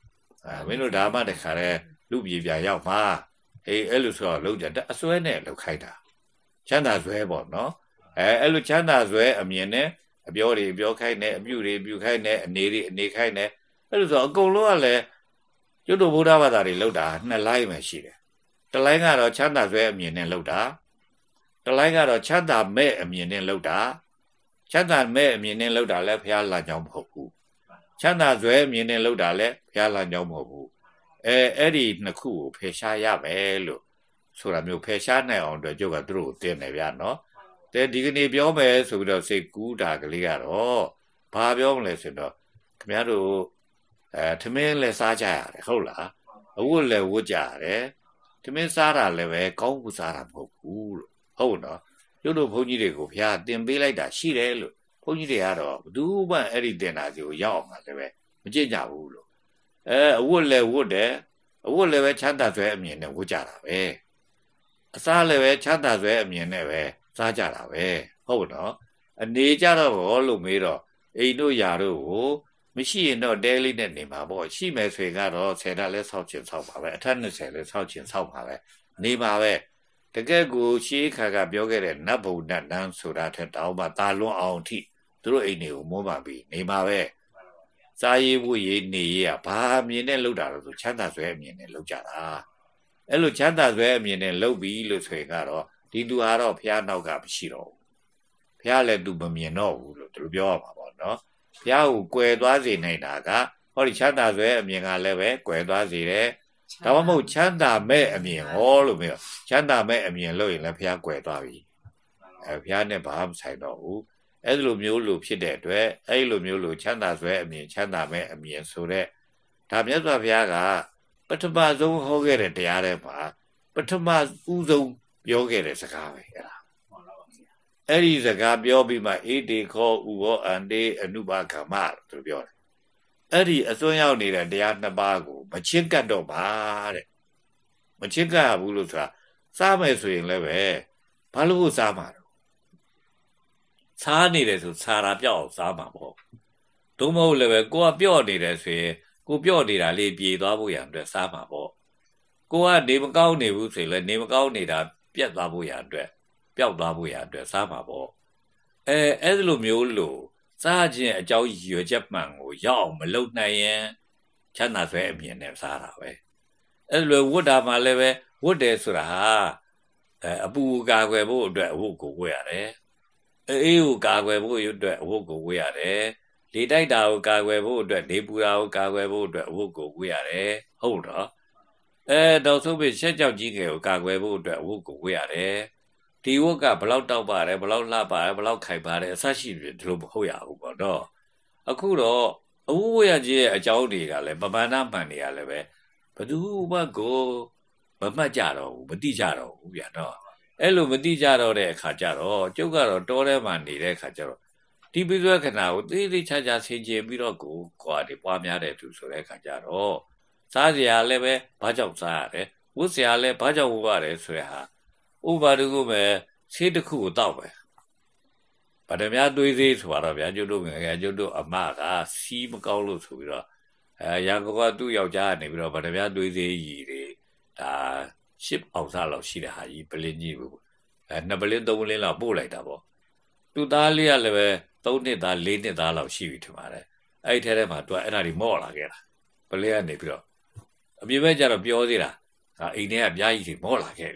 မင်းတို့ဒါမှတခါတည်းလူပြေပြရောက်မှာအေးအဲ့လိုဆိုတော့လုံးကြအစွဲနဲ့လောက်ခိုင်းတာချမ်းသာစွဲပေါ့နော်အဲအဲ့လိုချမ်းသာစွဲအမြင်နဲ့အပြောတွေပြောခိုင်းတယ်အပြုတွေပြုခိုင်းတယ်အနေတွေအနေခိုင်းတယ်အဲ့လိုဆိုအကုန်လုံးကလည်းကျွတ်တို့ဗုဒ္ဓဘာသာတွေလောက်တာနှစ်လိုင်းပဲရှိတယ်တလိုင်းကတော့ချမ်းသာစွဲအမြင်နဲ့လောက်တာတလိုင်းကတော့ချမ်းသာမဲ့အမြင်နဲ့လောက်တာချမ်းသာမဲ့အမြင်နဲ့လောက်တာလည်းဘုရားလာကြောင်းမဟုတ်ဘူးချမ်းသာစွဲအမြင်နဲ့လောက်တာလည်းဘုရားလာကြောင်းမဟုတ်ဘူးအဲအဲ့ဒီနှစ်ခုကိုဖယ်ရှားရမယ်လို့ဆိုတာမျိုးဖယ်ရှားနိုင်အောင်အတွက်ကျုပ်ကသူတို့တင်တယ်ဗျာနော်တဲ့ဒီကနေ့ပြောမယ်ဆိုပြီးတော့စိတ်ကူးတာကလေးကတော့ဘာပြောမလဲဆိုတော့ခင်ဗျားတို့အဲထမင်းလည်းစားကြရတယ်ဟုတ်လားအဝတ်လည်းဝတ်ကြရတယ်ထမင်းစားတာလည်းပဲကောင်းဖို့စားတာမဟုတ်ဘူးလို့ဟုတ်နော်ကျုပ်တို့ဘုန်းကြီးတွေကိုဘုရားတင်ပေးလိုက်တာရှိတယ်လို့ဘုန်းကြီးတွေကတော့ဘယ်သူမှအဲ့ဒီတင်တာကြီးကိုရောက်အောင်လည်းပဲမကြည့်ကြဘူးလို့အဲအဝတ်လည်းဝတ်တယ်အဝတ်လည်းပဲချမ်းသာစွဲအမြင်နဲ့ဝတ်ကြတာပဲအစားလည်းပဲချမ်းသာစွဲအမြင်နဲ့ပဲစားကြတာပဲဟုတ်နော်အနေကြတော့ဘောလို့မေးတော့အိမ်တို့ယာတို့ကိုမရှိရင်တော့တဲလေးနဲ့နေမှာပေါ့ရှိမယ်ဆိုရင်ကတော့ဆယ်ဓာတ်လဲဆောက်ချင်ဆောက်ပါပဲအထက်နှစ်ဆယ်လဲဆောက်ချင်ဆောက်ပါပဲနေပါပဲတကယ်ကိုရှေးခါကပြောခဲ့တဲ့နတ်ဘုံနတ်တန်းဆိုတာထက်တောင်းမှတာလွန်အောင်အထိသူတို့အိမ်တွေကိုမွမ်းပါပြီးနေပါပဲစားရေးဖို့ရေးနေရဘာမြင်နဲ့လောက်တာလို့ဆိုချမ်းသာစွဲအမြင်နဲ့လောက်ကြတာအဲ့လိုချမ်းသာစွဲအမြင်နဲ့လောက်ပြီးလို့ဆိုရင်ကတော့ဒီသူဟာတော့ဘုရားနောက်ကမရှိတော့ဘူးဘုရားလည်းသူမမြင်တော့ဘူးလို့သူတို့ပြောရမှာပေါ့နော်ဘုရားကိုကွယ်သွားစေနိုင်တာကဟောဒီချမ်းသာစွဲအမြင်ကလည်းပဲကွယ်သွားစေတယ်ဒါမှမဟုတ်ချမ်းသာမဲ့အမြင်ဟောလို့မျိုးချမ်းသာမဲ့အမြင်လို့ရင်လည်းဘုရားကွယ်သွားပြီအဲဘုရားနဲ့ဘာမှမဆိုင်တော့ဘူးအဲ့လိုမျိုးလို့ဖြစ်တဲ့အတွက်အဲ့လိုမျိုးလို့ချမ်းသာစွဲအမြင်ချမ်းသာမဲ့အမြင်ဆိုတဲ့ဒါမြတ်စွာဘုရားကပထမဆုံးဟောခဲ့တဲ့တရားတွေမှာပထမဦးဆုံးပြောခဲ့တဲ့စကားပဲအဲ့ဒါအဲ့ဒီစကားပြောပြီးမှအေတေခောဥဟောအန္တေအနုပါကမ္မလို့ပြောတယ်အဲ့ဒီအစွန်းရောက်နေတဲ့တရားနှစ်ပါးကိုမချစ်ကပ်တော့ပါတဲ့မချစ်ကပ်ဘူးလို့ဆိုတာစားမယ်ဆိုရင်လည်းပဲဘာလို့စားမှာတော့စားနေတယ်ဆိုစားတာပြောက်အောင်စားမှာပေါ့ဒုမဟုတ်လည်းပဲကိုကပြော့နေတယ်ဆိုရင်ကိုပြော့နေတာလေးပြေသွားဖို့ရန်အတွက်စားမှာပေါ့ကိုကနေမကောင်းနေဘူးဆိုရင်လည်းနေမကောင်းနေတာပြတ်သွားဖို့ရန်အတွက်ပျောက်သွားဖို့ရန်အတွက်စားမှာပေါ့အဲအဲ့လိုမျိုးလို့စားခြင်းအကြောင်းရွယ်ချက်မှန်ကိုရောက်အောင်မလုပ်နိုင်ရင်ချမ်းသာစွဲအမြင်နဲ့စားတာပဲအဲ့လိုဝတ်တာမှလည်းပဲဝတ်တယ်ဆိုတာဟာအဲအပူကာကွယ်ဖို့အတွက်အဝတ်ကိုဝတ်ရတယ်အေးကိုကာကွယ်ဖို့အတွက်အဝတ်ကိုဝတ်ရတယ်လေတိုက်တာကိုကာကွယ်ဖို့အတွက်လေပူတာကိုကာကွယ်ဖို့အတွက်အဝတ်ကိုဝတ်ရတယ်ဟုတ်တော့အဲတော့ဆိုပြီးရှက်ကြောက်ကြီးငယ်ကိုကာကွယ်ဖို့အတွက်အဝတ်ကိုဝတ်ရတယ်ဒီဝတ်ကဘလောက်တောက်ပါတယ်ဘလောက်လှပါတယ်ဘလောက်ခိုင်ပါတယ်အဆရှိတယ်ဒီလိုမဟုတ်ရဘူးပေါ့တော့အခုတော့အဝတ်ဝတ်ရခြင်းရဲ့အကြောင်းတွေကလည်းပပန္နမှန်တွေကလည်းပဲဘသူမှကိုမမှတ်ကြတော့ဘူးမတိကြတော့ဘူးဗျာတော့အဲ့လိုမတိကြတော့တဲ့အခါကျတော့ကျုပ်ကတော့တောထဲမှာနေတဲ့အခါကျတော့ဒီပိစွဲခဏကိုသေးသေးချာချာဆင်ခြင်ပြီးတော့ကိုကွာဒီပွားများတဲ့သူဆိုတဲ့အခါကျတော့စားစရာလည်းပဲဘာကြောင့်စားရတယ်ဝတ်စရာလည်းဘာကြောင့်ဝတ်ရတယ်ဆိုတဲ့ဟာဥပါဒကုပဲဆေးတစ်ခုကိုတောက်ပဲဗဒမြသွေးသေးဆိုတော့ဗျာကျုပ်တို့ငယ်ငယ်ကျုပ်တို့အမကစီးမကောင်းလို့ဆိုပြီးတော့အဲရန်ကုန်ကသူ့ယောက်ျားကနေပြီးတော့ဗဒမြသွေးသေးကြီးတွေဒါရှစ်အောင်စားလောက်ရှိတဲ့ဟာကြီးပလင်းကြီးဘူးအဲနှစ်ပလင်းသုံးပလင်းလောက်ပို့လိုက်တာပေါ့သူ့သားလေးကလည်းပဲသုံးနှစ်သားလေးနှစ်သားလောက်ရှိပြီထင်ပါတယ်အဲ့ဒီထဲထဲမှာသူကအဲ့ဒါတွေမော့လာခဲ့တာပလင်းကနေပြီးတော့အမြင်မဲ့ကြတော့ပြောသေးတာဒါအိမ်ထဲကပြားကြီးတွေမော့လာခဲ့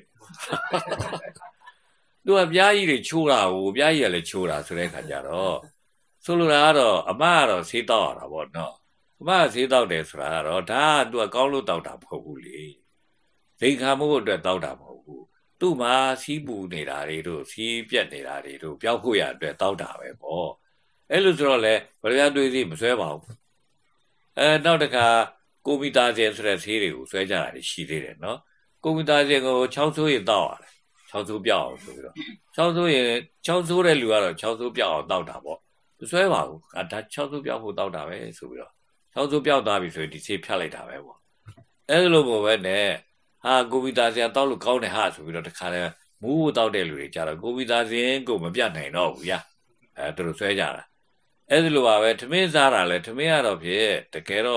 သူကပြားကြီးတွေချိုးတာကိုပြားကြီးကလည်းချိုးတာဆိုတဲ့အခါကျတော့ဆိုလိုတာကတော့အမကတော့ဆေးတောက်ရတာပေါ့နော်အမကဆေးတောက်တယ်ဆိုတာကတော့ဒါကသူကကောင်းလို့တောက်တာမဟုတ်ဘူးလေဒိန်ခါမှုအတွက်တောက်တာမဟုတ်ဘူးသူ့မှာစီးပူနေတာတွေတို့စီးပြက်နေတာတွေတို့ပျောက်ဖို့ရအတွက်တောက်တာပဲပေါ့အဲ့လိုဆိုတော့လေဗရရတွေးစီမဆွဲပါဘူးအဲနောက်တစ်ခါကိုမီတာစင်ဆိုတဲ့ဆေးတွေကိုဆွဲကြတာရှိသေးတယ်နော်ကိုမီတာစင်ကိုချောင်းဆိုးရင်တောက်ရတယ်ချောင်းဆိုးပြောက်အောင်ဆိုပြီးတော့ချောင်းဆိုးရင်ချောင်းဆိုးတဲ့လူကတော့ချောင်းဆိုးပြောက်အောင်တောက်တာပေါ့မဆွဲပါဘူးဒါချောင်းဆိုးပြောက်ဖို့တောက်တာပဲဆိုပြီးတော့ချောင်းဆိုးပြောက်သွားပြီဆိုရင်ဒီဆေးဖြတ်လိုက်တာပဲပေါ့အဲ့လိုမျိုးပဲနဲ့ဟာကိုဗီတာစင်တောက်လို့ကောင်းတယ်ဟာဆိုပြီးတော့တခါလဲမူးတောက်တဲ့လူတွေကြတော့ကိုဗီတာစင်ကိုမပြတ်နိုင်တော့ဘူးရအဲသူတို့ဆွဲကြတာအဲ့ဒီလိုပါပဲထမင်းစားတာလဲထမင်းကတော့ဖြစ်တကယ်တော့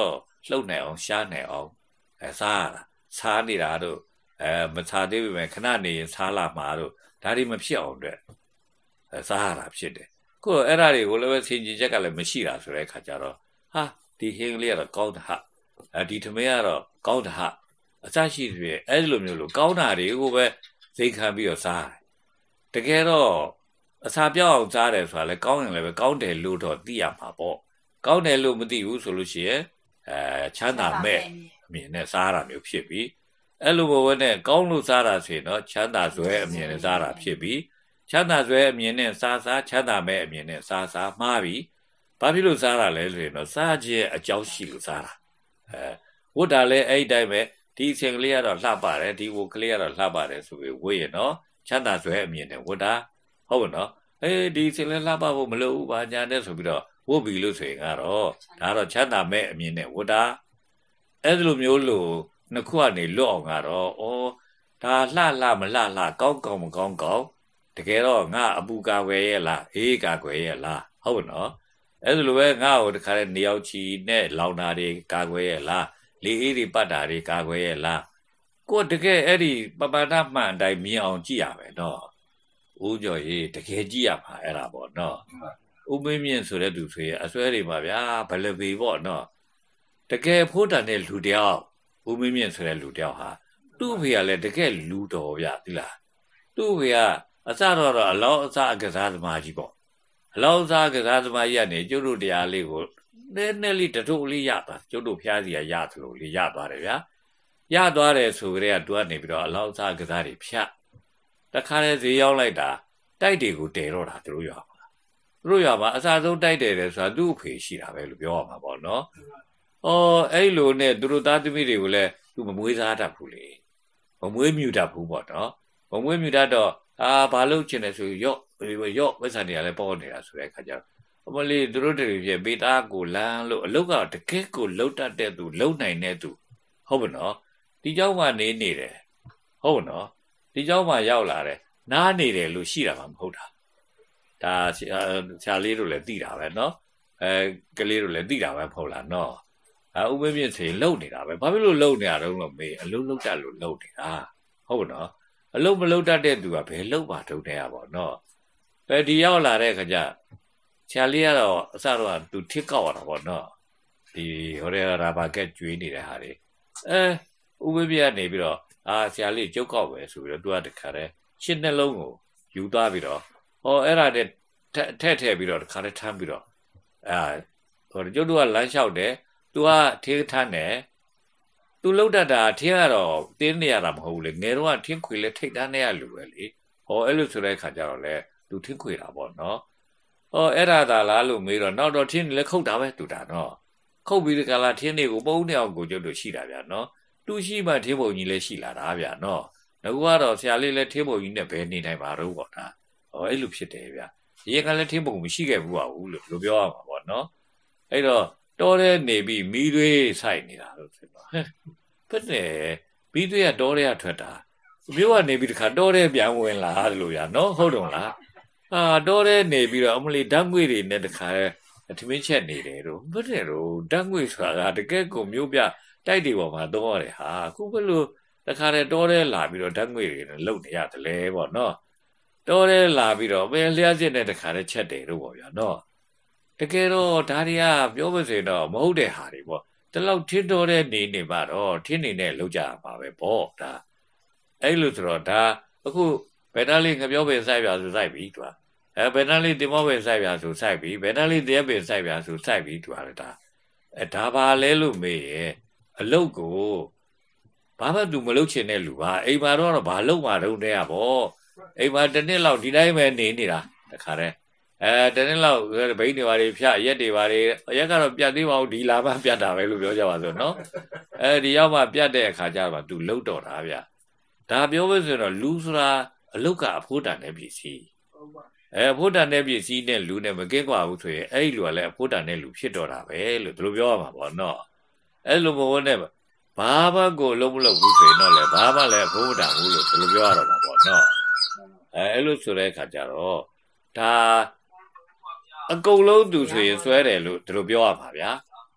လှုပ်နေအောင်ရှားနေအောင်အဲစားရတာစားနေတာတို့အဲမစားသေးပေမဲ့ခဏနေရင်စားလာမှာတို့ဒါတွေမဖြစ်အောင်အတွက်အဲစားရတာဖြစ်တယ်ကိုယ်အဲ့ဒါတွေကိုလည်းပဲဆင်ခြင်ချက်ကလည်းမရှိတာဆိုတဲ့အခါကျတော့ဟာဒီဟင်းလေးကတော့ကောင်းတာဟာအဲဒီထမင်းကတော့ကောင်းတာဟာအစရှိတယ်အဲ့လိုမျိုးလို့ကောင်းတာတွေကိုပဲစိတ်ခံပြီးတော့စားတကယ်တော့အစာပြောက်အောင်စားတယ်ဆိုတာလည်းကောင်းရင်လည်းပဲကောင်းတယ်လို့တော့သိရမှာပေါ့ကောင်းတယ်လို့မသိဘူးဆိုလို့ရှိရင်အဲချမ်းသာမဲ့အမြင်နဲ့စားတာမျိုးဖြစ်ပြီးအဲ့လိုဘဝနဲ့ကောင်းလို့စားတာဆိုရင်တော့ချမ်းသာစွဲအမြင်နဲ့စားတာဖြစ်ပြီးချမ်းသာစွဲအမြင်နဲ့စားစားချမ်းသာမဲ့အမြင်နဲ့စားစားမှားပြီးဘာဖြစ်လို့စားတာလဲဆိုရင်တော့စားခြင်းအကြောင်းရှိလို့စားတာအဲဝတ်တာလည်းအဲ့ဒီတိုင်းပဲဒီအချိန်ကလေးကတော့လှပတယ်ဒီဝတ်ကလေးကတော့လှပတယ်ဆိုပြီးဝတ်ရနော်ချမ်းသာစွဲအမြင်နဲ့ဝတ်တာဟုတ်နော်အေးဒီအချိန်လေးလှပဖို့မလိုဘူးဘာညာနဲ့ဆိုပြီးတော့ဝတ်ပြီလို့ဆိုရင်ကတော့ဒါတော့ချမ်းသာမဲ့အမြင်နဲ့ဝတ်တာအဲ့ဒီလိုမျိုးလို့နှစ်ခုကနေလွတ်အောင်ကတော့ဩဒါလှလှမလှလှကောင်းကောင်းမကောင်းကောင်းတကယ်တော့ငါအပူကာကွယ်ရဲ့လားအေးကာကွယ်ရဲ့လားဟုတ်နော်အဲ့ဒါလိုပဲငါ့ကိုတခါလေနေရောက်ချီနဲ့လောင်တာတွေကာကွယ်ရဲ့လားလေအေးတွေပတ်တာတွေကာကွယ်ရဲ့လားကိုတကယ်အဲ့ဒီပပဒမှန်တိုင်းမြင်အောင်ကြည့်ရမယ်နော်ဦးကျော်ရေးတကယ်ကြည့်ရမှာအဲ့ဒါပေါ့နော်ဦးမင်းမြင့်ဆိုတဲ့သူဆိုရင်အစွဲတွေပါဗျာဘလပေပေါ့နော်တကယ်ဖိုးတန်တဲ့လူတယောက်ဦးမင်းမြင့်ဆိုတဲ့လူတယောက်ဟာသူ့ဖေကလည်းတကယ်လူတော်ဗျာသိလားသူ့ဖေကအစတော့တော့အလောင်းအစားကစားသမားကြီးပေါ့အလောင်းအစားကစားသမားကြီးကနေကျုပ်တို့တရားလေးကိုနည်းနည်းလေးတထုပ်လေးရတာကျုပ်တို့ဖျားစီရရသလိုလေးရသွားတယ်ဗျာရသွားတယ်ဆိုကြတဲ့ကသူကနေပြီးတော့အလောင်းအစားကစားတွေဖြတ်တခါလေဈေးရောက်လိုက်တာတိုက်တွေကိုတည်တော့တာသူတို့ရပါသူတို့ရပါအစားဆုံးတိုက်တယ်လေဆိုတာသူ့အဖေရှိတာပဲလို့ပြောရမှာပေါ့နော်အော်အဲ့လိုနဲ့သူတို့သားသမီးတွေကိုလည်းသူမမွေးစားတတ်ဘူးလေမမွေးမြူတတ်ဘူးပေါ့နော်မမွေးမြူတတ်တော့အာဘာလို့ချင်တယ်ဆိုရော့ရော့ဝက်ဆန်တွေကလည်းပေါ်နေတာဆိုတဲ့အခါကျတော့အမလေးသူတို့တွေပြပေတာကိုလမ်းလို့အလုတ်ကတကယ်ကိုလှုပ်တတ်တဲ့သူလှုပ်နိုင်တဲ့သူဟုတ်ပါနော်ဒီเจ้าမှနေနေတယ်ဟုတ်နော်ဒီเจ้าမှရောက်လာတယ်နားနေတယ်လို့ရှိတာမှမဟုတ်တာဒါဆရာလေးတို့လည်းသိတာပဲနော်အဲကလေးတို့လည်းသိတာပဲမဟုတ်လားနော်အဲဥပ္ပမြင့်ဆိုရင်လှုပ်နေတာပဲဘာဖြစ်လို့လှုပ်နေတာတော့လို့မေးအလုံးလှုပ်တတ်လို့လှုပ်နေတာဟုတ်ပါနော်အလုံးမလှုပ်တတ်တဲ့သူကဘယ်လှုပ်ပါတုံးနေရပါတော့ပဲဒီရောက်လာတဲ့ခါကျဆရာလေးကတော့အစတော့သူထစ်ကောက်ရတာပေါ့နော်ဒီဟိုရဲရာဘာကက်ကျွေးနေတဲ့ဟာတွေအဲဥပ္ပမြင့်ကနေပြီးတော့အာဆရာလေးကျုပ်ကောက်ပဲဆိုပြီးတော့သူကတခါတည်းရှင်းနှလုံးကိုယူသွားပြီးတော့ဟောအဲ့ဒါနဲ့ထက်ထည့်ပြီးတော့တခါတည်းထမ်းပြီးတော့အာဟိုကျုပ်တို့ကလမ်းလျှောက်တယ်သူကထေးထမ်းတယ်သူလှုပ်တတ်တာထင်းကတော့တင်းနေရတာမဟုတ်ဘူးလေငယ်တော့ထင်းခွေလဲထိတ်တန်းနေရလူပဲလေဟောအဲ့လိုဆိုတဲ့ခါကျတော့လေသူထင်းခွေတာပေါ့နော်ဟောအဲ့ဒါသာလားလို့မေးတော့နောက်တော့ထင်းလည်းခုတ်တာပဲတူတာနော်ခုတ်ပြီးဒီကလာထင်းတွေကိုပုံနေအောင်ကိုကျုပ်တို့ရှိတာဗျာနော်သူရှိမှထင်းပုံကြီးလည်းရှိလာတာဗျာနော်ငါကတော့ဆရာလေးလည်းထင်းပုံကြီးနဲ့ဘယ်နေနိုင်ပါတော့ပေါ့ဒါဟောအဲ့လိုဖြစ်တယ်ဗျာရေကလည်းထင်းပုံမရှိခဲ့ဘူးပါဘူးလို့ပြောပြောရမှာပေါ့နော်အဲ့တော့တော်တဲ့နေပြီးမီးသွေးဆိုင်နေတာလို့ဆိုတော့ဟဲ့ဘယ်နဲ့မီးသွေးကတော်တဲ့ထွက်တာမျိုးကနေပြီးတခါတော်တဲ့ပြန်ဝင်လာတယ်လို့ဗျာနော်ဟုတ်တော့လားအာတော်တဲ့နေပြီးတော့အမလီဓာတ်ငွေတွေနဲ့တခါထမင်းချက်နေတယ်တော့ဘယ်နဲ့တော့ဓာတ်ငွေဆိုတာတကယ်ကိုမျိုးပြတိုက်တွေပေါ်မှာသုံးရတယ်ဟာအခုဘယ်လိုတခါတည်းတော်တဲ့လာပြီးတော့ဓာတ်ငွေတွေနဲ့လုံနေရတယ်လေပေါ့နော်တော်တဲ့လာပြီးတော့ဘယ်လျှက်စစ်နဲ့တခါတည်းချက်တယ်တော့ပေါ့ဗျာနော်တကယ်တော့ဒါတွေကပြောမစင်တော့မဟုတ်တဲ့ဟာတွေပေါ့တလောက်ထင်းတော်တဲ့နေနေပါတော့ထင်းနေနဲ့လောက်ကြပါပဲပေါ့ဒါအဲ့လိုဆိုတော့ဒါအခုဘယ်တန်းလေးငပြောပင်စိုက်ပြဆိုစိုက်ပြီသူကအဲဘယ်တန်းလေးတင်မောပင်စိုက်ပြဆိုစိုက်ပြီဘယ်တန်းလေးတရားပင်စိုက်ပြဆိုစိုက်ပြီသူကလည်းဒါအဲဒါပါလဲလို့မေးရဲ့အလုတ်ကိုဘာမှသူမလုပ်ချင်တဲ့လူပါအိမ်မှာတော့ဘာလုပ်မှတော့တဲ့ရပေါ့အိမ်မှာတစ်နှစ်လောက်ဒီတိုင်းပဲနေနေတာတခါတည်းအဲတနေ့လောက်ဘိန်းတွေပါတွေဖြတ်ရက်တွေပါတွေရက်ကတော့ပြတ်သေးပါဘူးဒီလာမှပြတ်တာပဲလို့ပြောကြပါစို့နော်အဲဒီရောက်မှပြတ်တဲ့အခါကျတော့သူလှုပ်တော့တာဗျဒါပြောလို့ဆိုတော့လူဆိုတာအလုတ်ကအဖိုးတန်တဲ့ပစ္စည်းအဲအဖိုးတန်တဲ့ပစ္စည်းနဲ့လူနဲ့မကင်းကွာဘူးဆိုရင်အဲ့ဒီလူကလည်းအဖိုးတန်တဲ့လူဖြစ်တော့တာပဲလို့သူတို့ပြောရမှာပေါ့နော်အဲ့လိုမဟုတ်နဲ့ဘာမှကိုလုံးမလုပ်ဘူးဆိုရင်တော့လေဘာမှလည်းအဖိုးတန်ဘူးလို့သူတို့ပြောရတော့မှာပေါ့နော်အဲအဲ့လိုဆိုတဲ့အခါကျတော့ဒါအကုန်လုံးသူဆိုရင်ဆွဲတယ်လို့သူတို့ပြောရမှာဗျာ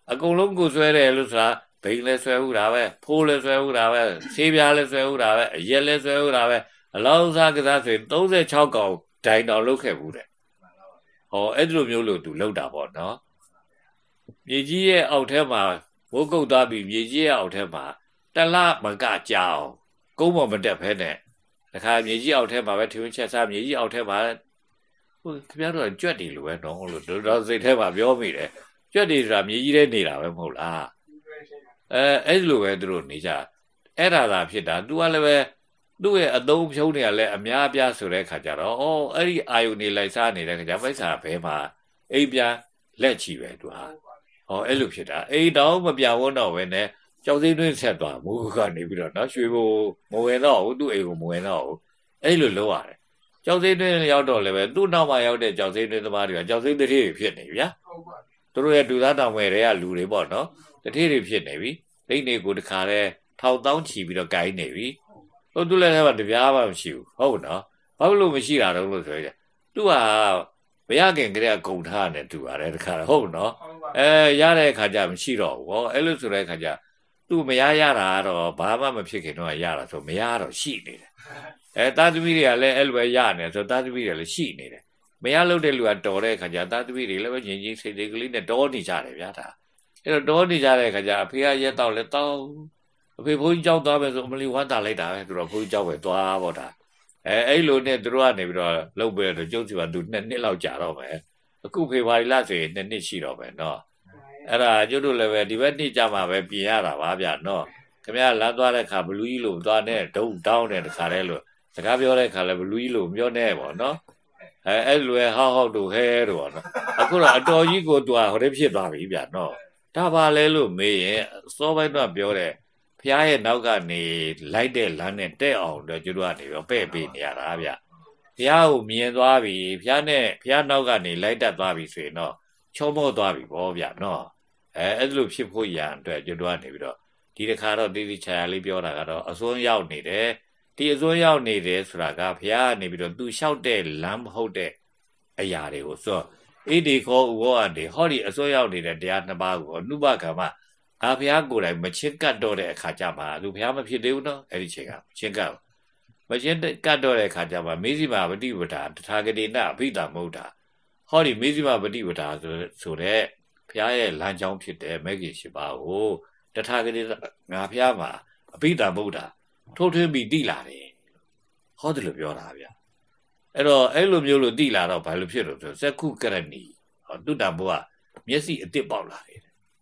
အကုန်လုံးကိုဆွဲတယ်လို့ဆိုတာဘိန်းလဲဆွဲဥတာပဲဖိုးလဲဆွဲဥတာပဲဆေးပြားလဲဆွဲဥတာပဲအရက်လဲဆွဲဥတာပဲအလောင်းစားကစားဆိုရင်36កောင်ဒိုင်တော်လုတ်ခဲ့ဘူးတဲ့ဟောအဲ့ဒီလိုမျိုးလို့သူလုတ်တာပေါ့နော်မြေကြီးရဲ့အောက်ထဲမှာဝုတ်ကုတ်သွားပြီးမြေကြီးရဲ့အောက်ထဲမှာတလမကကြောင်ကုန်းပေါ်မတက်ဖဲနဲ့တခါမြေကြီးအောက်ထဲမှာပဲထင်းချက်စားမြေကြီးအောက်ထဲမှာဟိုခင်ဗျားတို့ကြွက်တယ်လို့ပဲနော်လို့တော့စိတ်ထဲမှာပြောမိတယ်ကြွက်တယ်ဆိုတာမြေကြီးထဲနေတာပဲမဟုတ်လားအဲအဲ့လိုပဲသူတို့နေကြအဲ့ဒါသာဖြစ်တာသူကလည်းပဲသူ့ရဲ့အသုံးဖြုံးတွေကလည်းအများအပြားဆိုတဲ့ခါကျတော့အော်အဲ့ဒီအာယုန်နေလိုက်စားနေတဲ့ခါကျပိုက်စာဘဲမှာအိမ်ပြန်လက်ချီပဲသူဟာဟောအဲ့လိုဖြစ်တာအိမ်တောင်မပြဝန်းတော့ပဲနဲ့ကြောက်စိမ့်တွင်းဆက်သွားမူကနေပြီးတော့နော်ရွှေဘိုမဝင်တော့ဘူးသူ့အိမ်ကိုမဝင်တော့ဘူးအဲ့လိုလုပ်ရတယ်ကြောက်စိမ့်တွင်းရောက်တော့လည်းပဲသူ့နောက်မှာရောက်တဲ့ကြောက်စိမ့်တွင်းသမားတွေကကြောက်စိမ့်တတိတွေဖြစ်နေဗျာသူတို့ရဲ့ဒူသားတောင်ဝယ်တွေကလူတွေပေါ့နော်တတိတွေဖြစ်နေပြီလိမ့်နေကိုတခါလဲထောက်တောင်းချီပြီးတော့ဂိုင်းနေပြီဟိုသူလည်းလည်းတပြားမှမရှိဘူးဟုတ်နော်ဘာလို့မရှိတာတော့လို့ဆိုရသူကဘရခင်ကလေးကဂုံထားနေတူပါတယ်တခါဟုတ်နော်အဲရတဲ့အခါကျမရှိတော့ဘူးဟောအဲ့လိုဆိုတဲ့အခါကျသူမရရတာတော့ဘာမှမဖြစ်ခင်တော့ရတာဆိုမရတော့ရှိနေတယ်အဲတာသမီတွေကလည်းအဲ့လိုပဲရနေဆိုတာသမီတွေလည်းရှိနေတယ်မရလို့တဲ့လူကတော်တဲ့အခါကျတာသမီတွေလည်းပဲငြင်းချင်းစိတ်တွေကလေးနဲ့တော်နေကြတယ်ဗျာဒါအဲ့တော့တော်နေကြတဲ့အခါကျအဖေကရက်တော့လဲတောင်းအဖေဘုန်းကြီးကြောက်သွားပဲဆိုအမလီဝမ်းတာလိုက်တာပဲသူတော့ဘုန်းကြီးကြောက်ပဲသွားပေါ့ဒါအဲအဲ့လိုနဲ့သူတို့ကနေပြီးတော့လှုပ်ပဲတော့ကျုပ်စီကသူနှစ်နှစ်လောက်ကြာတော့မယ်အခုဖေဖော်ဝါရီလဆိုရင်နှစ်နှစ်ရှိတော့မယ်နော်အဲ့ဒါကျုပ်တို့လည်းပဲဒီဘက်နှစ်ကြာမှပဲပြင်ရတာပါဗျာနော်ခင်ဗျားလမ်းသွားတဲ့ခါဘလူးကြီးလို့သွားနဲ့ဒုံတောင်းတဲ့တခါလဲလို့စကားပြောတဲ့ခါလဲဘလူးကြီးလို့ပြောနေပေါ့နော်အဲအဲ့လိုဟောက်ဟောက်တို့ဟဲတို့ပေါ့နော်အခုတော့အတော်ကြီးကိုသူကဟိုတည်းဖြစ်သွားပြီဗျာနော်ဒါပါလဲလို့မေးရင်စောပိုင်းတော့ပြောတယ်ဖះရဲ့နောက်ကနေလိုက်တဲ့လမ်းနဲ့တဲ့အောင်တော့ကျတို့ကနေတော့ပဲ့ပေးနေရတာဗျဖះကိုမြင်သွားပြီဖះနဲ့ဖះနောက်ကနေလိုက်တက်သွားပြီဆိုရင်တော့ချောမော့သွားပြီပေါ့ဗျနော်အဲအဲ့လိုဖြစ်ဖို့ရန်အတွက်ကျတို့ကနေပြီးတော့ဒီတစ်ခါတော့တိတိချာချာလေးပြောတာကတော့အစွန်းရောက်နေတယ်ဒီအစွန်းရောက်နေတယ်ဆိုတာကဖះကနေပြီးတော့သူလျှောက်တဲ့လမ်းမဟုတ်တဲ့အရာတွေကိုဆိုဣတိခောဥဝအတေဟောဒီအစွန်းရောက်နေတဲ့တရားနှစ်ပါးကိုအနုပကမ္မအာဖျားကိုယ်တိုင်မချင်းကတ်တော့တဲ့အခါကျမှလူဖျားမဖြစ်သေးဘူးနော်အဲ့ဒီချိန်ကချင်းကတ်မချင်းကတ်တော့တဲ့အခါကျမှမေဇိမာပฏิပဒါတထာဂတိနအဘိဓမ္မုဒ္ဓဟောဒီမေဇိမာပฏิပဒါဆိုဆိုတဲ့ဖျားရဲ့လမ်းကြောင်းဖြစ်တဲ့မဂ္ဂင်၈ပါးကိုတထာဂတိငါဖျားမှာအဘိဓမ္မုဒ္ဓထိုးထွင်းပြီးတိလာတယ်ဟောတယ်လို့ပြောတာဗျအဲ့တော့အဲ့လိုမျိုးလို့တိလာတော့ဘာလို့ဖြစ်လို့ဆိုစက္ခုကရဏီဟောတုတ္တဘုရားမျက်စိအစ်စ်ပေါက်လာတယ်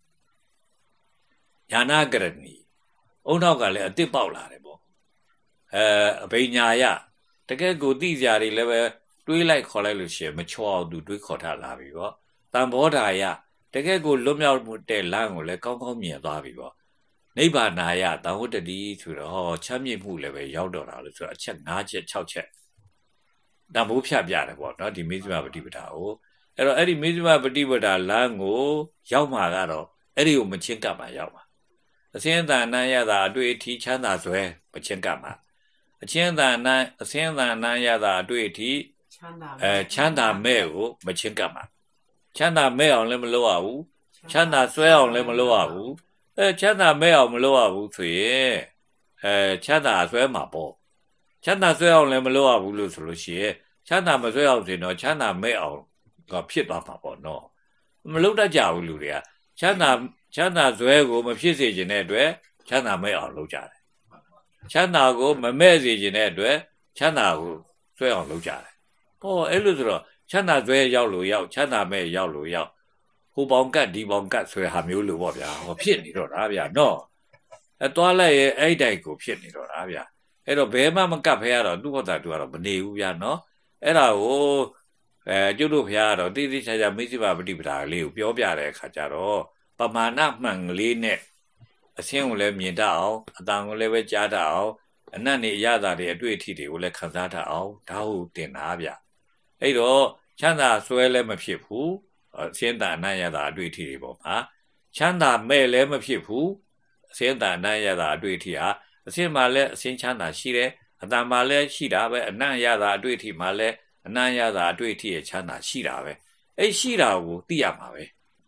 ညာနာကရဏီအုံနောက်ကလည်းအစ်စ်ပေါက်လာတယ်ပေါ့အဲအဘိညာယတကယ်ကိုတိစရာတွေလည်းပဲတွေးလိုက်ခေါ်လိုက်လို့ရှိရင်မချောအောင်သူတွေးခေါ်ထားလာပြီပေါ့တံဘောဓာယတကယ်ကိုလွတ်မြောက်တဲ့လမ်းကိုလည်းကောင်းကောင်းမြင်သွားပြီပေါ့နိဗ္ဗာနာယတံဝတ္တတိဆိုတော့ဟောချမ်းမြေ့မှုလည်းပဲရောက်တော့တာလို့ဆိုတော့အချက်၅ချက်၆ချက်တံဘိုးဖြတ်ပြတယ်ပေါ့နော်ဒီမေဇိမပฏิပဒါကိုအဲ့တော့အဲ့ဒီမေဇိမပฏิပဒါလမ်းကိုရောက်မှာကတော့အဲ့ဒီကိုမချင်းကပ်မှာရောက်မှာအစင်းသာနံရတာအတွေ့အထိချမ်းသာစွဲမချင်းကပ်မှာအချင်းသာနံအစင်းသာနံရတာအတွေ့အထိချမ်းသာအဲချမ်းသာမဲ့ကိုမချင်းကပ်မှာချမ်းသာမဲ့အောင်လည်းမလုပ်ရဘူးချမ်းသာစွဲအောင်လည်းမလုပ်ရဘူးအဲချမ်းသာမဲ့အောင်မလုပ်ရဘူးဆိုရင်အဲချမ်းသာစွဲမှာပေါ့ချမ်းသာစွဲအောင်လည်းမလုပ်ရဘူးလို့ဆိုလို့ရှိရင်ချမ်းသာမစွဲအောင်ဆိုရင်တော့ချမ်းသာမဲ့အောင်ကဖြစ်သွားမှာပေါ့နော်မလုပ်တတ်ကြဘူးလူတွေကချမ်းသာချမ်းသာစွဲကိုမဖြစ်စေခြင်းတဲ့အတွက်ချမ်းသာမဲ့အောင်လုပ်ကြတယ်ချမ်းသာကိုမမဲ့စေခြင်းတဲ့အတွက်ချမ်းသာကိုစွဲအောင်လုပ်ကြတယ်ဟောအဲ့လိုဆိုတော့ချမ်းသာစွဲရောက်လို့ရောက်ချမ်းသာမဲ့ရောက်လို့ရောက်ဟိုပေါင်ကတ်ဒီပေါင်ကတ်ဆွဲဟာမျိုးလို့ပေါ့ဗျာဟောဖြစ်နေတော့တာဗျာနော်အဲသွားလိုက်ရဲ့အဲ့တိုက်ကိုဖြစ်နေတော့တာဗျာအဲ့တော့ဘယ်မှမကတ်ဖဲရတော့သူ့ဟုတ်တာသူကတော့မနေဘူးဗျာနော်အဲ့ဒါကိုအဲကျုပ်တို့ဖះကတော့တိတိကျကျမိစ္ဆာပฏิပဒါလေးကိုပြောပြတဲ့အခါကျတော့ပမာဏမှန်ကလေးနဲ့အရှင်းကိုလည်းမြင်တတ်အောင်အတန်ကိုလည်းပဲကြားတတ်အောင်အနတ်နေအရသာတွေအတွေ့အထိတွေကိုလည်းခံစားတတ်အောင်ဒါဟုတ်တင်တာဗျအဲ့တော့ချမ်းသာစွဲလည်းမဖြစ်ဘူးအရှင်းတန်အနတ်ရတာအတွေ့အထိတွေပေါ့မှာချမ်းသာမဲ့လည်းမဖြစ်ဘူးအရှင်းတန်အနတ်ရတာအတွေ့အထိဟာအရှင်းမှာလည်းအရှင်းချမ်းသာရှိတယ်အတန်မှာလည်းရှိတာပဲအနတ်ရတာအတွေ့အထိမှာလည်းအနတ်ရတာအတွေ့အထိရဲ့ချမ်းသာရှိတာပဲအဲ့ရှိတာကိုသိရမှာပဲ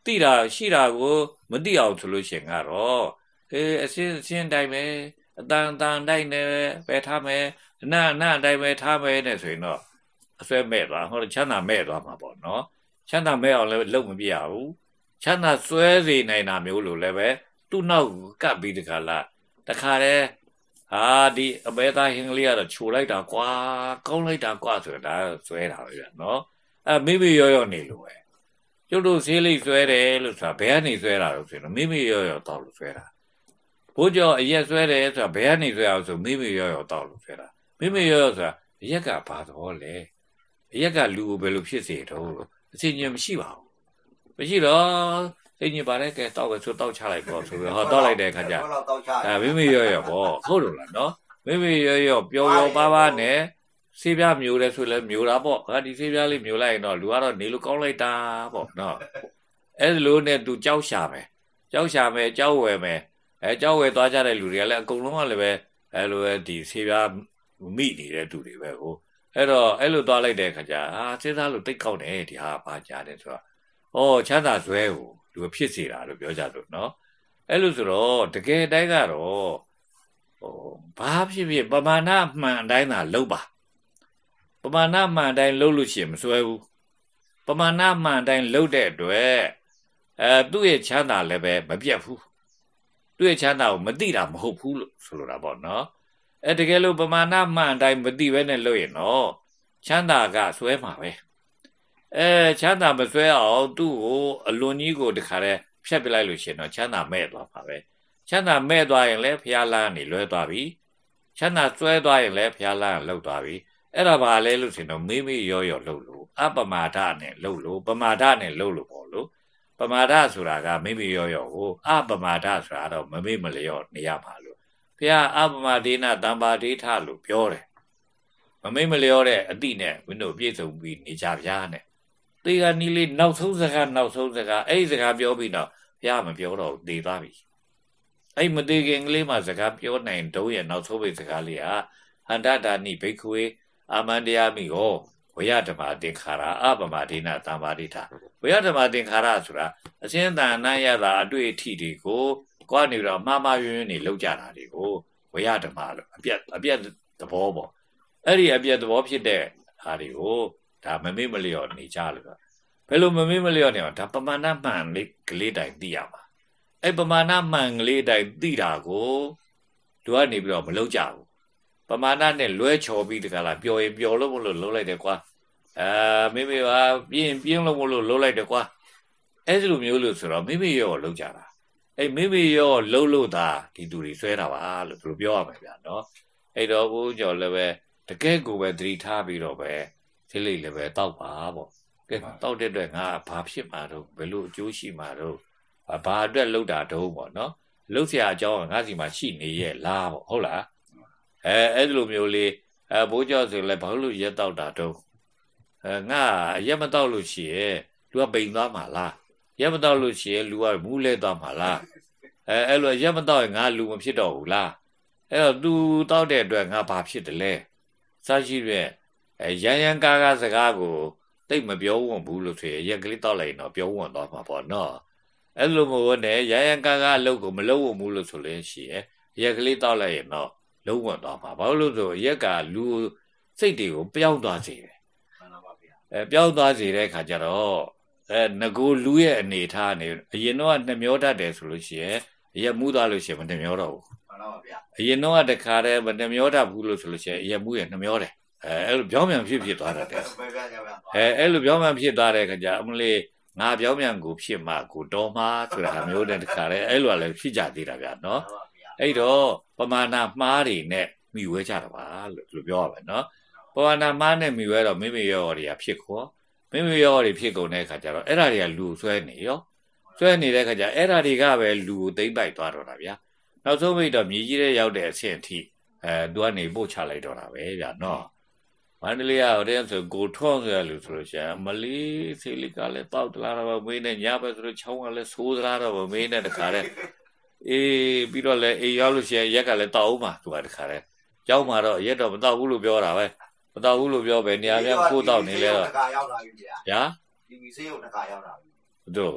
တိတာရှိတာကိုမသိအောင်ဆိုလို့ရှင်ကတော့အေးအစင်းအစင်းတိုင်းပဲအတန်အတန်တိုင်းနဲ့ပဲထားမယ်အနအနတိုင်းပဲထားမယ်နဲ့ဆိုရင်တော့အစွဲမဲ့သွားဟောချမ်းသာမဲ့သွားမှာပေါ့နော်ချမ်းသာမဲ့အောင်လည်းလုပ်မပြရဘူးချမ်းသာစွဲစေနိုင်တာမျိုးလို့လည်းပဲသူ့နောက်ကပ်ပြီးတခါလားတခါတည်းဟာဒီအဘေသားဟင်းကလေးကတော့ခြုံလိုက်တာကွာကောင်းလိုက်တာကွာဆိုတာစွဲတာပဲဗျနော်အဲမိမိရောရောနေလို့ပဲကျုပ်တို့ဈေးလိပ်စွဲတယ်လို့ဆိုတာဘယ်ကနေစွဲတာလို့ဆိုရင်မိမိရောရောတောက်လို့စွဲတာဘိုးကျော်အရက်စွဲတယ်ဆိုတာဘယ်ကနေစွဲအောင်ဆိုမိမိရောရောတောက်လို့စွဲတာမိမိရောရောဆိုတာအရက်ကဘာသဘောလဲအရက်ကလူကိုဘယ်လိုဖြစ်စေတော့အစီအစဉ်မရှိပါဘူးမရှိတော့သိညပါလေကဲတောက်ပဲဆိုတောက်ချလိုက်ပေါ့ဆိုတော့ဟောတောက်လိုက်တဲ့ခါကျအဲမိမိရောရောပေါ့ဟုတ်လို့လားနော်မိမိရောရောပျော်ပျော်ပါးပါးနဲ့ဆေးပြားမျိုးလဲဆိုလဲမျိုးတာပေါ့ဟာဒီဆေးပြားလေးမျိုးလိုက်ရင်တော့လူကတော့နေလို့ကောင်းလိုက်တာပေါ့နော်အဲ့လိုနဲ့သူကြောက်ရှာမယ်ကြောက်ရှာမယ်ကြောက်ဝယ်မယ်အဲကြောက်ဝယ်သွားကြတဲ့လူတွေကလည်းအကုန်လုံးကလည်းပဲအဲ့လိုပဲဒီဆေးပြားမိနေတဲ့သူတွေပဲဟိုအဲ့တော့အဲ့လိုသွားလိုက်တဲ့ခါကျအာစဉ်းစားလို့တိတ်ကောက်တယ်ဒီဟာပါကြတယ်ဆိုတော့ဩချမ်းသာဇွဲကိုလူဖြစ်စေတာလို့ပြောကြလို့နော်အဲ့လိုဆိုတော့တကယ်တိုင်းကတော့ဟိုဘာဖြစ်ဖြစ်ပမာဏမှန်အတိုင်းသာလုပ်ပါပမာဏမှန်အတိုင်းလုပ်လို့ရှိရင်မစွဲဘူးပမာဏမှန်အတိုင်းလုပ်တဲ့အတွက်အဲသူ့ရဲ့ချမ်းသာလည်းပဲမပြတ်ဘူးသူ့ရဲ့ချမ်းသာကိုမသိတာမဟုတ်ဘူးလို့ဆိုလိုတာပေါ့နော်အဲတကယ်လို့ပမာဏမှန်အတိုင်းမသိဘဲနဲ့လုပ်ရင်တော့ချမ်းသာကစွဲမှာပဲအဲချမ်းသာမစွဲအောင်သူ့ကိုအလွန်ကြီးကိုတခါတည်းဖြတ်ပြလိုက်လို့ရှိရင်တော့ချမ်းသာမဲ့သွားပါပဲချမ်းသာမဲ့သွားရင်လည်းဖျားလန်းနေလွဲသွားပြီချမ်းသာစွဲသွားရင်လည်းဖျားလန်းလှုပ်သွားပြီအဲ့ဒါပါလဲလို့ဆိုရင်တော့မိမိရောရောလှုပ်လို့အပမာဒနဲ့လှုပ်လို့ပမာဒနဲ့လှုပ်လို့ပေါ့လို့ပမာဒဆိုတာကမိမိရောရောကိုအပမာဒဆိုတာတော့မမေ့မလျော့နေရပါလို့ဖျားအပမာဒေနတံပါဒေထလို့ပြောတယ်မမေ့မလျော့တဲ့အတိနဲ့ဝိနုပြည့်စုံပြီးနေကြဗျာနဲ့တေကနီလေးနောက်ဆုံးစကားနောက်ဆုံးစကားအဲ့ဒီစကားပြောပြီးတော့ဘုရားမပြောတော့သေသွားပြီအဲ့မသေးခင်ကလေးမှစကားပြောနိုင်တော့ရဲ့နောက်ဆုံးပိတ်စကားလေးဟာဟန္တတာနိဘိက္ခွေအာမန္တရားမိကိုဝိယဓမ္မသင်္ခါရအပမဒေနတံပါတိတာဝိယဓမ္မသင်္ခါရဆိုတာအရှင်းတန်နိုင်ရတာအတွေ့အထိတွေကိုကိုယ်ကနေတော့မှားမှားယွင်းယွင်းနေလောက်ကြတာတွေကိုဝိယဓမ္မလို့အပြတ်အပြတ်သဘောပေါ့အဲ့ဒီအပြတ်သဘောဖြစ်တဲ့ဟာတွေကိုဒါမမေ့မလျော့နေကြလို့ဘယ်လိုမမေ့မလျော့နေအောင်ဒါပမာဏမှန်လေးကလေးတိုင်းသိရမှာအဲ့ပမာဏမှန်ကလေးတိုင်းသိတာကိုသူကနေပြီးတော့မလုပ်ကြဘူးပမာဏနဲ့လွဲချော်ပြီးတကလားပျော်ရင်ပျော်လို့မလို့လုံးလိုက်တယ်ကွာအာမိမိကပြင်းပြင်းလို့မလို့လုံးလိုက်တယ်ကွာအဲ့ဒီလိုမျိုးလို့ဆိုတော့မိမိရောလုံးကြတာအဲ့မိမိရောလုံးလို့သာဒီသူတွေဆွဲတာပါလို့သူတို့ပြောရမှာဗျာနော်အဲ့တော့ဦးကျော်လည်းပဲတကယ်ကိုပဲသတိထားပြီးတော့ပဲဈေးလိလည်းပဲတောက်ပါပေါ့ကဲတောက်တဲ့အတွက်ငါဘာဖြစ်မှာတော့ဘယ်လိုအကျိုးရှိမှာတော့ဘာအတွက်လှုပ်တာတော့ပေါ့နော်လှုပ်เสียအကြောင်းကငါစီမှာရှိနေရဲ့လားပေါ့ဟုတ်လားအဲအဲ့ဒီလိုမျိုးလေးအဲဘိုးကျော်ဆိုလည်းဘာလို့ရက်တောက်တာတော့အဲငါရက်မတောက်လို့ရှိရဲ့လူကပိန်သွားမှာလားရက်မတောက်လို့ရှိရဲ့လူကမူးလဲသွားမှာလားအဲအဲ့လိုရက်မတောက်ရင်ငါလူမဖြစ်တော့ဘူးလားအဲ့တော့ तू တောက်တဲ့အတွက်ငါဘာဖြစ်တယ်လဲစရှိရဲ့အဲရန်ရန်ကားကားစကားကိုတိတ်မပြောဝံ့ဘူးလို့ဆိုရင်ရက်ကလေးတောက်လိုက်ရင်တော့ပြောဝံ့သွားမှာပေါ့နော်အဲ့လိုမျိုးနဲ့ရန်ရန်ကားကားအလုပ်ကိုမလုပ်ဝံ့ဘူးလို့ဆိုလို့ရှိရဲ့ရက်ကလေးတောက်လိုက်ရင်တော့လုံးဝသွားမှာဘာလို့ဆိုရက်ကလူစိတ်တွေကိုပျောက်သွားစေတယ်မှန်ပါပါဗျာအဲပျောက်သွားစေတဲ့ခါကျတော့အဲငကိုလူရဲ့အနေထားနေအရင်တော့နှမျောတတ်တယ်ဆိုလို့ရှိရင်ရက်မှုသွားလို့ရှိရင်မနှမျောတော့ဘူးမှန်ပါပါဗျာအရင်တော့တခါတည်းမနှမျောတတ်ဘူးလို့ဆိုလို့ရှိရင်ရက်မှုရဲ့နှမျောတယ်အဲအဲ့လိုပြောင်းပြန်ဖြစ်ဖြစ်သွားတတ်တယ်အဲအဲ့လိုပြောင်းပြန်ဖြစ်သွားတဲ့ခါကျအမလေးငါပြောင်းပြန်ကိုဖြစ်မှကိုတော်မှားဆိုတာမျိုးတဲ့တခါတည်းအဲ့လိုလည်းဖြစ်ကြသေးတာဗျာနော်အဲ့တော့ပမာဏမှားတွေနဲ့မိဝဲကြတာပါလို့သူပြောရမယ်နော်ပမာဏမှားနဲ့မိဝဲတော့မိမိရောတွေကဖြစ်ခေါ်မိမိရောတွေဖြစ်ကုန်တဲ့ခါကျတော့အဲ့ဓာတွေကလူဆွဲနေရောဆွဲနေတဲ့ခါကျအဲ့ဓာတွေကပဲလူကိုသိမ့်ပိုက်သွားတော့တာဗျာနောက်ဆုံးမိတော့မြေကြီးထဲရောက်တဲ့အဆင့်အထိအဲသူကနေပို့ချလိုက်တော့တာပဲဗျာနော်မန္တလေးကတဲ့ဆိုကိုထွန်းဆိုရလို့ဆိုလို့ရှိရင်မလီစီလီကလည်းတောက်တလားတော့မင်းနဲ့ညပဲဆိုလို့ချောင်းကလည်းဆိုးသလားတော့မင်းနဲ့တခါတဲ့အေးပြီးတော့လည်းအေးရောက်လို့ရှိရင်ရက်ကလည်းတောက်အောင်ပါသူကတခါတဲ့ကြောက်မှာတော့ရက်တော့မတောက်ဘူးလို့ပြောတာပဲမတောက်ဘူးလို့ပြောပဲနေရာများခိုးတောက်နေလဲတော့တခါရောက်လာပြီဗျာညာဒီမီဆေးရုံတခါရောက်လာပြီတို့ဒီ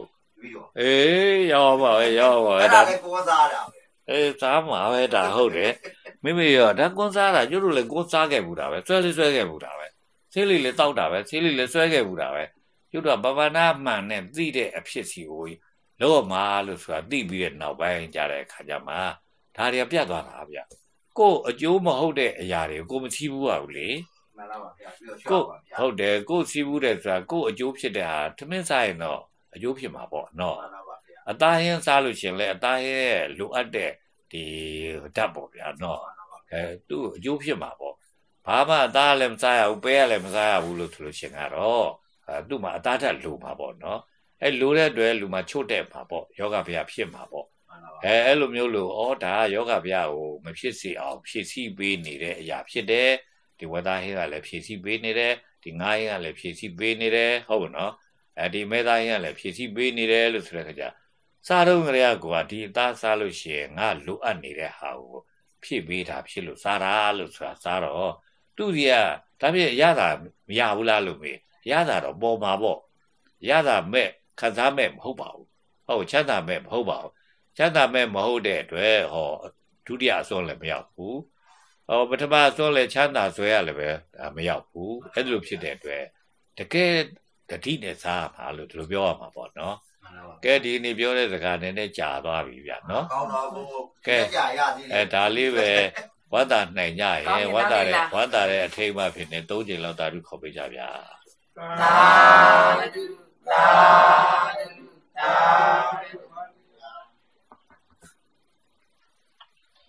ပြီးတော့အေးရောက်ပါပဲရောက်ပါပဲအဲ့ဒါလည်းကိုယ်စားတာပဲအေးစားမှာပဲဒါဟုတ်တယ်မိမိရောဒါကွန်းစားတာကျွတ်တို့လည်းကွန်းစားခဲ့ဘူးတာပဲဆွဲလေးဆွဲခဲ့ဘူးတာပဲဆေးလေးလေးတောက်တာပဲဆေးလေးလေးဆွဲခဲ့ဘူးတာပဲကျွတ်တော့ပပနာမှန်နဲ့သိတဲ့အဖြစ်စီကိုလောမှာလို့ဆိုတာသိပြီးတဲ့နောက်ပိုင်းကြတဲ့ခါကျမှဒါတွေပြတ်သွားတာဗျကို့အကျိုးမဟုတ်တဲ့အရာတွေကိုမစီးဘူးပါဘူးလေမှန်လားပါဗျာပြီးတော့ကိုဟုတ်တယ်ကိုစီးဘူးတဲ့ဆိုတာကိုအကျိုးဖြစ်တဲ့ဟာထမင်းစားရင်တော့အကျိုးဖြစ်မှာပေါ့နော်မှန်လားပါဗျာအသားဟင်းစားလို့ရှင်လဲအသားဟင်းရဲ့လိုအပ်တဲ့ဒီဓာတ်ပေါ့ဗျာနော်အဲသူ့အကျိုးဖြစ်မှာပေါ့ဘာမှအသားလည်းမစားရဘူးပဲလည်းမစားရဘူးလို့ဆိုလို့ရှင်ကတော့အဲသူ့မှာအသားဓာတ်လိုမှာပေါ့နော်အဲလိုတဲ့အတွက်လူမှာချို့တဲ့မှာပေါ့ယောဂဗျာဖြစ်မှာပေါ့အဲအဲ့လိုမျိုးလို့ဩဒါယောဂဗျာကိုမဖြစ်စေအောင်ဖြည့်ဆည်းပေးနေတဲ့အရာဖြစ်တယ်ဒီဝဒဟင်းကလည်းဖြည့်ဆည်းပေးနေတယ်ဒီငါးဟင်းကလည်းဖြည့်ဆည်းပေးနေတယ်ဟုတ်ပါနော်အဲဒီမဲသားဟင်းကလည်းဖြည့်ဆည်းပေးနေတယ်လို့ဆိုတဲ့ခါကျစားတော့ကြရကွာဒီအသားစားလို့ရှိရင်ငါလိုအပ်နေတဲ့ဟာကိုဖြည့်ပေးတာဖြစ်လို့စားတာလို့ဆိုတာစားတော့သူကြီးကဒါပြည့်ရတာမရဘူးလားလို့မေးရတာတော့ပေါ်မှာပေါ့ရတာမဲ့ခံစားမဲ့မဟုတ်ပါဘူးဟုတ်ချမ်းသာမဲ့မဟုတ်ပါဘူးချမ်းသာမဲ့မဟုတ်တဲ့အတွက်ဟောဒုတိယအစွန်းလည်းမရောက်ဘူးဟောပထမအစွန်းလည်းချမ်းသာဆွဲရလည်းပဲမရောက်ဘူးအဲ့လိုဖြစ်တဲ့အတွက်တကယ်တတိနဲ့စားပါလို့ဒီလိုပြောရမှာပေါ့နော်ကဲဒီနေ့ပြောတဲ့စကားနည်းနည်းကြာသွားပြီဗျာနော်ကောင်းတော့ဘုကဲကြာရသေးတယ်အဲဒါလေးပဲဝတ်တာနိုင်ကြရင်ဝတ်တာတဲ့ဝတ်တာတဲ့အထိတ်မှဖြစ်နေသုံးချိန်လောက်တာတို့ခေါ်ပေးကြဗျာသာဓုသာဓုသာဓု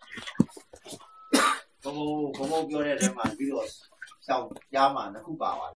ဘုံဘုံပြောတဲ့ထဲမှာပြီးတော့ရှောင်းကြားမှာနှစ်ခုပါပါ